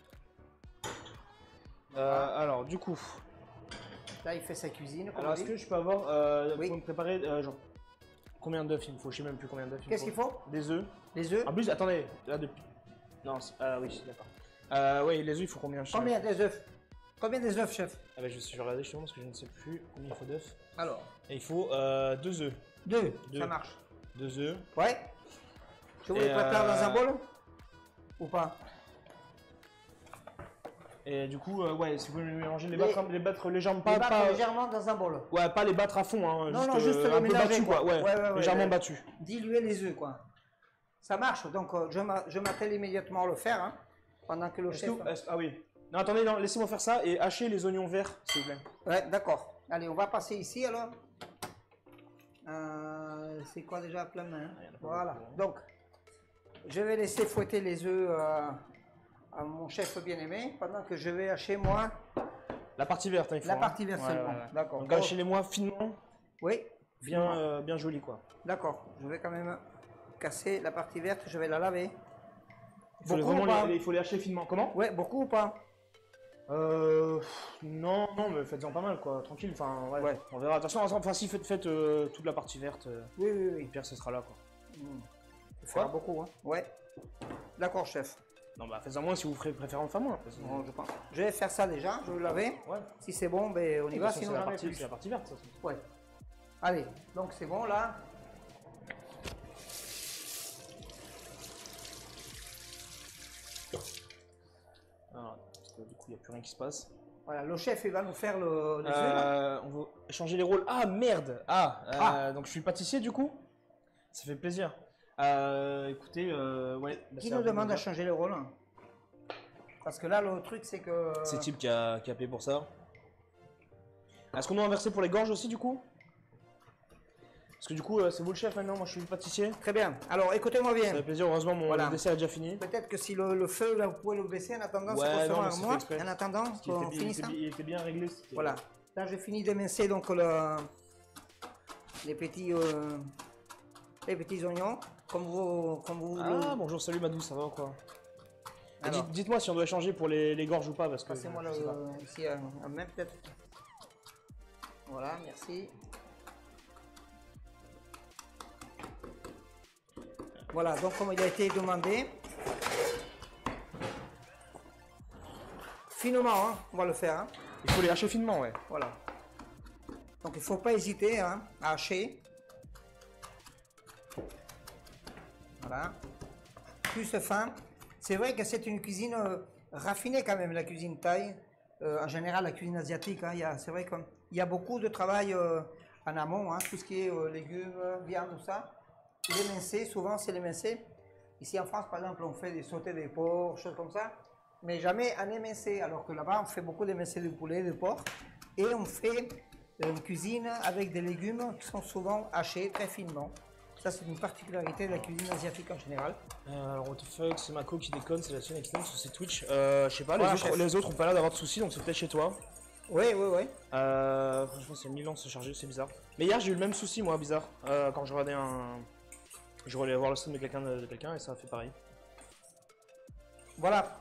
Alors, du coup. Là, il fait sa cuisine. Alors, est-ce que je peux avoir. Oui. Pour me préparer. Genre, combien d'œufs il me faut? Je sais même plus combien d'œufs. Qu'est-ce qu'il faut? Des œufs. Des œufs? En plus, attendez. Là, depuis. Non, oui, d'accord. Oui, les œufs, il faut combien? Combien des œufs? Combien des œufs, chef? Ah bah, je vais regarder justement parce que je ne sais plus combien il faut d'œufs. Alors. Et il faut 2 œufs. Deux, ça marche. 2 œufs. Ouais. Je vous les prépare dans un bol ou pas? Et du coup, ouais, si vous voulez mélanger, les battre légèrement, légèrement dans un bol. Ouais, pas les battre à fond, hein, non, juste un les peu mélanger, battu, quoi. Ouais, légèrement battu. Diluer les œufs, quoi. Ça marche, donc je m'attelle immédiatement à le faire, hein, pendant que le chef... Ah oui. Non, attendez, non, laissez-moi faire ça et hacher les oignons verts, s'il vous plaît. Ouais, d'accord. Allez, on va passer ici, alors. C'est quoi déjà, plein main, hein? Voilà, donc, je vais laisser fouetter les œufs à mon chef bien-aimé, pendant que je vais hacher, moi... La partie verte, hein, il faut. La partie verte seulement, d'accord. Donc, hachez-les-moi finement. Oui. Bien joli, quoi. D'accord, je vais quand même casser la partie verte, je vais la laver. Il faut les hacher finement. Comment? Ouais, beaucoup ou pas? Non, mais faites-en pas mal, quoi. Tranquille, enfin, ouais. On verra. Attention, enfin, si faites toute la partie verte. Oui. Pierre, ce sera là, quoi. Il fera beaucoup, hein. Ouais. D'accord, chef. Non, bah, faites-en moins si vous préférez en faire moins. Non, je pense. Je vais faire ça déjà, je vais le laver. Ouais. Si c'est bon, ben, on y va, sinon c'est la partie verte, ça. Ouais. Allez, donc c'est bon, là. Alors, parce que du coup, il n'y a plus rien qui se passe. Voilà, le chef, il va nous faire les œufs. On va changer les rôles. Ah, merde! Donc je suis pâtissier, du coup? Ça fait plaisir. Écoutez, ouais. Qui nous demande à changer les rôles? Parce que là, le truc, c'est que... C'est Type qui a payé pour ça. Est-ce qu'on doit inverser pour les gorges aussi, du coup? Parce que du coup, c'est vous le chef maintenant, moi je suis le pâtissier. Très bien. Alors, écoutez-moi bien. Ça fait plaisir, heureusement, mon dessert est déjà fini. Peut-être que si le feu, là, vous pouvez le baisser en attendant, c'est pour faire moi. En attendant, qu'on finisse. Il était bien réglé. Voilà. Là, j'ai fini d'émincer donc les petits oignons, comme vous. Ah, bonjour, salut Madou, ça va ou quoi? Dites-moi si on doit changer pour les gorges ou pas, parce que. Passez-moi ici en même peut-être. Voilà, merci. Voilà, donc comme il a été demandé, finement, hein, on va le faire. Hein. Il faut les hacher finement, ouais. Voilà. Donc il ne faut pas hésiter hein, à hacher. Voilà. Plus fin. C'est vrai que c'est une cuisine raffinée quand même, la cuisine thaï. En général, la cuisine asiatique, hein, c'est vrai qu'il y a beaucoup de travail en amont, hein, tout ce qui est légumes, viande, tout ça. L'émincé, souvent c'est l'émincé. Ici en France, par exemple, on fait des sautés de porc, choses comme ça, mais jamais en émincé. Alors que là-bas, on fait beaucoup d'émincé de poulet, de porc, et on fait une cuisine avec des légumes qui sont souvent hachés très finement. Ça, c'est une particularité de la cuisine asiatique en général. Alors, what the fuck, c'est Mako qui déconne, c'est la chaîne externe, c'est Twitch. Je sais pas, les autres ont pas l'air d'avoir de soucis, donc c'est peut-être chez toi. Oui. Franchement, c'est 1000 ans de se charger, c'est bizarre. Mais hier, j'ai eu le même souci, moi, bizarre, quand je regardais Je voulais voir le stream de quelqu'un et ça a fait pareil. Voilà.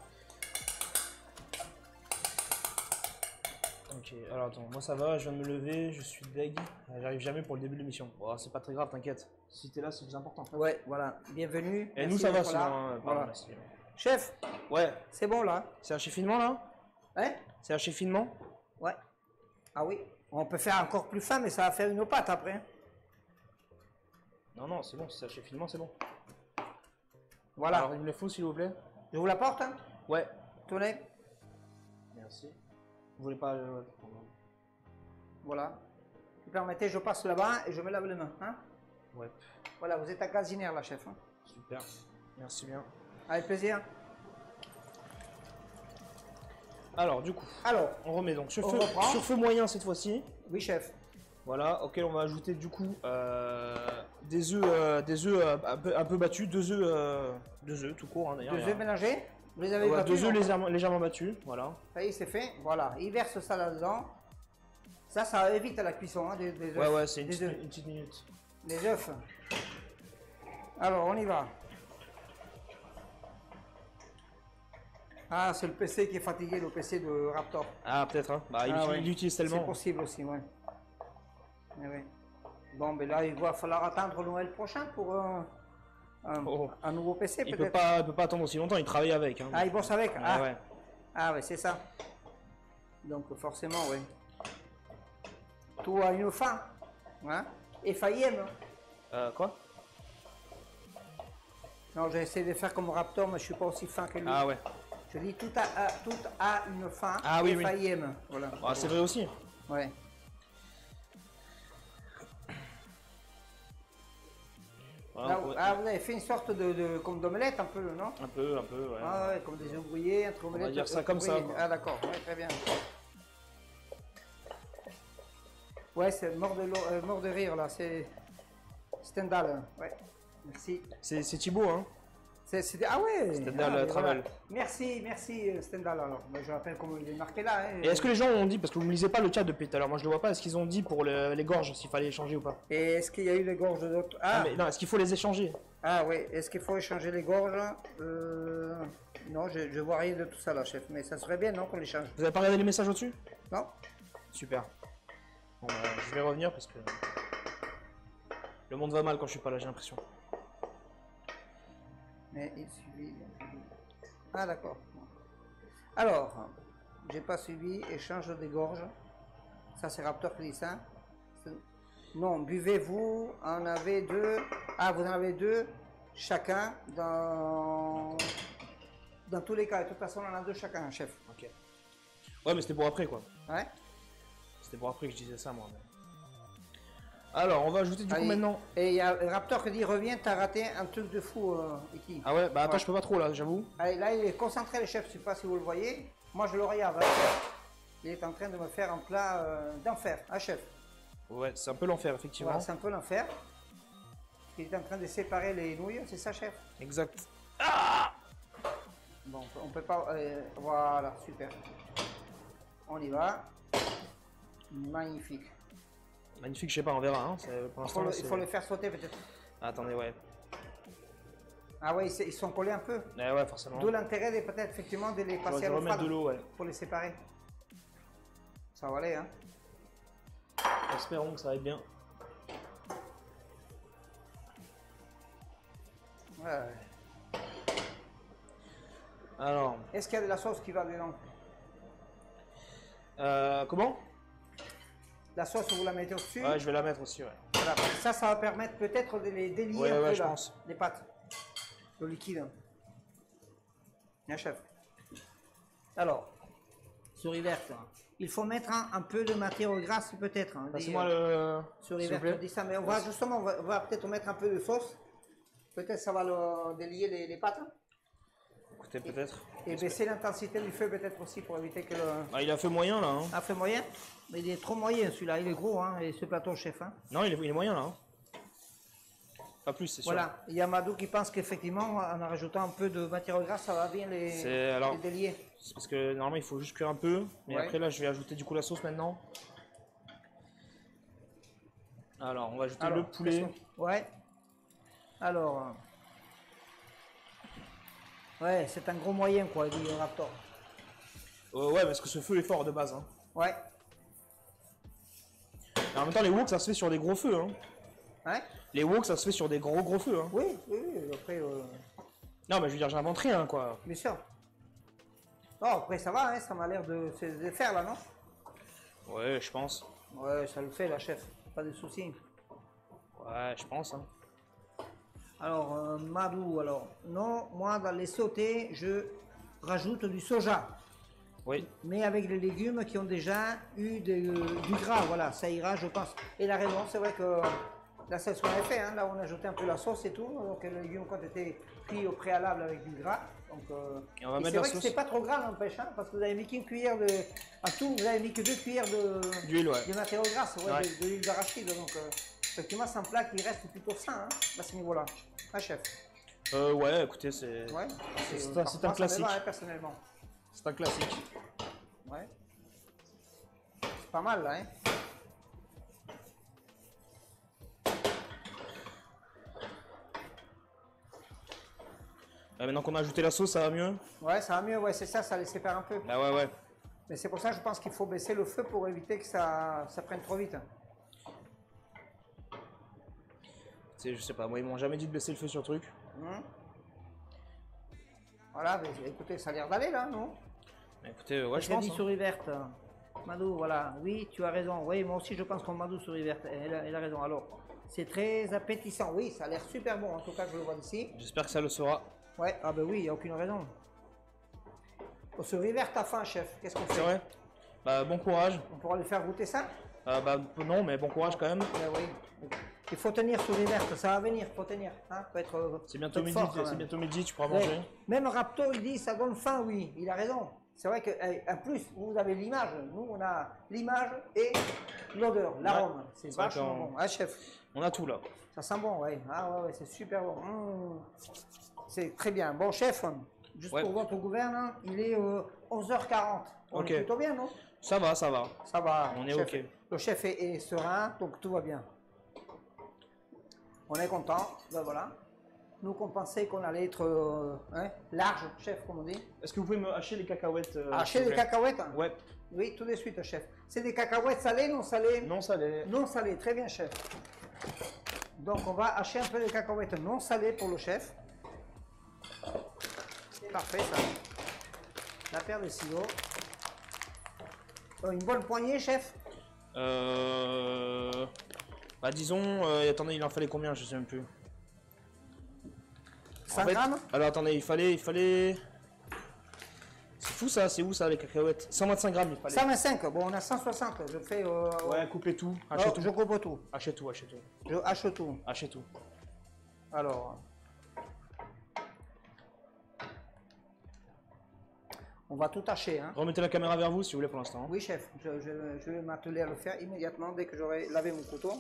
Ok, alors attends, moi ça va, je viens de me lever, je suis deg. J'arrive jamais pour le début de l'émission. Bon, c'est pas très grave, t'inquiète. Si t'es là, c'est plus important. Ouais, voilà. Bienvenue. Et nous ça va sinon. Voilà. Merci. Chef. Ouais. C'est bon là. C'est haché finement là? Hein? C'est haché finement? Ouais. Ah oui. On peut faire encore plus fin, mais ça va faire une pâte après. Non, c'est bon, si c'est haché finement, c'est bon. Voilà. Alors il me le faut s'il vous plaît. Je vous l'apporte hein? Ouais. Tenez. Merci. Vous voulez pas... Voilà. Si vous permettez, je passe là-bas et je me lave les mains. Hein? Ouais. Voilà, vous êtes à gazinière là, chef. Hein? Super. Merci bien. Avec plaisir. Alors, du coup, on remet donc sur feu moyen cette fois-ci. Oui, chef. Voilà, auquel on va ajouter du coup des œufs un peu battus, deux œufs tout court hein, d'ailleurs. 2 œufs mélangés. Vous les avez battus, 2 œufs légèrement battus, voilà. Ça y est, c'est fait. Voilà, il verse ça là-dedans. Ça évite la cuisson hein, des œufs. Ouais, c'est une petite minute. Les œufs. Alors, on y va. Ah, c'est le PC qui est fatigué, le PC de Raptor. Ah, peut-être, hein. Bah, il l'utilise tellement. C'est possible aussi, ouais. Oui. Bon, ben là, il va falloir attendre Noël prochain pour un nouveau PC, peut-être. Il peut pas attendre aussi longtemps, il travaille avec. Hein. Ah, il bosse avec ouais. Ah, ouais, c'est ça. Donc, forcément, oui. Tout a une fin. Hein? Et faillème. Quoi? Non, j'ai essayé de faire comme Raptor, mais je suis pas aussi fin que lui. Ah ouais. Je dis tout a une fin oui, et oui. faillème. Voilà. Ah, c'est vrai aussi. Ouais. Voilà, Là, vous avez fait une sorte comme d'omelette un peu, non? un peu, ouais. Ah ouais, comme des œufs brouillés, entre omelettes. On va dire ça comme ça, quoi. Ah d'accord, ouais, très bien. Ouais, c'est mort de rire là, c'est Stendhal. Ouais, merci. C'est Thibaut, hein. Ah ouais. Stendhal voilà. Travel. Merci Stendhal alors. Ben, je rappelle comment il est marqué là. Hein, Et est-ce que les gens ont dit, parce que vous ne lisez pas le chat depuis tout à l'heure, moi je le vois pas, est-ce qu'ils ont dit pour les gorges s'il fallait échanger ou pas? Et est-ce qu'il y a eu les gorges de d'autres? Ah, mais non, est-ce qu'il faut les échanger? Ah oui, est-ce qu'il faut échanger les gorges? Non, je vois rien de tout ça là, chef. Mais ça serait bien, non, qu'on les change. Vous avez pas regardé les messages au-dessus? Non. Super. Bon, bah, je vais revenir parce que le monde va mal quand je suis pas là, j'ai l'impression. Mais il suffit. Ah d'accord. Alors, j'ai pas suivi échange des gorges. Ça c'est Raptor qui dit ça. Non, buvez-vous, en avez deux. Ah, vous en avez deux chacun dans tous les cas. De toute façon, on en a deux chacun, chef. Ok. Ouais, mais c'était pour après quoi. Ouais. C'était pour après que je disais ça moi. Mais... Alors, on va ajouter du coup maintenant. Et il y a Raptor qui dit reviens, t'as raté un truc de fou, Iki. Ah ouais, bah attends, je peux pas trop là, j'avoue. Là, il est concentré, le chef, je sais pas si vous le voyez. Moi, je le regarde. Hein. Il est en train de me faire un plat d'enfer, chef. Ouais, c'est un peu l'enfer, effectivement. Voilà, c'est un peu l'enfer. Il est en train de séparer les nouilles, c'est ça, chef? Exact. Bon, on peut pas... voilà, super. On y va. Magnifique. Magnifique, je sais pas, on verra. Hein. Pour l'instant, il faut le faire sauter peut-être. Attendez, ouais. Ah ouais, ils sont collés un peu. Ouais, forcément. D'où l'intérêt de peut-être effectivement de les passer à l'eau froide. De l'eau, ouais. Pour les séparer. Ça va aller, hein. Espérons que ça va être bien. Ouais. Alors. Est-ce qu'il y a de la sauce qui va dedans? Comment? La sauce, vous la mettez au-dessus? Ouais, je vais la mettre aussi, ouais. Voilà. Ça va permettre peut-être de les délier ouais, un peu je là, pense. les pâtes. Le liquide. Bien, chef. Alors, souris verte. Il faut mettre un peu de matière grasse peut-être. Hein, Passez-moi le... Souris verte, dit ça, mais on va justement, on va peut-être mettre un peu de sauce. Peut-être ça va délier les pâtes. Écoutez, peut-être. Et baisser l'intensité du feu peut-être aussi pour éviter que le... Ah, il a fait moyen là. Hein. Ah, fait moyen? Mais il est trop moyen celui-là, il est gros, hein, et ce plateau chef. Hein. Non, il est moyen là. Hein. Pas plus, c'est sûr. Voilà, il y a Madou qui pense qu'effectivement, en rajoutant un peu de matière grasse, ça va bien les délier. C'est parce que normalement il faut juste cuire un peu, mais après là je vais ajouter du coup la sauce maintenant. Alors, on va ajouter le poulet. Ouais. Alors... Ouais, c'est un gros moyen quoi, dit Raptor. Ouais, parce que ce feu est fort de base. Hein. Ouais. Et en même temps, les wok ça se fait sur des gros feux. Hein. Hein? Les wok ça se fait sur des gros feux. Hein. Oui, après... Non, mais je veux dire, j'invente rien quoi. Bien sûr. Non, après ça va, hein, ça m'a l'air de faire là, non? Ouais, je pense. Ouais, ça le fait la chef, pas de soucis. Ouais, je pense. Hein. Alors, Madou, alors, non, moi dans les sautés, je rajoute du soja. Oui. Mais avec les légumes qui ont déjà eu du gras, voilà, ça ira, je pense. Et la raison, c'est vrai que là, c'est ce qu'on a fait, hein, là on a ajouté un peu la sauce et tout, donc les légumes ont été cuits au préalable avec du gras. Donc, et on va mettre c'est la vrai sauce. que c'est pas trop gras n'empêche, hein, parce que vous avez mis qu'une cuillère de... En tout, vous avez mis que 2 cuillères d'huile, ouais. de matière grasse, ouais. De l'huile d'arachide, donc effectivement c'est un plat qui reste plutôt sain, hein, à ce niveau-là. Ah chef. Ouais, écoutez, c'est... Ouais. C'est un classique. Va, hein, personnellement. C'est un classique. Ouais. C'est pas mal là, hein. Maintenant qu'on a ajouté la sauce, ça va mieux? Ouais, ça va mieux, ouais, c'est ça, ça les sépare un peu. Bah ouais. Mais c'est pour ça que je pense qu'il faut baisser le feu pour éviter que ça prenne trop vite. Je sais pas, moi ils m'ont jamais dit de baisser le feu sur le truc. Voilà, mais écoutez, ça a l'air d'aller là, non? Écoutez, ouais, je pense. Dit souris verte. Madou, voilà, oui, tu as raison. Oui, moi aussi je pense qu'on Madou souris verte. Elle a raison. Alors, C'est très appétissant. Oui, ça a l'air super bon. En tout cas, je le vois d'ici. J'espère que ça le sera. Ouais, ah ben oui, il n'y a aucune raison. On se révère ta faim, chef. Qu'est-ce qu'on fait? C'est vrai? Bah, bon courage. On pourra lui faire goûter ça? Bah, non, mais bon courage quand même. Oui. Il faut tenir sous les vertes, ça va venir, faut tenir. Hein, faut être, C'est bientôt midi, tu pourras ouais. manger. Même Raptor, il dit ça donne faim, oui, il a raison. C'est vrai qu'en plus, vous avez l'image, nous on a l'image et l'odeur, l'arôme. C'est vachement bon. Ah, chef. On a tout là. Ça sent bon, ouais. Ah ouais, c'est super bon. C'est très bien. Bon, chef, juste pour votre gouverne, il est 11h40. On est plutôt bien, non? Ça va, ça va. Ça va. On est chef, ok. Le chef est serein, donc tout va bien. On est content, ben voilà. Nous qu'on pensait qu'on allait être large, chef, comme on dit. Est-ce que vous pouvez me hacher les cacahuètes hacher les cacahuètes? Ouais. Oui, tout de suite, chef. C'est des cacahuètes salées, non salées? Non salées. Non salées, très bien, chef. Donc on va hacher un peu les cacahuètes non salées pour le chef. Parfait, ça. La paire de ciseaux. Une bonne poignée, chef? Bah disons, attendez, il en fallait combien, je sais même plus. 100 grammes? Alors attendez, il fallait... C'est fou ça, c'est où ça les cacahuètes? 125 grammes il fallait. 125, bon on a 160, je fais... ouais, coupez tout, hachez tout. Je coupe tout. Hachez tout, hachez tout. Je hache tout. Hachez tout. Alors... On va tout hacher. Hein. Remettez la caméra vers vous si vous voulez pour l'instant. Oui chef, je vais m'atteler à le faire immédiatement dès que j'aurai lavé mon couteau.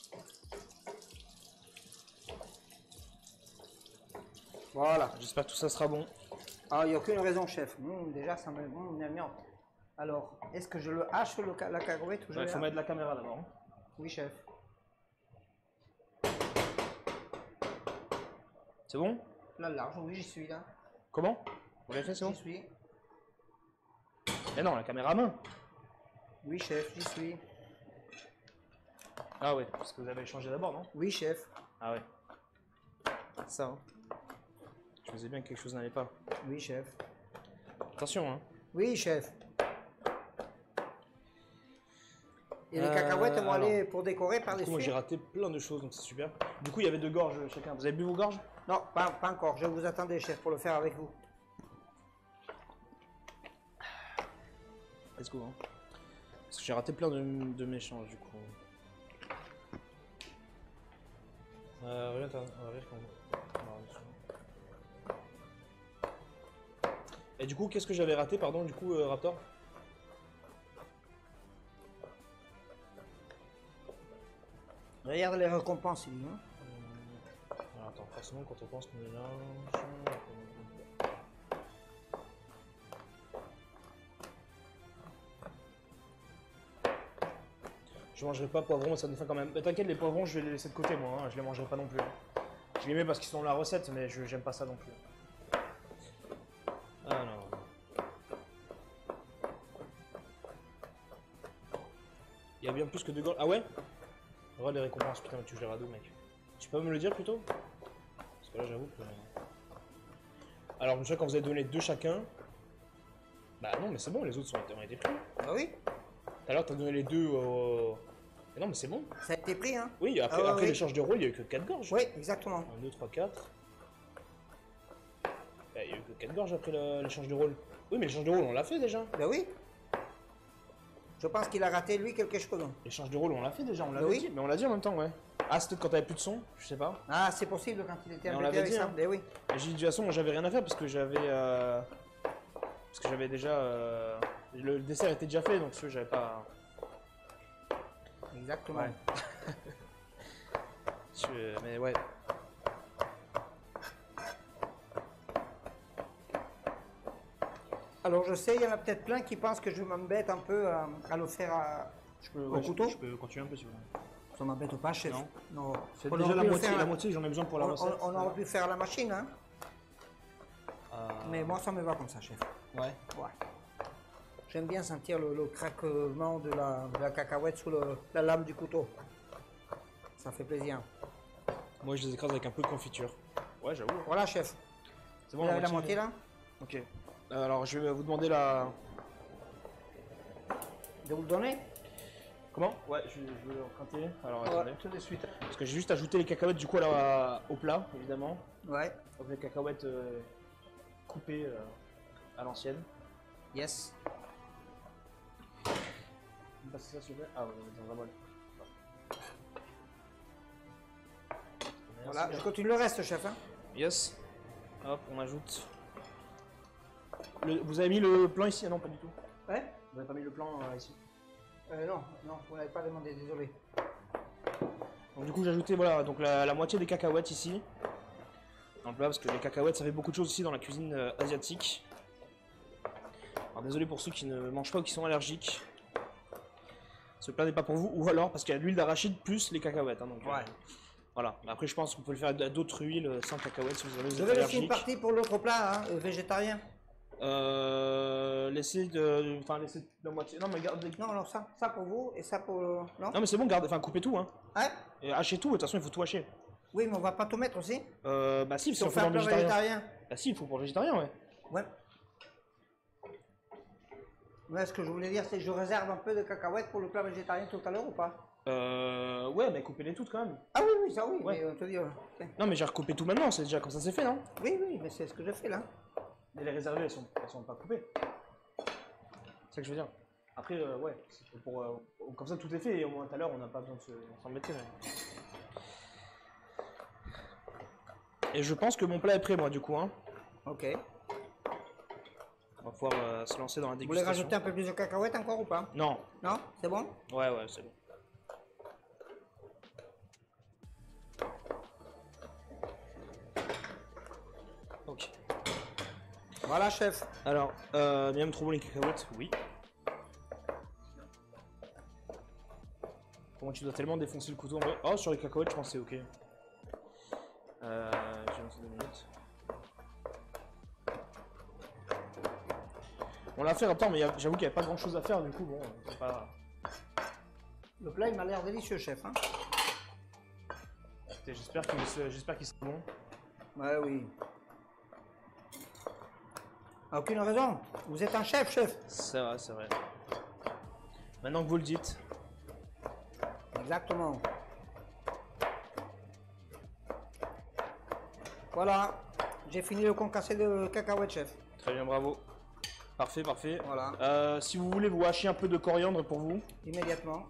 Voilà. J'espère que tout ça sera bon. Ah, il n'y a aucune raison chef. Déjà ça me miante. Alors, est-ce que je le hache la cacahuète ou il faut mettre la caméra d'abord. Hein. Oui chef. C'est bon? Là large, oui j'y suis là. Comment? Vous l'avez fait, c'est bon? J'y suis. Mais non, la caméra à main. Oui chef, j'y suis. Ah ouais, parce que vous avez changé d'abord, non? Oui chef. Ah ouais. Ça, hein. Je me disais bien que quelque chose n'allait pas. Oui chef. Attention, hein. Oui chef. Et les cacahuètes vont aller pour décorer par-dessus. Moi j'ai raté plein de choses, donc c'est super. Du coup, il y avait 2 gorges chacun. Vous avez bu vos gorges? Non, pas encore. Je vous attendais, chef, pour le faire avec vous. Let's go. Hein. Parce que j'ai raté plein de méchanges, du coup. Et du coup, qu'est-ce que j'avais raté, pardon, du coup, Raptor? Regarde les récompenses, lui. Hein. Alors, attends, forcément, quand on pense qu'on est là... Je mangerai pas poivrons, ça me fait quand même. Mais t'inquiète, les poivrons, je vais les laisser de côté, moi. Hein. Je les mangerai pas non plus. Hein. Je les mets parce qu'ils sont dans la recette, mais j'aime pas ça non plus. Alors... Il y a bien plus que 2 gorges. Ah ouais? Regarde les récompenses, putain, mais tu gères à dos, mec. Tu peux me le dire plutôt? Parce que là, j'avoue que... Alors, une fois quand vous avez donné 2 chacun... Bah non, mais c'est bon, les autres ont été pris. Ah oui? Tout à l'heure, t'as donné les 2 au... Mais non, mais c'est bon. Ça a été pris, hein? Oui, après l'échange de rôle, il n'y a eu que 4 gorges. Oui, exactement. 1, 2, 3, 4. Il n'y a eu que 4 gorges après l'échange de rôle. Oui, mais l'échange de rôle, on l'a fait déjà. Ben oui. Je pense qu'il a raté, lui, quelque chose. L'échange de rôle, on l'a fait déjà, on l'avait dit. Mais on l'a dit en même temps, ouais. Ah, c'était quand t'avais plus de son, je sais pas. Ah, c'est possible quand il était embêté avec ça. Ben oui. J'ai dit, de toute façon, moi j'avais rien à faire parce que j'avais... Parce que j'avais déjà... Le dessert était déjà fait, donc j'avais pas... Exactement. Ouais. Mais ouais. Alors je sais, il y en a peut-être plein qui pensent que je m'embête un peu à le faire au couteau. Je peux continuer un peu si vous voulez. Ça m'embête pas, chef. Non. C'est déjà la moitié, j'en ai besoin pour la recette. On aurait pu faire la machine, hein. Mais moi ça me va comme ça, chef. Ouais. J'aime bien sentir le craquement de la cacahuète sous la lame du couteau. Ça fait plaisir. Moi je les écrase avec un peu de confiture. Ouais, j'avoue. Voilà, chef. C'est bon, vous avez la moitié là? Ok. Alors je vais vous demander la... De vous le donner? Comment? Ouais, je vais emprunter. Alors, Ouais, attendez. tout de suite. Parce que j'ai juste ajouté les cacahuètes du coup au plat, évidemment. Ouais, Donc les cacahuètes coupées à l'ancienne. yes. Vous passez ça s'il vous plaît? Ah, ouais, on est dans un bol. Voilà, je continue le reste, chef. Hein. Yes. Hop, on ajoute. Vous avez mis le plan ici? Ah non, pas du tout. Ouais. Vous n'avez pas mis le plan ici? Non, vous n'avez pas demandé, désolé. Donc du coup j'ai ajouté voilà, donc la moitié des cacahuètes ici. Dans le plat, parce que les cacahuètes ça fait beaucoup de choses ici dans la cuisine asiatique. Alors désolé pour ceux qui ne mangent pas ou qui sont allergiques. Ce plat n'est pas pour vous, ou alors parce qu'il y a de l'huile d'arachide plus les cacahuètes. Hein, donc, Ouais. Voilà, après je pense qu'on peut le faire à d'autres huiles sans cacahuètes si vous avez Je vous êtes vais laisser allergique. une partie pour l'autre plat, hein, végétarien. Laissez de... Enfin laissez la moitié... Non mais gardez... Non, ça pour vous et ça pour... Non, Non mais c'est bon, gardez, enfin coupez tout hein. Ouais. Et hachez tout, de toute façon il faut tout hacher. Oui, mais on va pas tout mettre aussi. Bah si, Si on faut fait un dans le plat végétarien. Bah si, il faut pour le végétarien, ouais. Ouais. Ouais, ce que je voulais dire, c'est que je réserve un peu de cacahuètes pour le plat végétarien tout à l'heure ou pas? Ouais, mais coupez-les toutes quand même. Ah oui, ça oui, Ouais. mais on te dit... Non, mais j'ai recoupé tout maintenant, c'est déjà comme ça c'est fait, non? Oui, mais c'est ce que je fais là. Mais les réservées, elles sont pas coupées. C'est ça que je veux dire. Après, ouais, c'est pour, comme ça tout est fait et au moins tout à l'heure on n'a pas besoin de s'embêter. Mais... Et je pense que mon plat est prêt, moi, du coup. Hein. Ok. On va pouvoir se lancer dans la Vous voulez dégustation. rajouter un peu plus de cacahuètes encore ou pas? Non. Non? C'est bon? Ouais, c'est bon. Ok. Voilà, chef. Alors, bien trop bon les cacahuètes? Oui. Comment tu dois tellement défoncer le couteau en vrai? Oh, sur les cacahuètes, je pense que c'est ok. J'ai lancé 2 minutes. On l'a fait en temps, mais j'avoue qu'il n'y avait pas grand chose à faire, du coup, bon, c'est pas. Le plat, il m'a l'air délicieux, chef. Hein. J'espère qu'il sera bon. Ouais, oui. Aucune raison. Vous êtes un chef, chef. C'est vrai, c'est vrai. Maintenant que vous le dites. Exactement. Voilà. J'ai fini le concassé de cacahuètes, chef. Très bien, bravo. Parfait, parfait. Voilà. Si vous voulez, vous hachez un peu de coriandre pour vous. Immédiatement.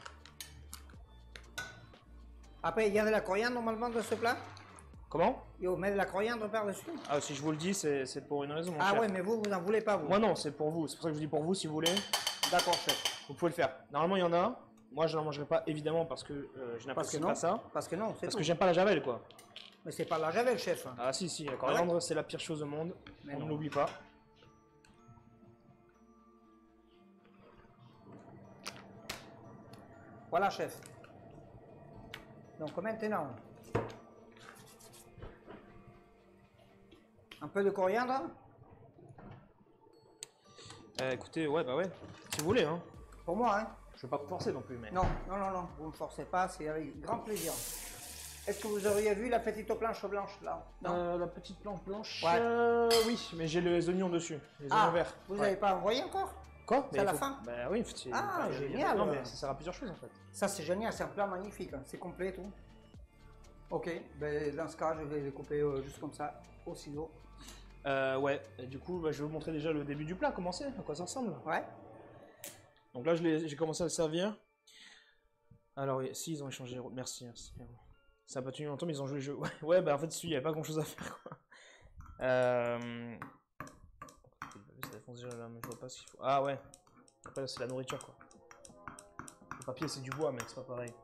Après, il y a de la coriandre normalement dans ce plat? Comment? Et on met de la coriandre par-dessus? Ah, si je vous le dis, c'est pour une raison, mon Ah cher. ouais, mais vous n'en voulez pas, vous? Moi non, c'est pour vous. C'est pour ça que je vous dis pour vous, si vous voulez. D'accord, chef. Vous pouvez le faire. Normalement, il y en a. Moi, je n'en mangerai pas, évidemment, parce que je n'apprécie pas ça. Parce que non, c'est Parce tout. que j'aime pas la javel, quoi. Mais c'est pas la javel, chef. Ah si, la coriandre, c'est la pire chose au monde. Mais On non. ne l'oublie pas. Voilà, chef. Donc maintenant, un peu de coriandre. Écoutez, ouais, bah ouais. Si vous voulez, hein. Pour moi, hein. Je vais pas vous forcer non plus, mais... Non, vous ne me forcez pas, c'est avec grand plaisir. Est-ce que vous auriez vu la petite planche blanche, là? Non. La petite planche blanche, Ouais. oui, mais j'ai les oignons dessus. Les Ah, oignons verts. vous Ouais. n'avez pas envoyé encore? Quoi? C'est à la fin? Bah oui, Ah, génial. Non, mais ça sert à plusieurs choses, en fait. Ça, c'est génial, c'est un plat magnifique, hein. C'est complet et tout. Ok, ben, dans ce cas, je vais les couper juste comme ça, au ciseau. Ouais, et du coup, bah, je vais vous montrer déjà le début du plat, comment c'est, à quoi ça ressemble. Ouais. Donc là, j'ai commencé à le servir. Alors, si, ils ont échangé. Merci. Ça n'a pas tenu longtemps, mais ils ont joué le jeu. Ouais, bah en fait, il n'y avait pas grand chose à faire, quoi. Ça défonce déjà là, mais je vois pas ce qu'il faut. Ah ouais. Après, là, c'est la nourriture, quoi. Le papier, c'est du bois, mec, c'est pas pareil.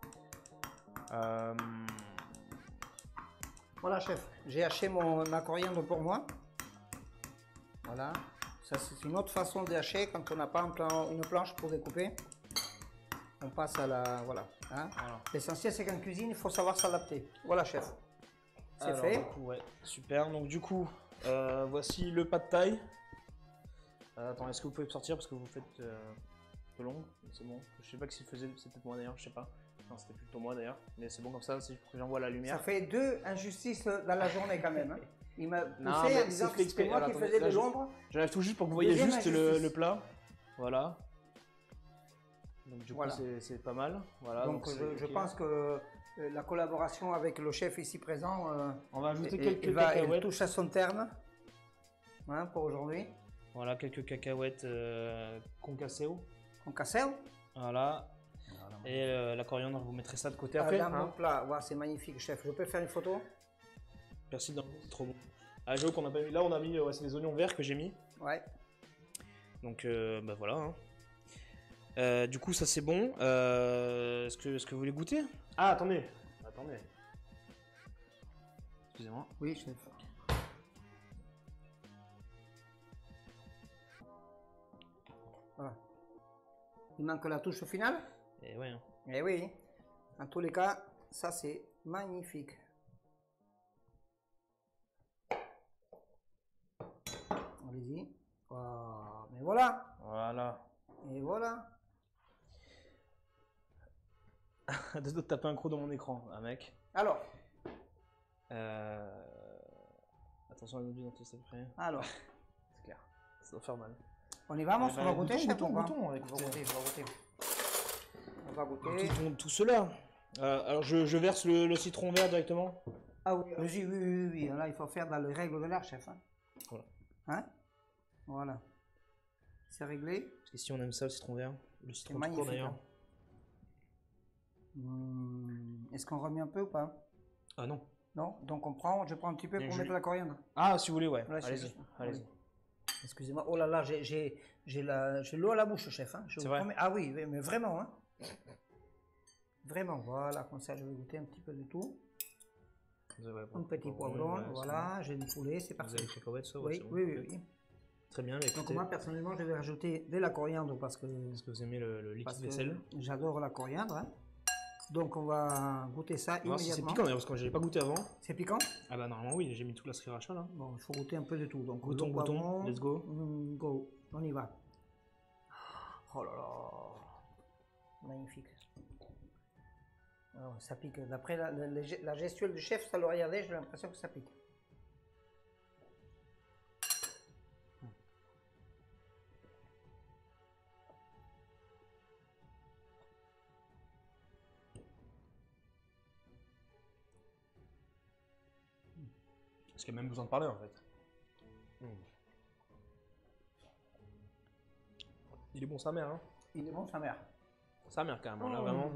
Voilà, chef, j'ai haché ma coriandre pour moi. Voilà. Ça, c'est une autre façon de hacher quand on n'a pas une planche pour découper. On passe à la... Voilà. Hein. Voilà. L'essentiel, c'est qu'en cuisine, il faut savoir s'adapter. Voilà, chef. C'est Alors, fait. Du coup, ouais, super. Donc, du coup, voici le pad thai. Attends, est-ce que vous pouvez me sortir parce que vous faites un peu long? C'est bon. Je sais pas que s'il faisait, c'est peut-être moi d'ailleurs, je sais pas. Non, c'était plutôt moi d'ailleurs. Mais c'est bon comme ça, c'est pour que j'envoie la lumière. Ça fait 2 injustices dans la journée quand même. Hein. Il m'a Non, poussé mais en disant c'est que c'était moi alors, qui attendez, faisais là, de l'ombre. J'enlève tout juste pour que vous voyez Deuxième juste injustice. le plat. Voilà. Donc du coup, Voilà. c'est pas mal. Voilà, donc je pense que la collaboration avec le chef ici présent, on va ajouter quelques elle cacahuètes. touche à son terme hein, pour aujourd'hui. Voilà, quelques cacahuètes concasseo. Concasseo. Voilà. Et la coriandre, vous mettrez ça de côté Ah, après. là, mon plat, voilà, c'est magnifique, chef. Je peux faire une photo? Merci, c'est trop bon. Ah, j'avoue qu'on a pas mis. Là, on a mis, c'est des oignons verts que j'ai mis. Ouais. Donc, bah voilà. Hein. Du coup, ça c'est bon. Est-ce que vous voulez goûter? Ah, attendez. Excusez-moi. Oui, chef. Voilà. Il manque la touche finale? Et ouais. Hein. Eh oui. En tous les cas, ça c'est magnifique. Allez-y. Oh, mais voilà. Voilà. Et voilà. Deux autres taper un croc dans mon écran, mec. Alors. Attention à l'objet dans tout ça près. Alors. C'est clair. Ça doit faire mal. On y va, on va goûter, chef, goûtons, on va goûtons, goûter. On va goûter. Tout cela. Alors je verse le citron vert directement. Ah oui, oui. Là, il faut faire dans les règles de l'art, chef. Hein? Voilà. Hein? Voilà. C'est réglé. Parce que si on aime ça, le citron vert. Le citron tout magnifique, court d'ailleurs. Est-ce qu'on remet un peu ou pas? Ah non. Non? Donc je prends un petit peu pour mettre la coriandre. Ah, si vous voulez, ouais. Là, Allez-y. Allez-y. Excusez-moi. Oh là là, j'ai l'eau à la bouche, chef. Hein? C'est vrai? Ah oui, mais vraiment. Hein? Vraiment, voilà. Comme ça, je vais goûter un petit peu de tout. Un petit poivron, voilà. J'ai du poulet, c'est parfait. Vous avez les cacahuètes, ça? Oui, bon. oui. Très bien. Donc moi, personnellement, je vais rajouter de la coriandre parce que vous aimez le liquide vaisselle? J'adore la coriandre. Hein. Donc on va goûter ça immédiatement. Si c'est piquant d'ailleurs, parce que je l'ai pas goûté avant. C'est piquant? Ah bah normalement oui, j'ai mis tout la sriracha là. Bon, il faut goûter un peu de tout. Donc goûtons, let's go. Go, on y va. Oh là là, magnifique. Alors, ça pique. D'après la gestuelle du chef, ça le regardait, j'ai l'impression que ça pique. Parce qu'il y a même besoin de parler en fait. Il est bon sa mère, hein. Il est bon sa mère. Sa mère carrément, là vraiment.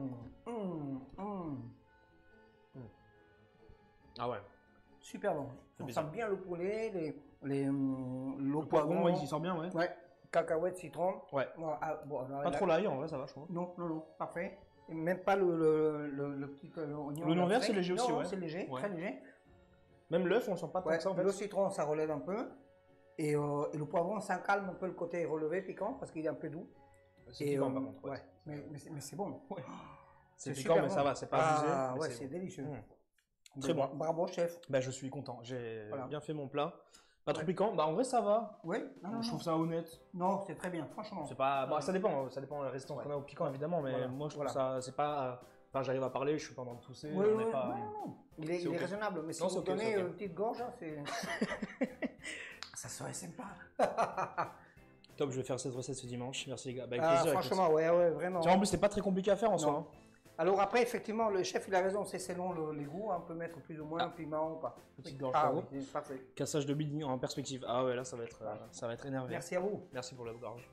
Ah ouais. Super bon. On sent bien le poulet, le poivron, ouais, il sort bien, ouais. Ouais. Cacahuètes, citron. Ouais. Bon, pas trop l'ail en vrai, ça va, je trouve. Non, parfait. Et même pas le petit oignon. L'oignon vert, c'est léger aussi, ouais. C'est léger, très léger. Même l'œuf, on le sent pas tant que ça en fait. Le citron, ça relève un peu. Et le poivron, ça calme un peu le côté relevé, piquant, parce qu'il est un peu doux. C'est piquant par contre. Ouais. Mais c'est bon. Ouais. C'est piquant, mais ça va, c'est pas abusé. Ah ouais, c'est délicieux. Très bon. Bravo, chef. Bah, je suis content. J'ai bien fait mon plat. Pas trop piquant. Bah, en vrai, ça va. Oui. Je trouve ça honnête. Non, c'est très bien, franchement. C'est pas. Bon, ça dépend de la résistance qu'on a au piquant, évidemment. Mais moi, je trouve ça. C'est pas. Enfin, j'arrive à parler, je suis pas en train de tousser. Oui, non. Il est raisonnable. Mais si vous donnez une petite gorge, c'est. Ça serait sympa. Top, je vais faire cette recette ce dimanche. Merci les gars. Bah, avec plaisir. Franchement, ouais, vraiment. En plus, c'est pas très compliqué à faire en soi. Alors après, effectivement, le chef, il a raison, c'est selon les goûts, on peut mettre plus ou moins piment ou pas. Petite gorge oui, parfait. Cassage de bille en perspective. Ah ouais, là, ça va être énervé. Merci à vous. Merci pour la gorge.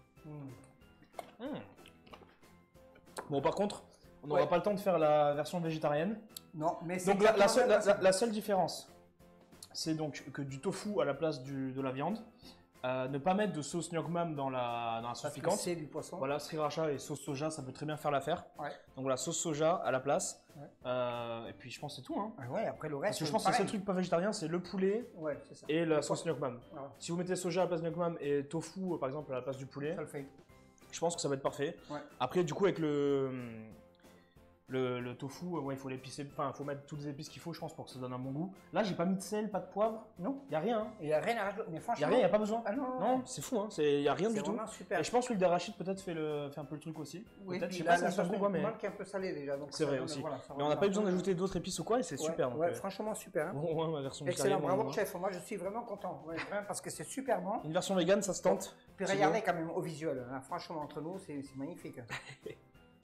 Bon, par contre, on n'aura pas le temps de faire la version végétarienne. Non, mais c'est donc la seule différence, c'est donc que du tofu à la place de la viande. Ne pas mettre de sauce gnocchi dans la sauce piquante. C'est du poisson. Voilà, sriracha et sauce soja, ça peut très bien faire l'affaire. Ouais. Donc voilà, sauce soja à la place. Ouais. Et puis je pense que c'est tout. Hein. Ouais, après le reste. Parce que je pense que le seul truc pas végétarien, c'est le poulet et la sauce gnocchi. Ouais. Si vous mettez soja à la place du gnocchi et tofu par exemple à la place du poulet, ça le fait. Je pense que ça va être parfait. Ouais. Après, du coup, avec le tofu, il faut l'épicer, enfin, il faut mettre toutes les épices qu'il faut, je pense, pour que ça donne un bon goût. Là, j'ai pas mis de sel, pas de poivre. Non. Il y a rien. Hein. Il y a rien à rajouter. Mais franchement. Il y a rien, il y a pas besoin. Ah non. Non, c'est fou, hein. Il y a rien du tout. Super. Et je pense que l'huile d'arachide peut-être fait un peu le truc aussi. Oui. Peut-être. Je sais pas si ça se trouve, mais. Il manque un peu salé déjà. C'est vrai aussi. Voilà, mais on n'a pas eu besoin d'ajouter d'autres épices ou quoi, et c'est super. Ouais, franchement super. Hein. Bon, ma version excellent, bravo chef. Moi, je suis vraiment content. Ouais, parce que c'est super bon. Une version vegan, ça se tente. Puis regardez quand même au visuel. Hein. Franchement, entre nous, c'est magnifique.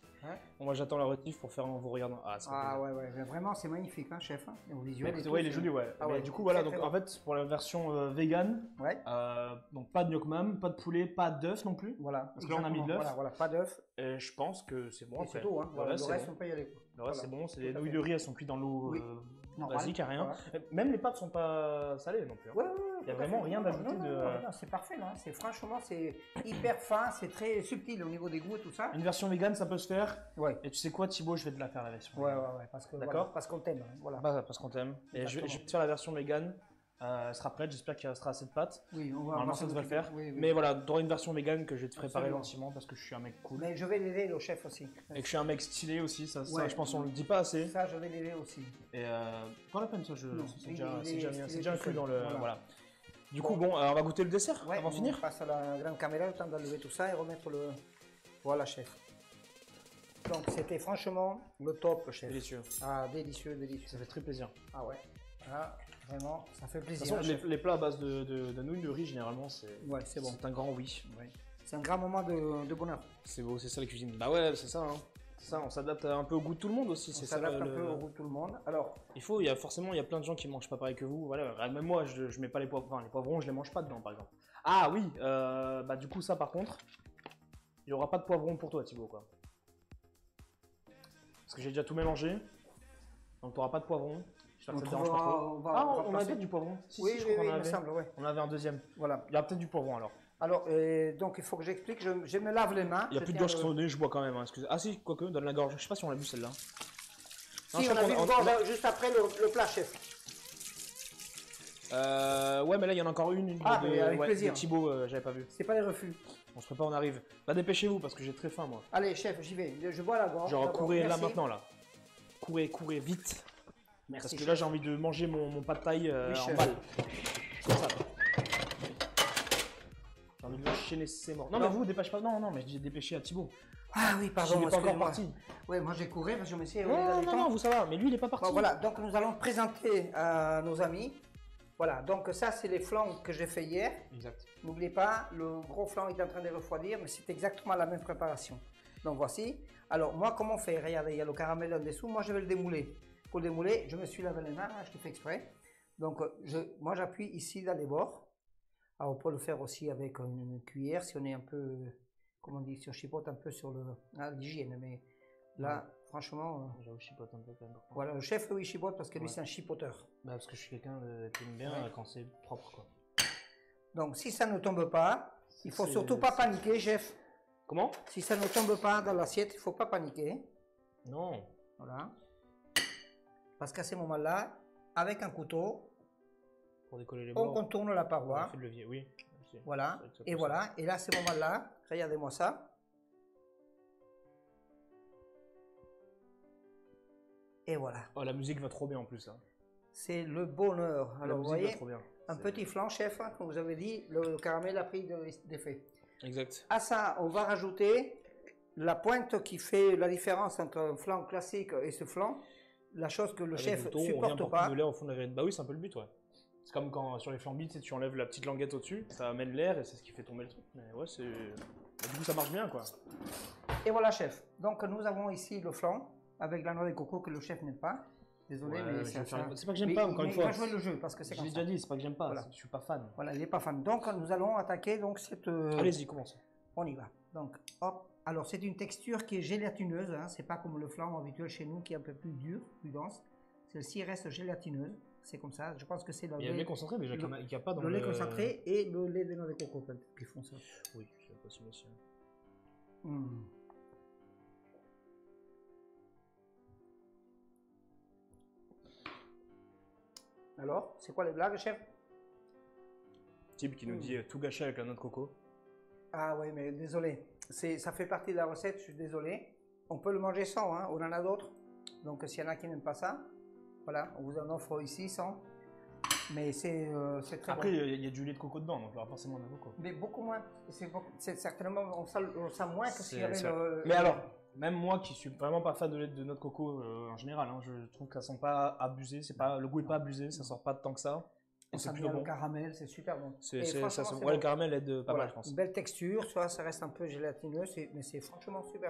Moi j'attends la retif pour faire en vous regardant. Ah ouais, ouais, vraiment c'est magnifique, hein, chef. Hein, au visuel. Ouais, il est joli, ouais. Ah ouais, du coup, voilà, donc en fait, pour la version vegan, ouais. donc pas de gnocchi, pas de poulet, pas d'œuf non plus. Voilà. Parce que là on a mis de l'œuf. Voilà, pas d'œuf. Et je pense que c'est bon. C'est tout, hein. Le reste, le reste on peut y aller. Le reste c'est bon, c'est les nouilles de riz, elles sont cuites dans l'eau basique, rien. Voilà. Même les pâtes sont pas salées non plus. Ouais, il y a vraiment rien d'ajouté de. Non, c'est parfait là. C'est franchement, c'est hyper fin, c'est très subtil au niveau des goûts et tout ça. Une version vegan, ça peut se faire. Ouais. Et tu sais quoi, Thibaut, je vais te la faire la version. Ouais, parce que d'accord, parce qu'on t'aime, voilà. Bah, parce qu'on t'aime. Et je vais te faire la version vegan. Elle sera prête, j'espère qu'il restera assez de pâtes. Oui, normalement ça devrait le faire. Oui. Mais voilà, tu auras une version vegan que je vais te préparer gentiment parce que je suis un mec cool. Mais je vais l'aider le chef aussi. Et que je suis un mec stylé aussi, ça je pense qu'on le dit pas assez. Ça, je vais l'aider aussi. Et pas la peine, ça, c'est déjà inclus seul. dans le. Voilà. Du coup, bon, on va goûter le dessert avant de finir. On passe à la grande caméra, le temps d'enlever tout ça et remettre le. Voilà, chef. Donc, c'était franchement le top, chef. Délicieux. Ah, délicieux. Ça fait très plaisir. Ah ouais. Ah, vraiment, ça fait plaisir. De toute façon, les plats à base de nouilles de riz, généralement, c'est bon. C'est un grand oui. Ouais. C'est un grand moment de bonheur. C'est beau, c'est ça la cuisine. Bah ouais, c'est ça. Hein. Ça, on s'adapte un peu au goût de tout le monde aussi. On s'adapte un peu au goût de tout le monde. Alors, il y a plein de gens qui mangent pas pareil que vous. Voilà, même moi, je mets pas les poivrons. Enfin, les poivrons, je les mange pas dedans, par exemple. Ah oui, bah du coup ça, par contre, il y aura pas de poivrons pour toi, Thibaut, quoi. Parce que j'ai déjà tout mélangé, donc tu n'auras pas de poivrons. J'espère que ça te dérange pas trop. On avait peut-être du poivron. Oui, il me semble, ouais. On avait un deuxième. Voilà. Il y a peut-être du poivron alors. Alors, donc il faut que j'explique, je me lave les mains. Il n'y a plus de gorge sur le nez, je bois quand même. Hein, excusez. Ah si, quoique, donne la gorge. Je sais pas si on l'a vu celle-là. Si, on a vu une gorge juste après le plat, chef. Ouais, mais là il y en a encore une. Avec plaisir. De Thibaut, j'avais pas vu. C'est pas les refus. On se prépare, on arrive. Bah dépêchez-vous parce que j'ai très faim moi. Allez, chef, j'y vais. Je bois la gorge. Genre courez là maintenant là. Courez vite. Merci. Parce que là j'ai envie de manger mon pad thaï en balle. Comme ça. J'ai envie de l'enchaîner, c'est mort. Non mais vous dépêchez pas. Non, mais je dis dépêchez à Thibaut. Ah oui, pardon. Il n'est pas encore parti. Ouais, moi j'ai couru parce que je me suis. Non, vous ça va. Mais lui il est pas parti. Bon, voilà, donc nous allons présenter à nos amis. Voilà, donc ça c'est les flancs que j'ai fait hier. Exact. N'oubliez pas, le gros flanc est en train de refroidir, mais c'est exactement la même préparation. Donc voici. Alors moi, comment on fait? Regardez, il y a le caramel en dessous. Moi, je vais le démouler. Pour le démouler, je me suis lavé les mains, je le fais exprès. Donc moi, j'appuie ici dans les bords. Alors on peut le faire aussi avec une cuillère si on est un peu, comment on dit, si on chipote un peu sur l'hygiène. Mais là, franchement, j'avoue, chipote un peu quand même. Voilà, le chef, oui, chipote parce que lui, c'est un chipoteur. Bah, parce que je suis quelqu'un qui aime bien quand c'est propre, quoi. Donc, si ça ne tombe pas, il faut surtout pas paniquer, chef. Comment? Si ça ne tombe pas dans l'assiette, il faut pas paniquer. Non. Voilà. Parce qu'à ce moment-là, avec un couteau, pour décoller les bords, on contourne la paroi. On fait le levier, oui. Voilà. Et voilà. Et là, à ce moment-là, regardez-moi ça. Et voilà. Oh, la musique va trop bien en plus. Hein. C'est le bonheur. Alors, vous voyez, trop bien. Un petit flanc, chef, hein, comme vous avez dit, le caramel a pris d'effet. Exact. À ça, on va rajouter la pointe qui fait la différence entre un flanc classique et ce flanc. La chose que le chef ne supporte pas. De l'air au fond de la verrine. Bah oui, c'est un peu le but, ouais. C'est comme quand sur les flambis, tu enlèves la petite languette au-dessus, ça amène l'air et c'est ce qui fait tomber le truc. Mais ouais, c'est. Du coup, ça marche bien, quoi. Et voilà, chef. Donc, nous avons ici le flanc avec la noix de coco que le chef n'aime pas. Désolé, mais c'est pas que j'aime pas, encore une fois. Il va jouer le jeu parce que c'est comme ça. J'ai déjà dit, c'est pas que j'aime pas, je suis pas fan. Voilà, il n'est pas fan. Donc, nous allons attaquer donc cette. Allez-y, commencez. On y va. Donc, hop. Alors, c'est une texture qui est gélatineuse. Hein. C'est pas comme le flan habituel chez nous qui est un peu plus dur, plus dense. Celle-ci reste gélatineuse. C'est comme ça. Je pense que c'est le. Il y a le lait concentré déjà, il n'y a pas dans le lait concentré et le lait de noix de coco qui font ça. Oui, c'est possible aussi. Alors, c'est quoi les blagues, chef? Type qui nous dit tout gâcher avec la noix de coco. Ah oui, mais désolé. Ça fait partie de la recette, je suis désolé. On peut le manger sans, hein. On en a d'autres. Donc s'il y en a qui n'aiment pas ça, voilà, on vous en offre ici sans. Mais c'est très Après, bon. il y a du lait de coco dedans, donc il y aura forcément de la coco. Mais beaucoup moins. C'est certainement, on sent moins que s'il y avait le... Mais alors, même moi qui suis vraiment pas fan de lait de noix de coco en général, hein, je trouve que ça sent pas abusé, le goût est pas abusé, ça sort pas tant que ça. On sent bien le caramel, c'est super bon. Le caramel aide pas mal, je pense. Une belle texture, ça reste un peu gélatineux, mais c'est franchement super bon.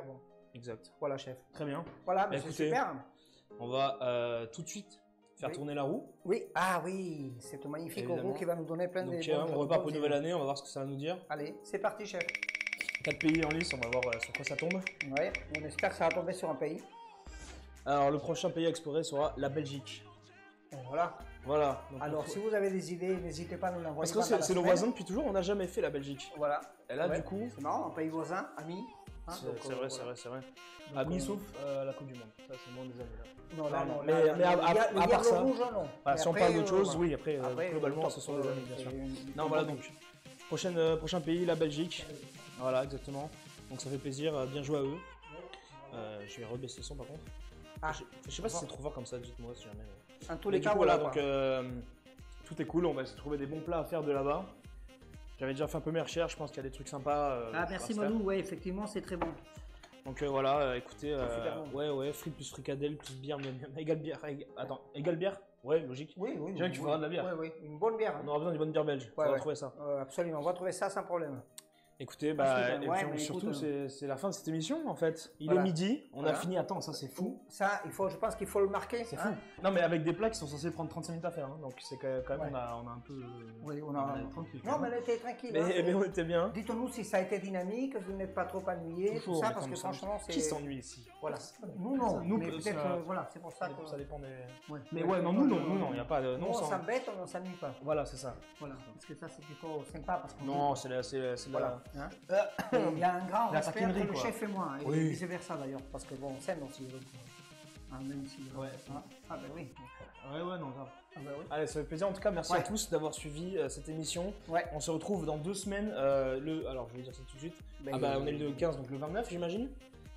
Exact. Voilà, chef. Très bien. Voilà, mais c'est super. On va tout de suite faire tourner la roue. Oui, ah oui, cette magnifique roue qui va nous donner plein de... Donc on repart pour une nouvelle année, on va voir ce que ça va nous dire. Allez, c'est parti, chef. 4 pays en lice, on va voir sur quoi ça tombe. Ouais, on espère que ça va tomber sur un pays. Alors le prochain pays à explorer sera la Belgique. Et voilà. Voilà. Donc, alors si vous avez des idées, n'hésitez pas à nous l'envoyer. Parce que c'est nos voisins depuis toujours, on n'a jamais fait la Belgique. Voilà. Et là du coup... C'est marrant, un pays voisin, ami. Hein, c'est vrai. Amis sauf la Coupe du Monde. Ça c'est moins des amis là. Non, non, mais à part ça... Rouge, non. Voilà, si on parle d'autre chose, oui, après globalement ce sont des amis bien sûr. Non voilà donc, prochain pays, la Belgique. Voilà exactement. Donc ça fait plaisir, bien joué à eux. Je vais rebaisser le son par contre. Je sais pas si c'est trop fort comme ça, dites-moi si jamais. En tous les cas, voilà, donc tout est cool, on va essayer de trouver des bons plats à faire de là-bas. J'avais déjà fait un peu mes recherches, je pense qu'il y a des trucs sympas. Merci Malou, ouais, effectivement, c'est très bon. Donc voilà, écoutez, ouais, frites plus fricadelles plus bière, égale bière. Attends, égale bière? Ouais, logique. Oui. Déjà que tu feras de la bière. Oui, une bonne bière. On aura besoin d'une bonne bière belge, on va trouver ça. Absolument, on va trouver ça sans problème. Écoutez, surtout c'est la fin de cette émission en fait. Il est midi, on a fini. Attends, ça c'est fou. Ça, je pense qu'il faut le marquer. C'est fou. Non mais avec des plats qui sont censés prendre 35 minutes à faire, hein. Donc c'est quand même on a un peu. Oui, on a tranquille. Non, mais on était tranquille. Mais on était bien. Dites-nous si ça a été dynamique, que vous n'êtes pas trop ennuyé, tout ça, parce que franchement c'est. Qui s'ennuie ici? Voilà. Nous non. Nous peut-être voilà, c'est pour ça que. Ça dépend des. Mais ouais, non, nous non, il n'y a pas de. Non, on s'embête, on s'ennuie pas. Voilà, c'est ça. Voilà, parce que ça c'est plutôt sympa parce que. Non, c'est la. Il y a un grand respect entre le quoi. Chef et moi, et vice versa d'ailleurs, parce que bon, on s'aime aussi. Donc, même si. Ouais. Ah ben oui. Ouais, non, grave. Ah ben oui. Allez, ça fait plaisir. En tout cas, merci à tous d'avoir suivi cette émission. Ouais. On se retrouve dans 2 semaines. Alors, je vais dire ça tout de suite. On est le 15, donc le 29, j'imagine.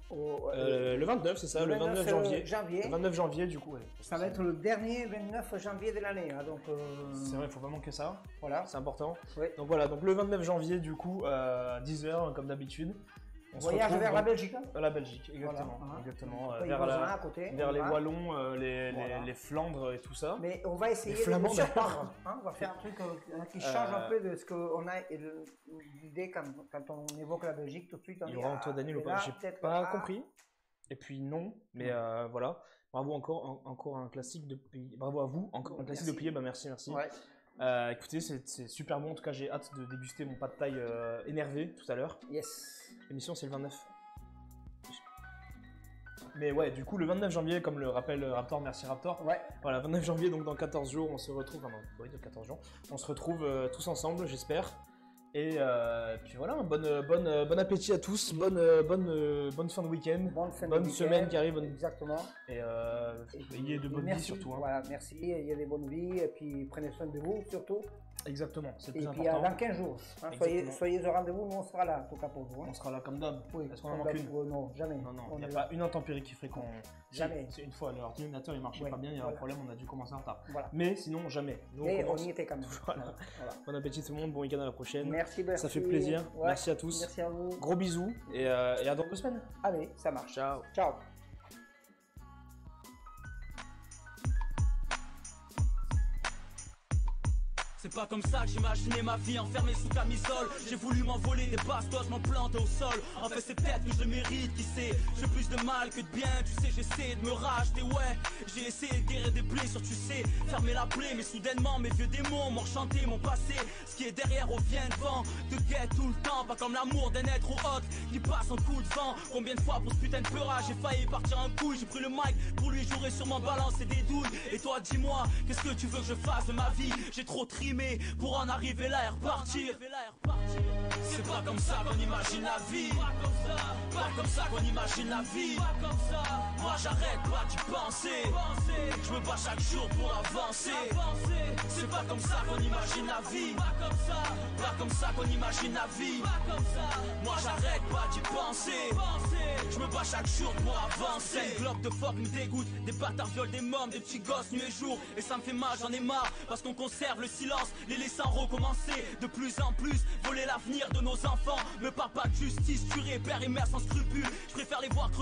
Le 29, c'est ça, le 29 janvier. Le 29 janvier, du coup, ouais. Ça va être le dernier 29 janvier de l'année, hein, donc. C'est vrai, il faut pas manquer ça. Voilà. C'est important. Ouais. Donc voilà, donc le 29 janvier, du coup, 10h, comme d'habitude. On voyage vers la Belgique. La Belgique, exactement. Voilà. Exactement. Vers les Wallons, les Flandres et tout ça. Mais on va essayer de surprendre. On va faire un truc qui change un peu de ce qu'on a l'idée quand on évoque la Belgique tout de suite. Il y aura Antoine Daniel ou pas? J'ai pas compris. Et puis non, mais voilà. Bravo encore un classique de pays. Bravo à vous, encore un classique de pays. Merci. Ouais. Écoutez, c'est super bon. En tout cas, j'ai hâte de déguster mon pad thaï énervé tout à l'heure. Yes. L'émission, c'est le 29. Mais ouais, du coup, le 29 janvier, comme le rappelle Raptor, merci Raptor. Ouais. Voilà, 29 janvier, donc dans 14 jours, on se retrouve. Dans 14 jours. On se retrouve tous ensemble, j'espère. Et puis voilà, bon appétit à tous, bonne fin de week-end, bonne semaine qui arrive. Exactement. Et ayez de bonnes vies surtout. Hein. Voilà, merci, ayez des bonnes vies et puis prenez soin de vous surtout. Exactement, c'est le plus important. Et puis dans 15 jours, hein, soyez au rendez-vous, nous on sera là, en tout cas pour vous. Hein. On sera là comme d'hab. Oui, est-ce qu'on en manque une? Non, jamais. Non, il n'y a pas une intempérie qui ferait qu'on... Jamais. C'est une fois, l'ordinateur il marchait pas bien, il y a un problème, on a dû commencer en retard. Voilà. Mais sinon, jamais. Nous, on y était quand même. Voilà. Bon appétit tout le monde, bon week-end à la prochaine. Merci. Ça fait plaisir. Ouais. Merci à tous. Merci à vous. Gros bisous et à dans 2 semaines. Allez, ça marche. Ciao. Ciao. C'est pas comme ça que j'imaginais ma vie enfermée sous camisole. J'ai voulu m'envoler des bastos, m'en planter au sol. En fait c'est peut-être que je le mérite, qui sait. J'ai plus de mal que de bien, tu sais, j'essaie de me racheter, ouais. J'ai essayé de guérir des blessures, tu sais, fermer la plaie. Mais soudainement mes vieux démons m'ont rechanté mon passé. Ce qui est derrière revient devant, te guette tout le temps. Pas comme l'amour d'un être ou autre qui passe en coup de vent. Combien de fois pour ce putain de peurage j'ai failli partir en couille. J'ai pris le mic pour lui, j'aurais sûrement balancé des douilles. Et toi dis-moi, qu'est-ce que tu veux que je fasse de ma vie? J'ai trop trimé pour en arriver là et repartir. C'est pas comme ça qu'on imagine la vie. Pas comme ça qu'on imagine la vie. Moi j'arrête pas d'y penser. Je me bats chaque jour pour avancer. C'est pas comme ça qu'on imagine la vie. Pas comme ça qu'on imagine la vie. Moi j'arrête pas d'y penser. Je me bats chaque jour pour avancer. Une globe de fuck me dégoûte. Des bâtards violent des mômes, des petits gosses nuit et jour. Et ça me fait mal, j'en ai marre. Parce qu'on conserve le silence, les laissant recommencer. De plus en plus, voler l'avenir de nos enfants. Me parle pas de justice, tuer père et mère sans scrupule. Je préfère les voir crever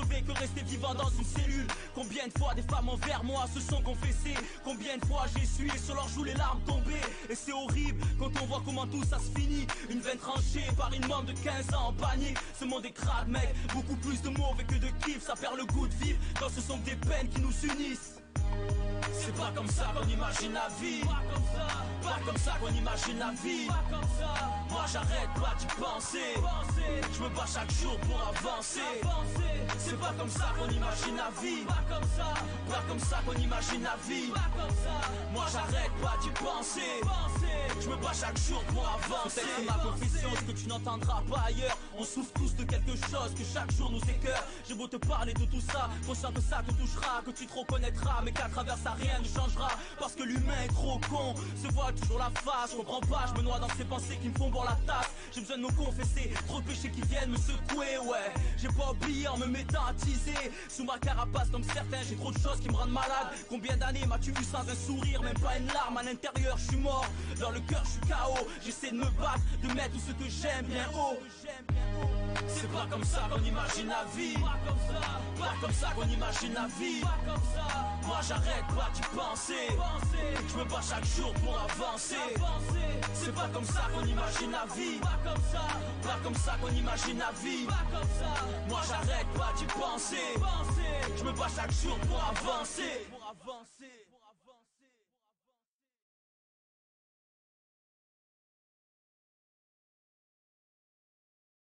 pouvait que rester vivant dans une cellule. Combien de fois des femmes envers moi se sont confessées, combien de fois j'ai essuyé sur leurs joues les larmes tombées. Et c'est horrible quand on voit comment tout ça se finit. Une veine tranchée par une môme de 15 ans en panier. Ce monde est crade mec, beaucoup plus de mauvais que de kiff. Ça perd le goût de vivre quand ce sont des peines qui nous unissent. C'est pas comme ça qu'on imagine la vie. Pas comme ça qu'on imagine la vie. Moi j'arrête pas d'y penser. Je me bats chaque jour pour avancer. C'est pas comme ça qu'on imagine la vie. Pas comme ça qu'on imagine la vie. Moi j'arrête pas d'y penser. Je me bats chaque jour pour avancer. C'est ma confession, ce que tu n'entendras pas ailleurs. On souffre tous de quelque chose que chaque jour nous écœure. J'ai beau te parler de tout ça, conscient que ça te touchera, que tu te reconnaîtras, mais qu'à travers ça rien ne changera. Parce que l'humain est trop con, se voit toujours la face. Je comprends pas, je me noie dans ces pensées qui me font boire la tasse. J'ai besoin de me confesser, trop de péchés qui viennent me secouer, ouais. J'ai pas oublié en me mettant à teaser. Sous ma carapace comme certains, j'ai trop de choses qui me rendent malade. Combien d'années m'as-tu vu sans un sourire, même pas une larme à l'intérieur, je suis mort. Dans le cœur, je suis KO, j'essaie de me battre, de mettre tout ce que j'aime bien haut. C'est pas comme ça qu'on imagine la vie. Pas comme ça qu'on imagine la vie. Moi j'arrête pas d'y penser. Je me bats chaque jour pour avancer. C'est pas comme ça qu'on imagine la vie. Pas comme ça qu'on imagine la vie. Moi j'arrête pas d'y penser. Je me bats chaque jour pour avancer.